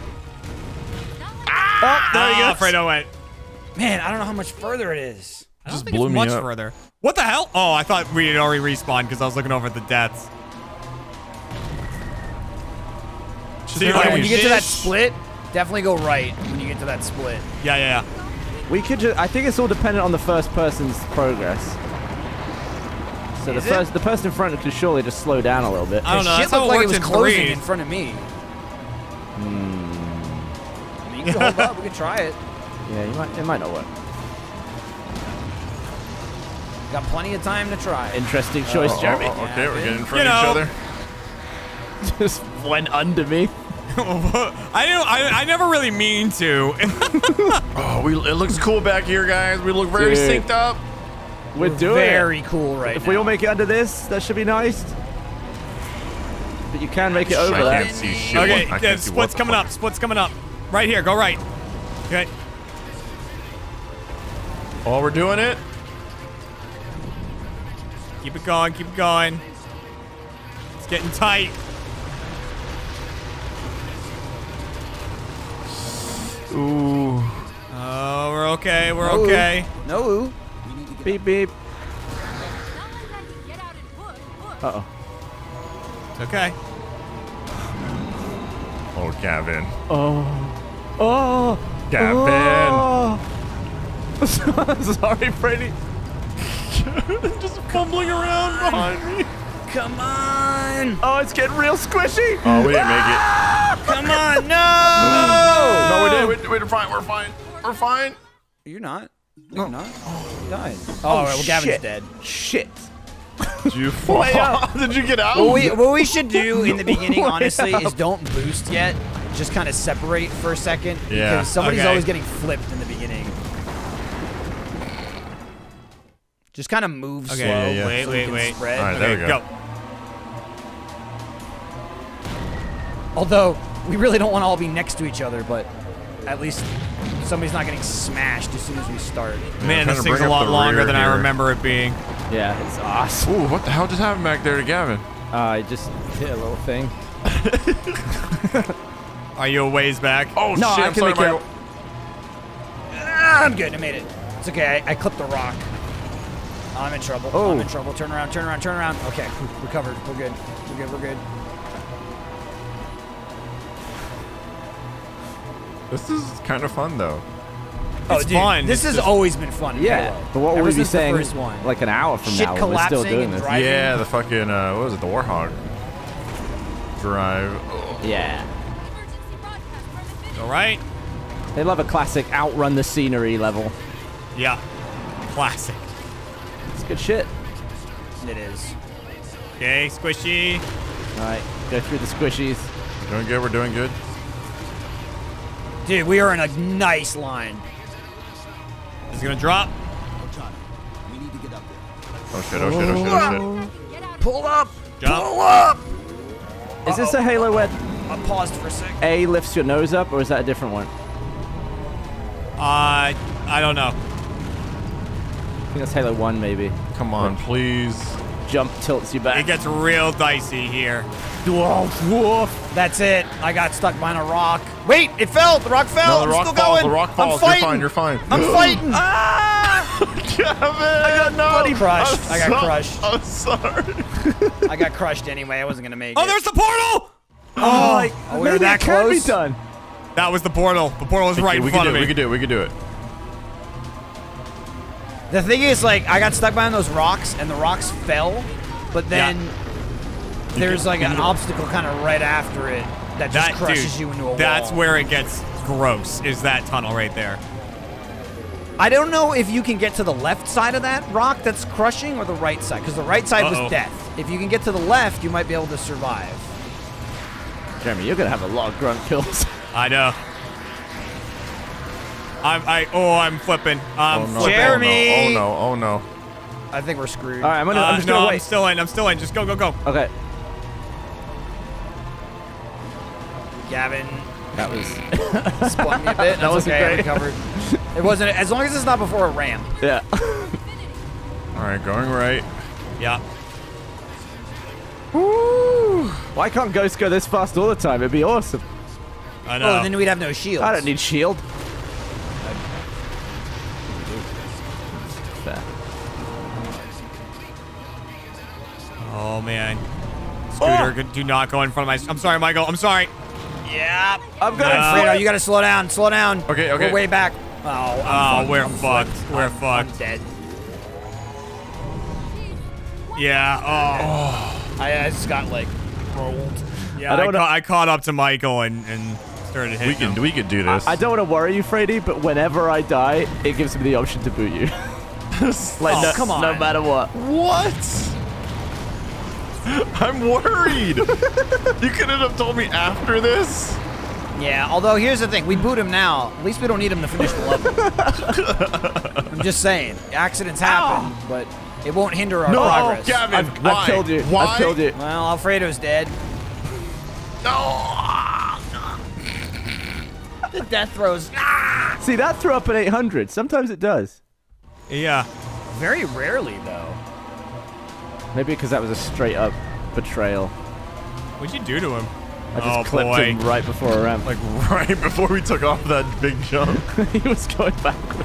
Oh, there he Oh, goes. Fredo went. Man, I don't know how much further it is. I don't Just think blew it's me much up. further. What the hell? Oh, I thought we had already respawned because I was looking over at the deaths. See, Okay, like, Okay, when you get to that this- split, definitely go right when you get to that split. Yeah, yeah, yeah. We could just, I think it's all dependent on the first person's progress. So the Is it? first, the person in front could surely just slow down a little bit. I don't know. Shit That's how looked it like it works was in closing three. in front of me. I mean, you can hold up. We can try it. Yeah, you might, it might not work. Got plenty of time to try. Interesting choice, Oh, Jeremy. oh, oh, okay, we're getting in front You of each know. other. Just went under me. I don't. I, I never really mean to. Oh, we, it looks cool back here, guys. We look very Dude. synced up. We're doing it. Very cool right If now. we all make it under this, that should be nice. But you can make it over I that. can't see shit. Okay, I can't yeah, see split's what the coming fuck. up. Split's coming up. Right here. Go right. Okay. Oh, we're doing it. Keep it going. Keep it going. It's getting tight. Ooh. Oh, we're okay. We're No. okay. No. Beep beep. Uh oh. It's okay. Oh, Gavin. Oh. Oh. Gavin. Oh. Sorry, Freddy. Just fumbling around behind me. Come on. Oh, it's getting real squishy. Oh, we didn't make it. Come on. No. No, we did. We, we're fine. We're fine. We're fine. You're not. You're not. You died. Oh, all right, well, Gavin's shit. dead. Shit. Did you fall? Did you get out? What we, what we should do in the beginning, Way honestly, up. is don't boost yet. Just kind of separate for a second. Yeah. Because somebody's Okay. always getting flipped in the beginning. Just kind of move Okay, slow. yeah, yeah. wait, so we wait, can wait. Spread. All right, Okay, there we go. go. Although, we really don't want to all be next to each other, but at least somebody's not getting smashed as soon as we start. Man, trying this to thing's bring a up lot the longer rear than I here. remember it being. Yeah, it's awesome. Ooh, what the hell just happened back there to Gavin? Uh, I just hit a little thing. Are you a ways back? Oh, No, shit. I I'm can sorry, make it Michael. Ah, I'm good. I made it. It's okay. I, I clipped the rock. Oh, I'm in trouble. Oh. I'm in trouble. Turn around. Turn around. Turn around. Okay, we're covered. We're good. We're good. We're good. This is kind of fun, though. Oh, It's dude, fun. This It's has just- always been fun. in Yeah, Halo. but what Ever would we be since the saying first one. like an hour from Shit now when we're still collapsing doing and this? driving. Yeah, the fucking, uh, what was it, the Warhog drive. Oh. Yeah. All right. They love a classic outrun the scenery level. Yeah. Classic. It's good shit. It is. Okay, squishy. All right, go through the squishies. Doing good, we're doing good. Dude, we are in a nice line. It's gonna drop. We need to get up there. Oh shit, oh shit, oh shit, oh shit. Pull up. Jump. Pull up. Is this a Halo where I paused for a sec. A lifts your nose up, or is that a different one? Uh, I don't know. I think that's Halo one, maybe. Come on, please. Jump tilts you back. It gets real dicey here. Woof, woof. That's it. I got stuck behind a rock. Wait, it fell. The rock fell. No, the I'm rock still falls, going. the rock falls. I'm fighting. You're fine, you're fine. I'm fighting. Ah! Gavin! I got bloody crushed. I got so- crushed. I'm sorry. I got crushed anyway. I wasn't gonna make Oh, it. there's the portal! Oh, like, oh, we were maybe that it can close? be done. That was the portal. The portal was right in we front can of do it, me. we can do it, we can do it. The thing is, like, I got stuck behind those rocks, and the rocks fell, but then there's like an obstacle kind of right after it that just That crushes dude, you into a That's wall. where it gets gross. Is that tunnel right there? I don't know if you can get to the left side of that rock that's crushing or the right side, because the right side Uh-oh. was death. If you can get to the left, you might be able to survive. Jeremy, you're gonna have a lot of grunt kills. I know. I'm. I. Oh, I'm flipping. I'm Oh no, flipping. Jeremy! Oh no, oh no, oh I think we're screwed. All right, I'm gonna. Uh, I'm just no, gonna I'm wait. still in. I'm still in. Just go, go, go. Okay. Gavin That was. spun me a bit. That was okay. I great. recovered. It wasn't. As long as it's not before a ramp. Yeah. no. All right, going right. Yeah. Woo! Why can't Ghost go this fast all the time? It'd be awesome. I know. Oh, then we'd have no shields. I don't need shield. Fair. Oh man. Scooter, Oh! do not go in front of my. I'm sorry, Michael. I'm sorry. Yeah. I'm going No. for Fredo, it. you gotta slow down. Slow down. Okay, okay. We're way back. Oh, I'm Oh, fucked. we're I'm fucked. flipped. We're I'm, fucked. I'm dead. Yeah. Oh. I, I just got like rolled. Yeah. I I, don't ca- know- I caught up to Michael and and started hitting We can, him. we can do this. I don't want to worry you, Freddy, but whenever I die, it gives me the option to boot you. like, Oh, no, come on. no matter what. What? I'm worried. You couldn't have told me after this. Yeah, although here's the thing. We boot him now. At least we don't need him to finish the level. I'm just saying. Accidents happen, but it won't hinder our No, progress. Gavin, I've, why? I've killed you. Why? I've killed you. Well, Alfredo's dead. No. The death throws. See, that threw up at eight hundred. Sometimes it does. Yeah. Very rarely, though. Maybe because that was a straight up betrayal. What'd you do to him? I just oh, clipped boy. him right before a ramp. Like right before we took off that big jump. He was going backwards.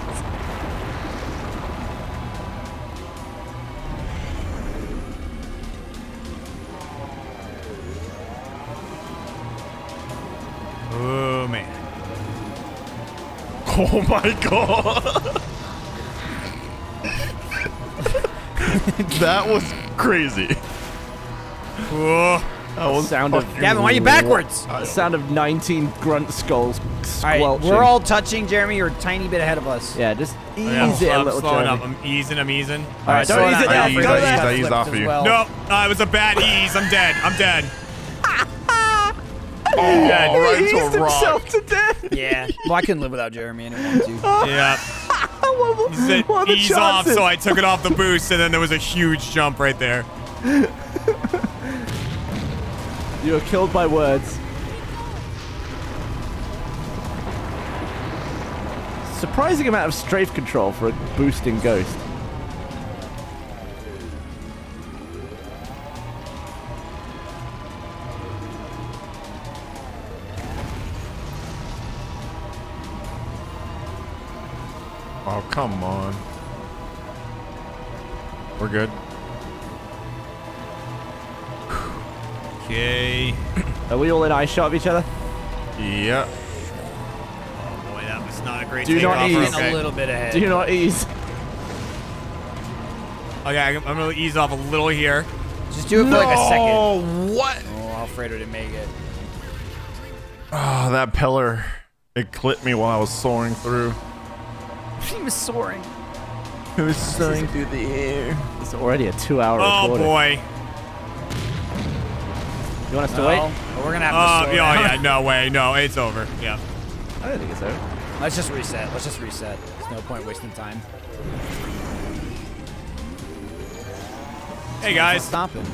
Oh, man. Oh my god. That was crazy. Whoa. That was Sound of Gavin, why are you backwards? The sound of nineteen grunt skulls All squelching. right, we're all touching. Jeremy, you're a tiny bit ahead of us. Yeah, just ease Yeah, it a I'm little, slowing Jeremy. up. I'm easing, I'm easing. All right, slow don't ease down. it I now. eased, Go I eased, left. I eased off Flipped of as you. well. No, uh, it was a bad ease. I'm dead. I'm dead. Oh, right He into eased a rock. himself to death. Yeah. Well, I couldn't live without Jeremy. I didn't want to. Yeah. what, He said what are the ease off, chances? so I took it off the boost, and then there was a huge jump right there. You were killed by words. Surprising amount of strafe control for a boosting ghost. Oh, come on. We're good. Okay. Are we all in eye shot of each other? Yeah. Oh boy, that was not a great Do not takeoff. ease. Okay. A little bit ahead. Do not ease. Okay, I'm I'm gonna ease off a little here. Just do it for like a second. Oh, what? Oh, Alfredo didn't make it. Oh, that pillar. It clipped me while I was soaring through. He was soaring. It was soaring through the air. It's already a two-hour Oh recording. boy. You want us to No, wait? but we're gonna have to Oh, slow yeah, down. yeah, no way, no, it's over. Yeah. I don't think it's over. Let's just reset. Let's just reset. There's no point wasting time. Hey guys. Stop him.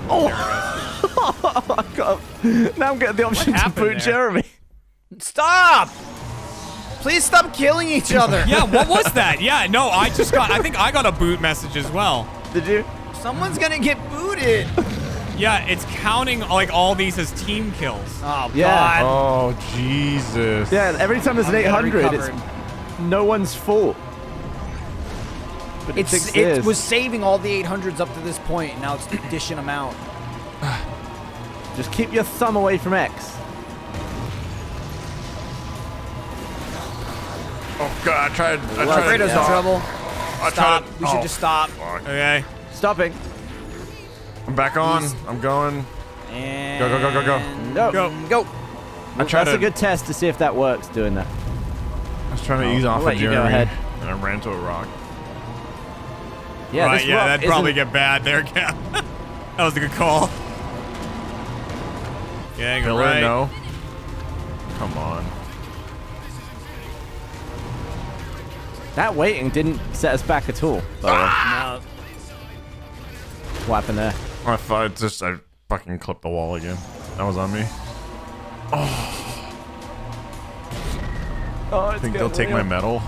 I got, now I'm getting the option to happened boot there? Jeremy. Stop! Please stop killing each other. Yeah, what was that? Yeah, no, I just got, I think I got a boot message as well. Did you? Someone's gonna get booted. Yeah, it's counting like all these as team kills. Oh, Yeah. God. Oh, Jesus. Yeah, every time there's an I'm eight getting hundred, it's recovered. no one's fault. But it It's, thinks it it is. was saving all the eight hundreds up to this point, and now it's dishing them out. Just keep your thumb away from X. Oh, God. I tried. I tried. Alfredo's in to- trouble. I Stop. tried. We should oh, just stop. fuck. Okay. Stopping. I'm back on. I'm going. And Go, go, go, go, go. No. Go. Go. I tried That's to. a good test to see if that works, doing that. I was trying to Oh, ease off I'll let of you go Jeremy, ahead. and I ran to a rock. Yeah, right, this yeah, rock that'd probably isn't- get bad there, Cap. That was a good call. Yeah, go Pillar, right. no. Come on. That waiting didn't set us back at all. By the way. No. What happened there? I thought it just I fucking clipped the wall again. That was on me. Oh, I think they'll take my medal.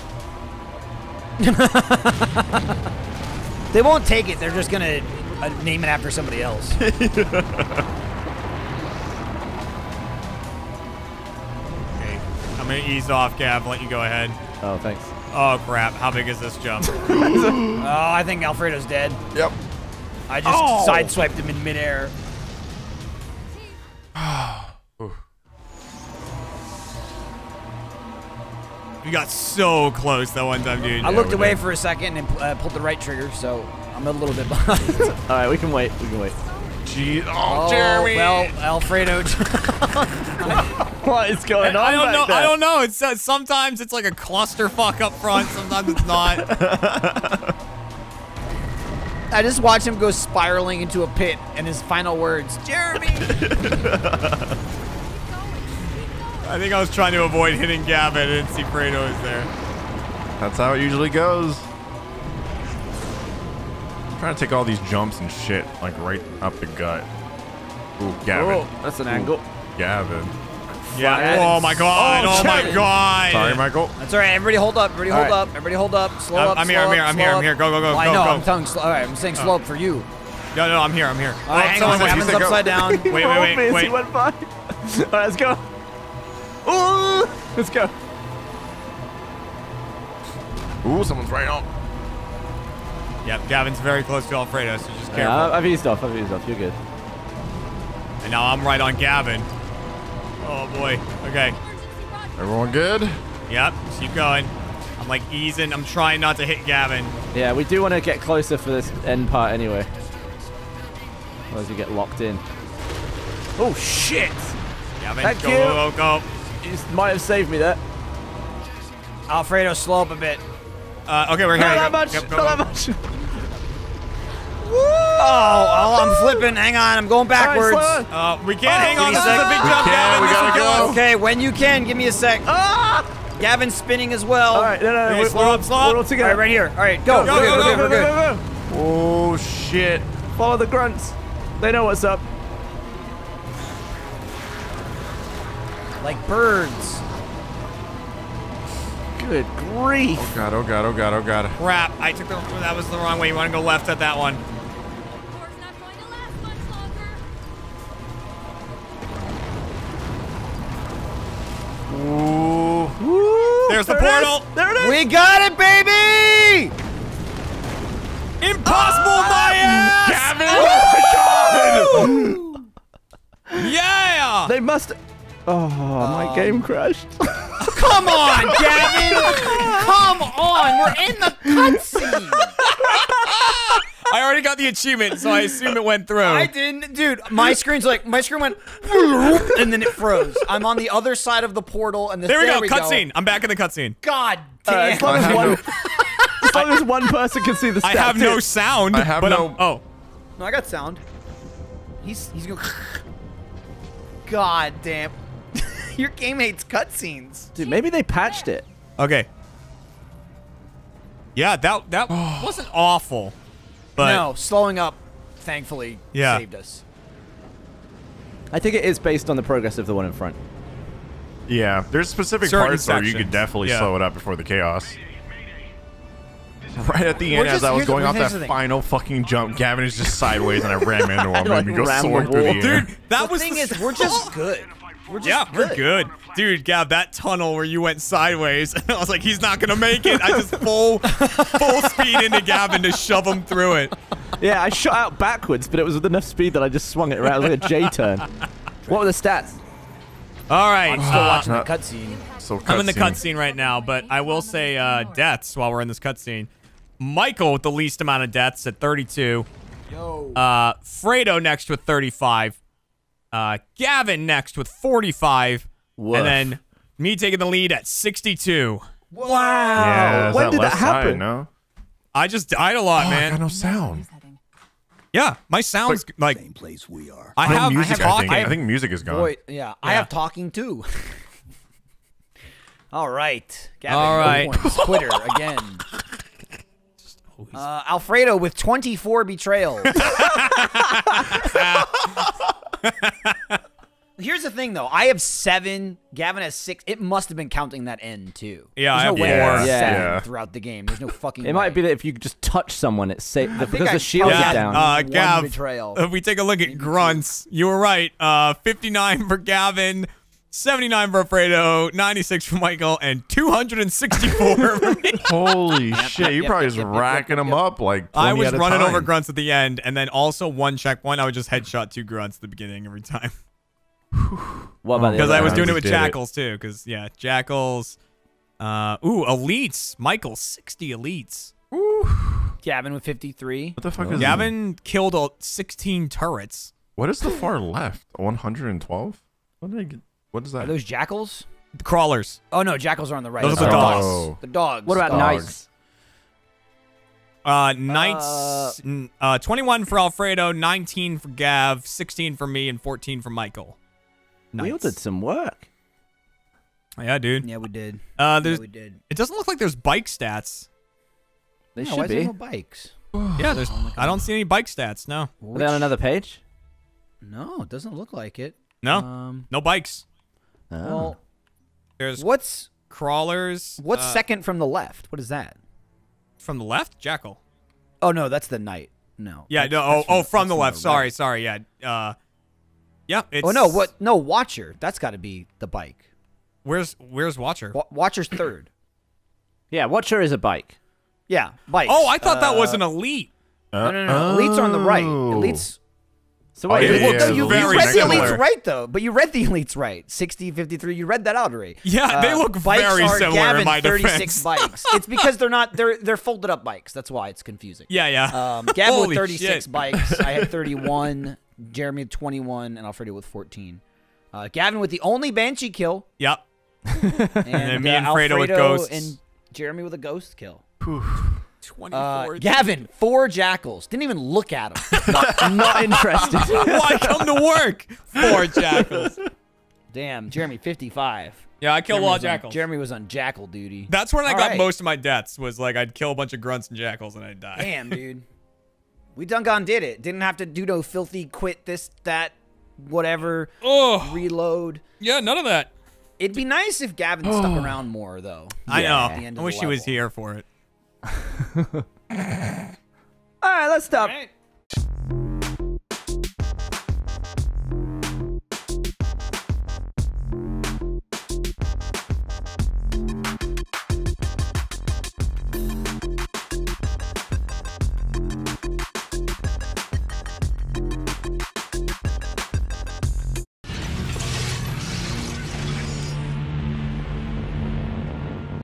They won't take it. They're just gonna uh, name it after somebody else. Okay. I'm gonna ease off, Gav. Let you go ahead. Oh, thanks. Oh crap! How big is this jump? Oh, I think Alfredo's dead. Yep. I just Oh. sideswiped him in midair. We got so close that one time, dude. I looked we away did. for a second and uh, pulled the right trigger, so I'm a little bit behind. All right, we can wait. We can wait. Gee. Oh, Oh, Jeremy. well, Alfredo. What is going on I don't back know. there? I don't know. It's uh, sometimes it's like a clusterfuck up front. Sometimes it's not. I just watched him go spiraling into a pit, and his final words, Jeremy. I think I was trying to avoid hitting Gavin. I didn't see Fredo was there. That's how it usually goes. I'm trying to take all these jumps and shit, like right up the gut. Ooh, Gavin. Oh, that's an angle. Gavin. Yeah. Flat. Oh my god. Oh, Oh, my shit. god. Sorry, Michael. That's all right. Everybody hold up. Everybody hold All right. up. Everybody hold up. Slow I'm- up. I'm slow here, I'm up, here, I'm slow here, I'm up. here. Go, go, go, Well, I go, know. go. I'm telling. Slow, all right. I'm saying slow up for you. No, no, I'm here. I'm here. All right, hang on. Gavin's said go. upside down. Wait, wait, wait, He wait. went by. All right, let's go. Ooh, let's go. Ooh, someone's right on. Yep, Gavin's very close to Alfredo, so just careful. Yeah, I've eased off. I've eased off. You're good. And now I'm right on Gavin. Oh boy. Okay. Everyone good? Yep. Just keep going. I'm like easing. I'm trying not to hit Gavin. Yeah, we do want to get closer for this end part anyway. Otherwise you get locked in. Oh shit! Gavin, Thank go, you. go, go, go. You just might have saved me there. Alfredo, slow up a bit. Uh, okay, we're here. Not that Go, much. go, go, Not that go. much. Oh, oh, I'm flipping. Hang on, I'm going backwards. Alright, slow. Uh, we can't hang give on. me a This is a sec. big We jump, can't, Gavin. we This gotta will kill go. us. Okay, when you can, give me a sec. Ah! Gavin's spinning as well. All right, no, no, no. Okay, we're, slow we're, up, slow up. we're all together. All right, right here. All right, go. Go, we're go, good, go, we're good, go, we're go, good. go, go. Oh, shit. Follow the grunts. They know what's up. Like birds. Good grief. Oh, God, oh, God, oh, God, oh, God. Crap. I took the. That was the wrong way. You want to go left at that one. War's not going to last much longer. Ooh. Woo, There's the there it is. portal. There it is. We got it, baby! Impossible, my ass! Gavin! Oh, my God! Yeah! They must. Oh, my game crashed. Come on, Gavin! Come on, we're in the cutscene. I already got the achievement, so I assume it went through. I didn't, dude. My screen's like my screen went, and then it froze. I'm on the other side of the portal, and the, There we go. we Cutscene. I'm back in the cutscene. God Uh, damn. as long I as have one, no- as long as one person can see the stats. I have no too. sound. I have but no- I'm- oh. No, I got sound. He's he's going. God damn. Your game hates cutscenes. Dude, maybe they patched it. Okay. Yeah, that that wasn't awful, but No, slowing up, thankfully, Yeah. saved us. I think it is based on the progress of the one in front. Yeah, there's specific Certain parts where you sections. could definitely Yeah. slow it up before the chaos. Right at the We're end, as just- I was here's the- going off here's the that thing. final fucking jump, Gavin is just sideways, and I ram into him, Like made me go rammed the soaring through the wall. air. dude, that the was thing the is, we're just good. We're just yeah, good. we're good, dude. Gav, that tunnel where you went sideways, I was like, he's not gonna make it. I just full full speed into Gavin to shove him through it. Yeah, I shot out backwards, but it was with enough speed that I just swung it around. It was like a J turn. What were the stats? All right, I'm still uh, watching the not- cutscene. So I'm in the cutscene. cutscene right now, but I will say uh, deaths while we're in this cutscene. Michael with the least amount of deaths at thirty-two. Yo. Uh, Fredo next with thirty-five. Uh, Gavin next with forty-five. Woof. And then me taking the lead at sixty-two. Wow. Yeah, is when that did that left side, happen? no? I just died a lot, Oh, I man. got no sound. Yeah, my sound's like Same place we are. I I have, music, I have I, talking. think. I think music is gone. Boy, yeah, I Yeah. have talking too. All right, Gavin. All no right. points. Quitter again. Uh, Alfredo with twenty-four betrayals. Here's the thing, though. I have seven. Gavin has six. It must have been counting that end too. Yeah, There's I no have way four. I have Yeah. seven Yeah. throughout the game. There's no fucking. It might way. be that if you just touch someone, it's safe I think because I the shield is counted Yeah, down. uh, One Gav, betrayal. if we take a look at grunts, you were right. Uh, fifty-nine for Gavin, seventy-nine for Fredo, ninety-six for Michael, and two hundred sixty-four for me. Holy shit, you yep, probably yep, just yep, yep, racking yep, them yep. up like twenty I was at a running time. over grunts at the end, and then also one checkpoint. I would just headshot two grunts at the beginning every time. What about the Because other I was ones? doing it you with did it. jackals too. Because yeah, jackals. Uh, ooh, elites. Michael, sixty elites. Gavin with fifty-three. What the fuck is Gavin killed uh, sixteen turrets. What is the far left? one hundred twelve? What did I get? What is that? Are those jackals? Crawlers. Oh no, jackals are on the right. Those Those are the are dogs. Oh. The dogs. What about Dogs. knights? Uh, knights. n- Uh, twenty-one for Alfredo, nineteen for Gav, sixteen for me, and fourteen for Michael. We all Knights. did some work. Yeah, dude. Yeah, we did. Uh, Yeah, there's. we did. It doesn't look like there's bike stats. They Yeah, why should is there be. no bikes? Yeah, there's. I don't see any bike stats. No. Are they on another page? No, it doesn't look like it. No. Um, No bikes. Oh. well, There's what's crawlers. what's uh, second from the left? What is that? from the left? Jackal. Oh no, that's the knight. No. Yeah, That's- no. that's Oh, oh, the- from that's the left. right. Sorry, sorry. Yeah. Uh, yeah. It's, Oh no, what? No, Watcher. That's got to be the bike. Where's Where's Watcher? Wa- Watcher's third. Yeah, Watcher is a bike. Yeah, bikes. Oh, I thought that Uh, was an elite. No, no, no. Elites are on the right. Oh. Elites. So Oh, wait, yeah, it yeah, looks yeah, No, you, the you very read the similar. elites right though, but you read the elites right. sixty, fifty-three. You read that out already. Yeah, they look bikes very are similar Gavin, in my thirty-six defense. bikes. It's because they're not. They're they're folded up bikes. That's why it's confusing. Yeah, yeah. Um, Gavin Holy with thirty-six shit. bikes. I had thirty-one. Jeremy with twenty-one, and Alfredo with fourteen. Uh, Gavin with the only Banshee kill, Yep. and, then me and uh, Fredo with Alfredo ghosts. and Jeremy with a ghost kill. twenty-four. Uh, Gavin, four jackals. Didn't even look at them. I'm not interested. Why come to work? Four jackals. Damn, Jeremy, fifty-five. Yeah, I killed a Jeremy lot was of on- jackals. Jeremy was on jackal duty. That's when I All got right. most of my deaths. Was like I'd kill a bunch of grunts and jackals and I'd die. Damn, dude. We done gone did it. Didn't have to do no filthy quit this, that, whatever, Oh, reload. yeah, none of that. It'd be nice if Gavin stuck around more, though. I at the know. end I of wish the he was level. here for it. All right, let's stop. Right.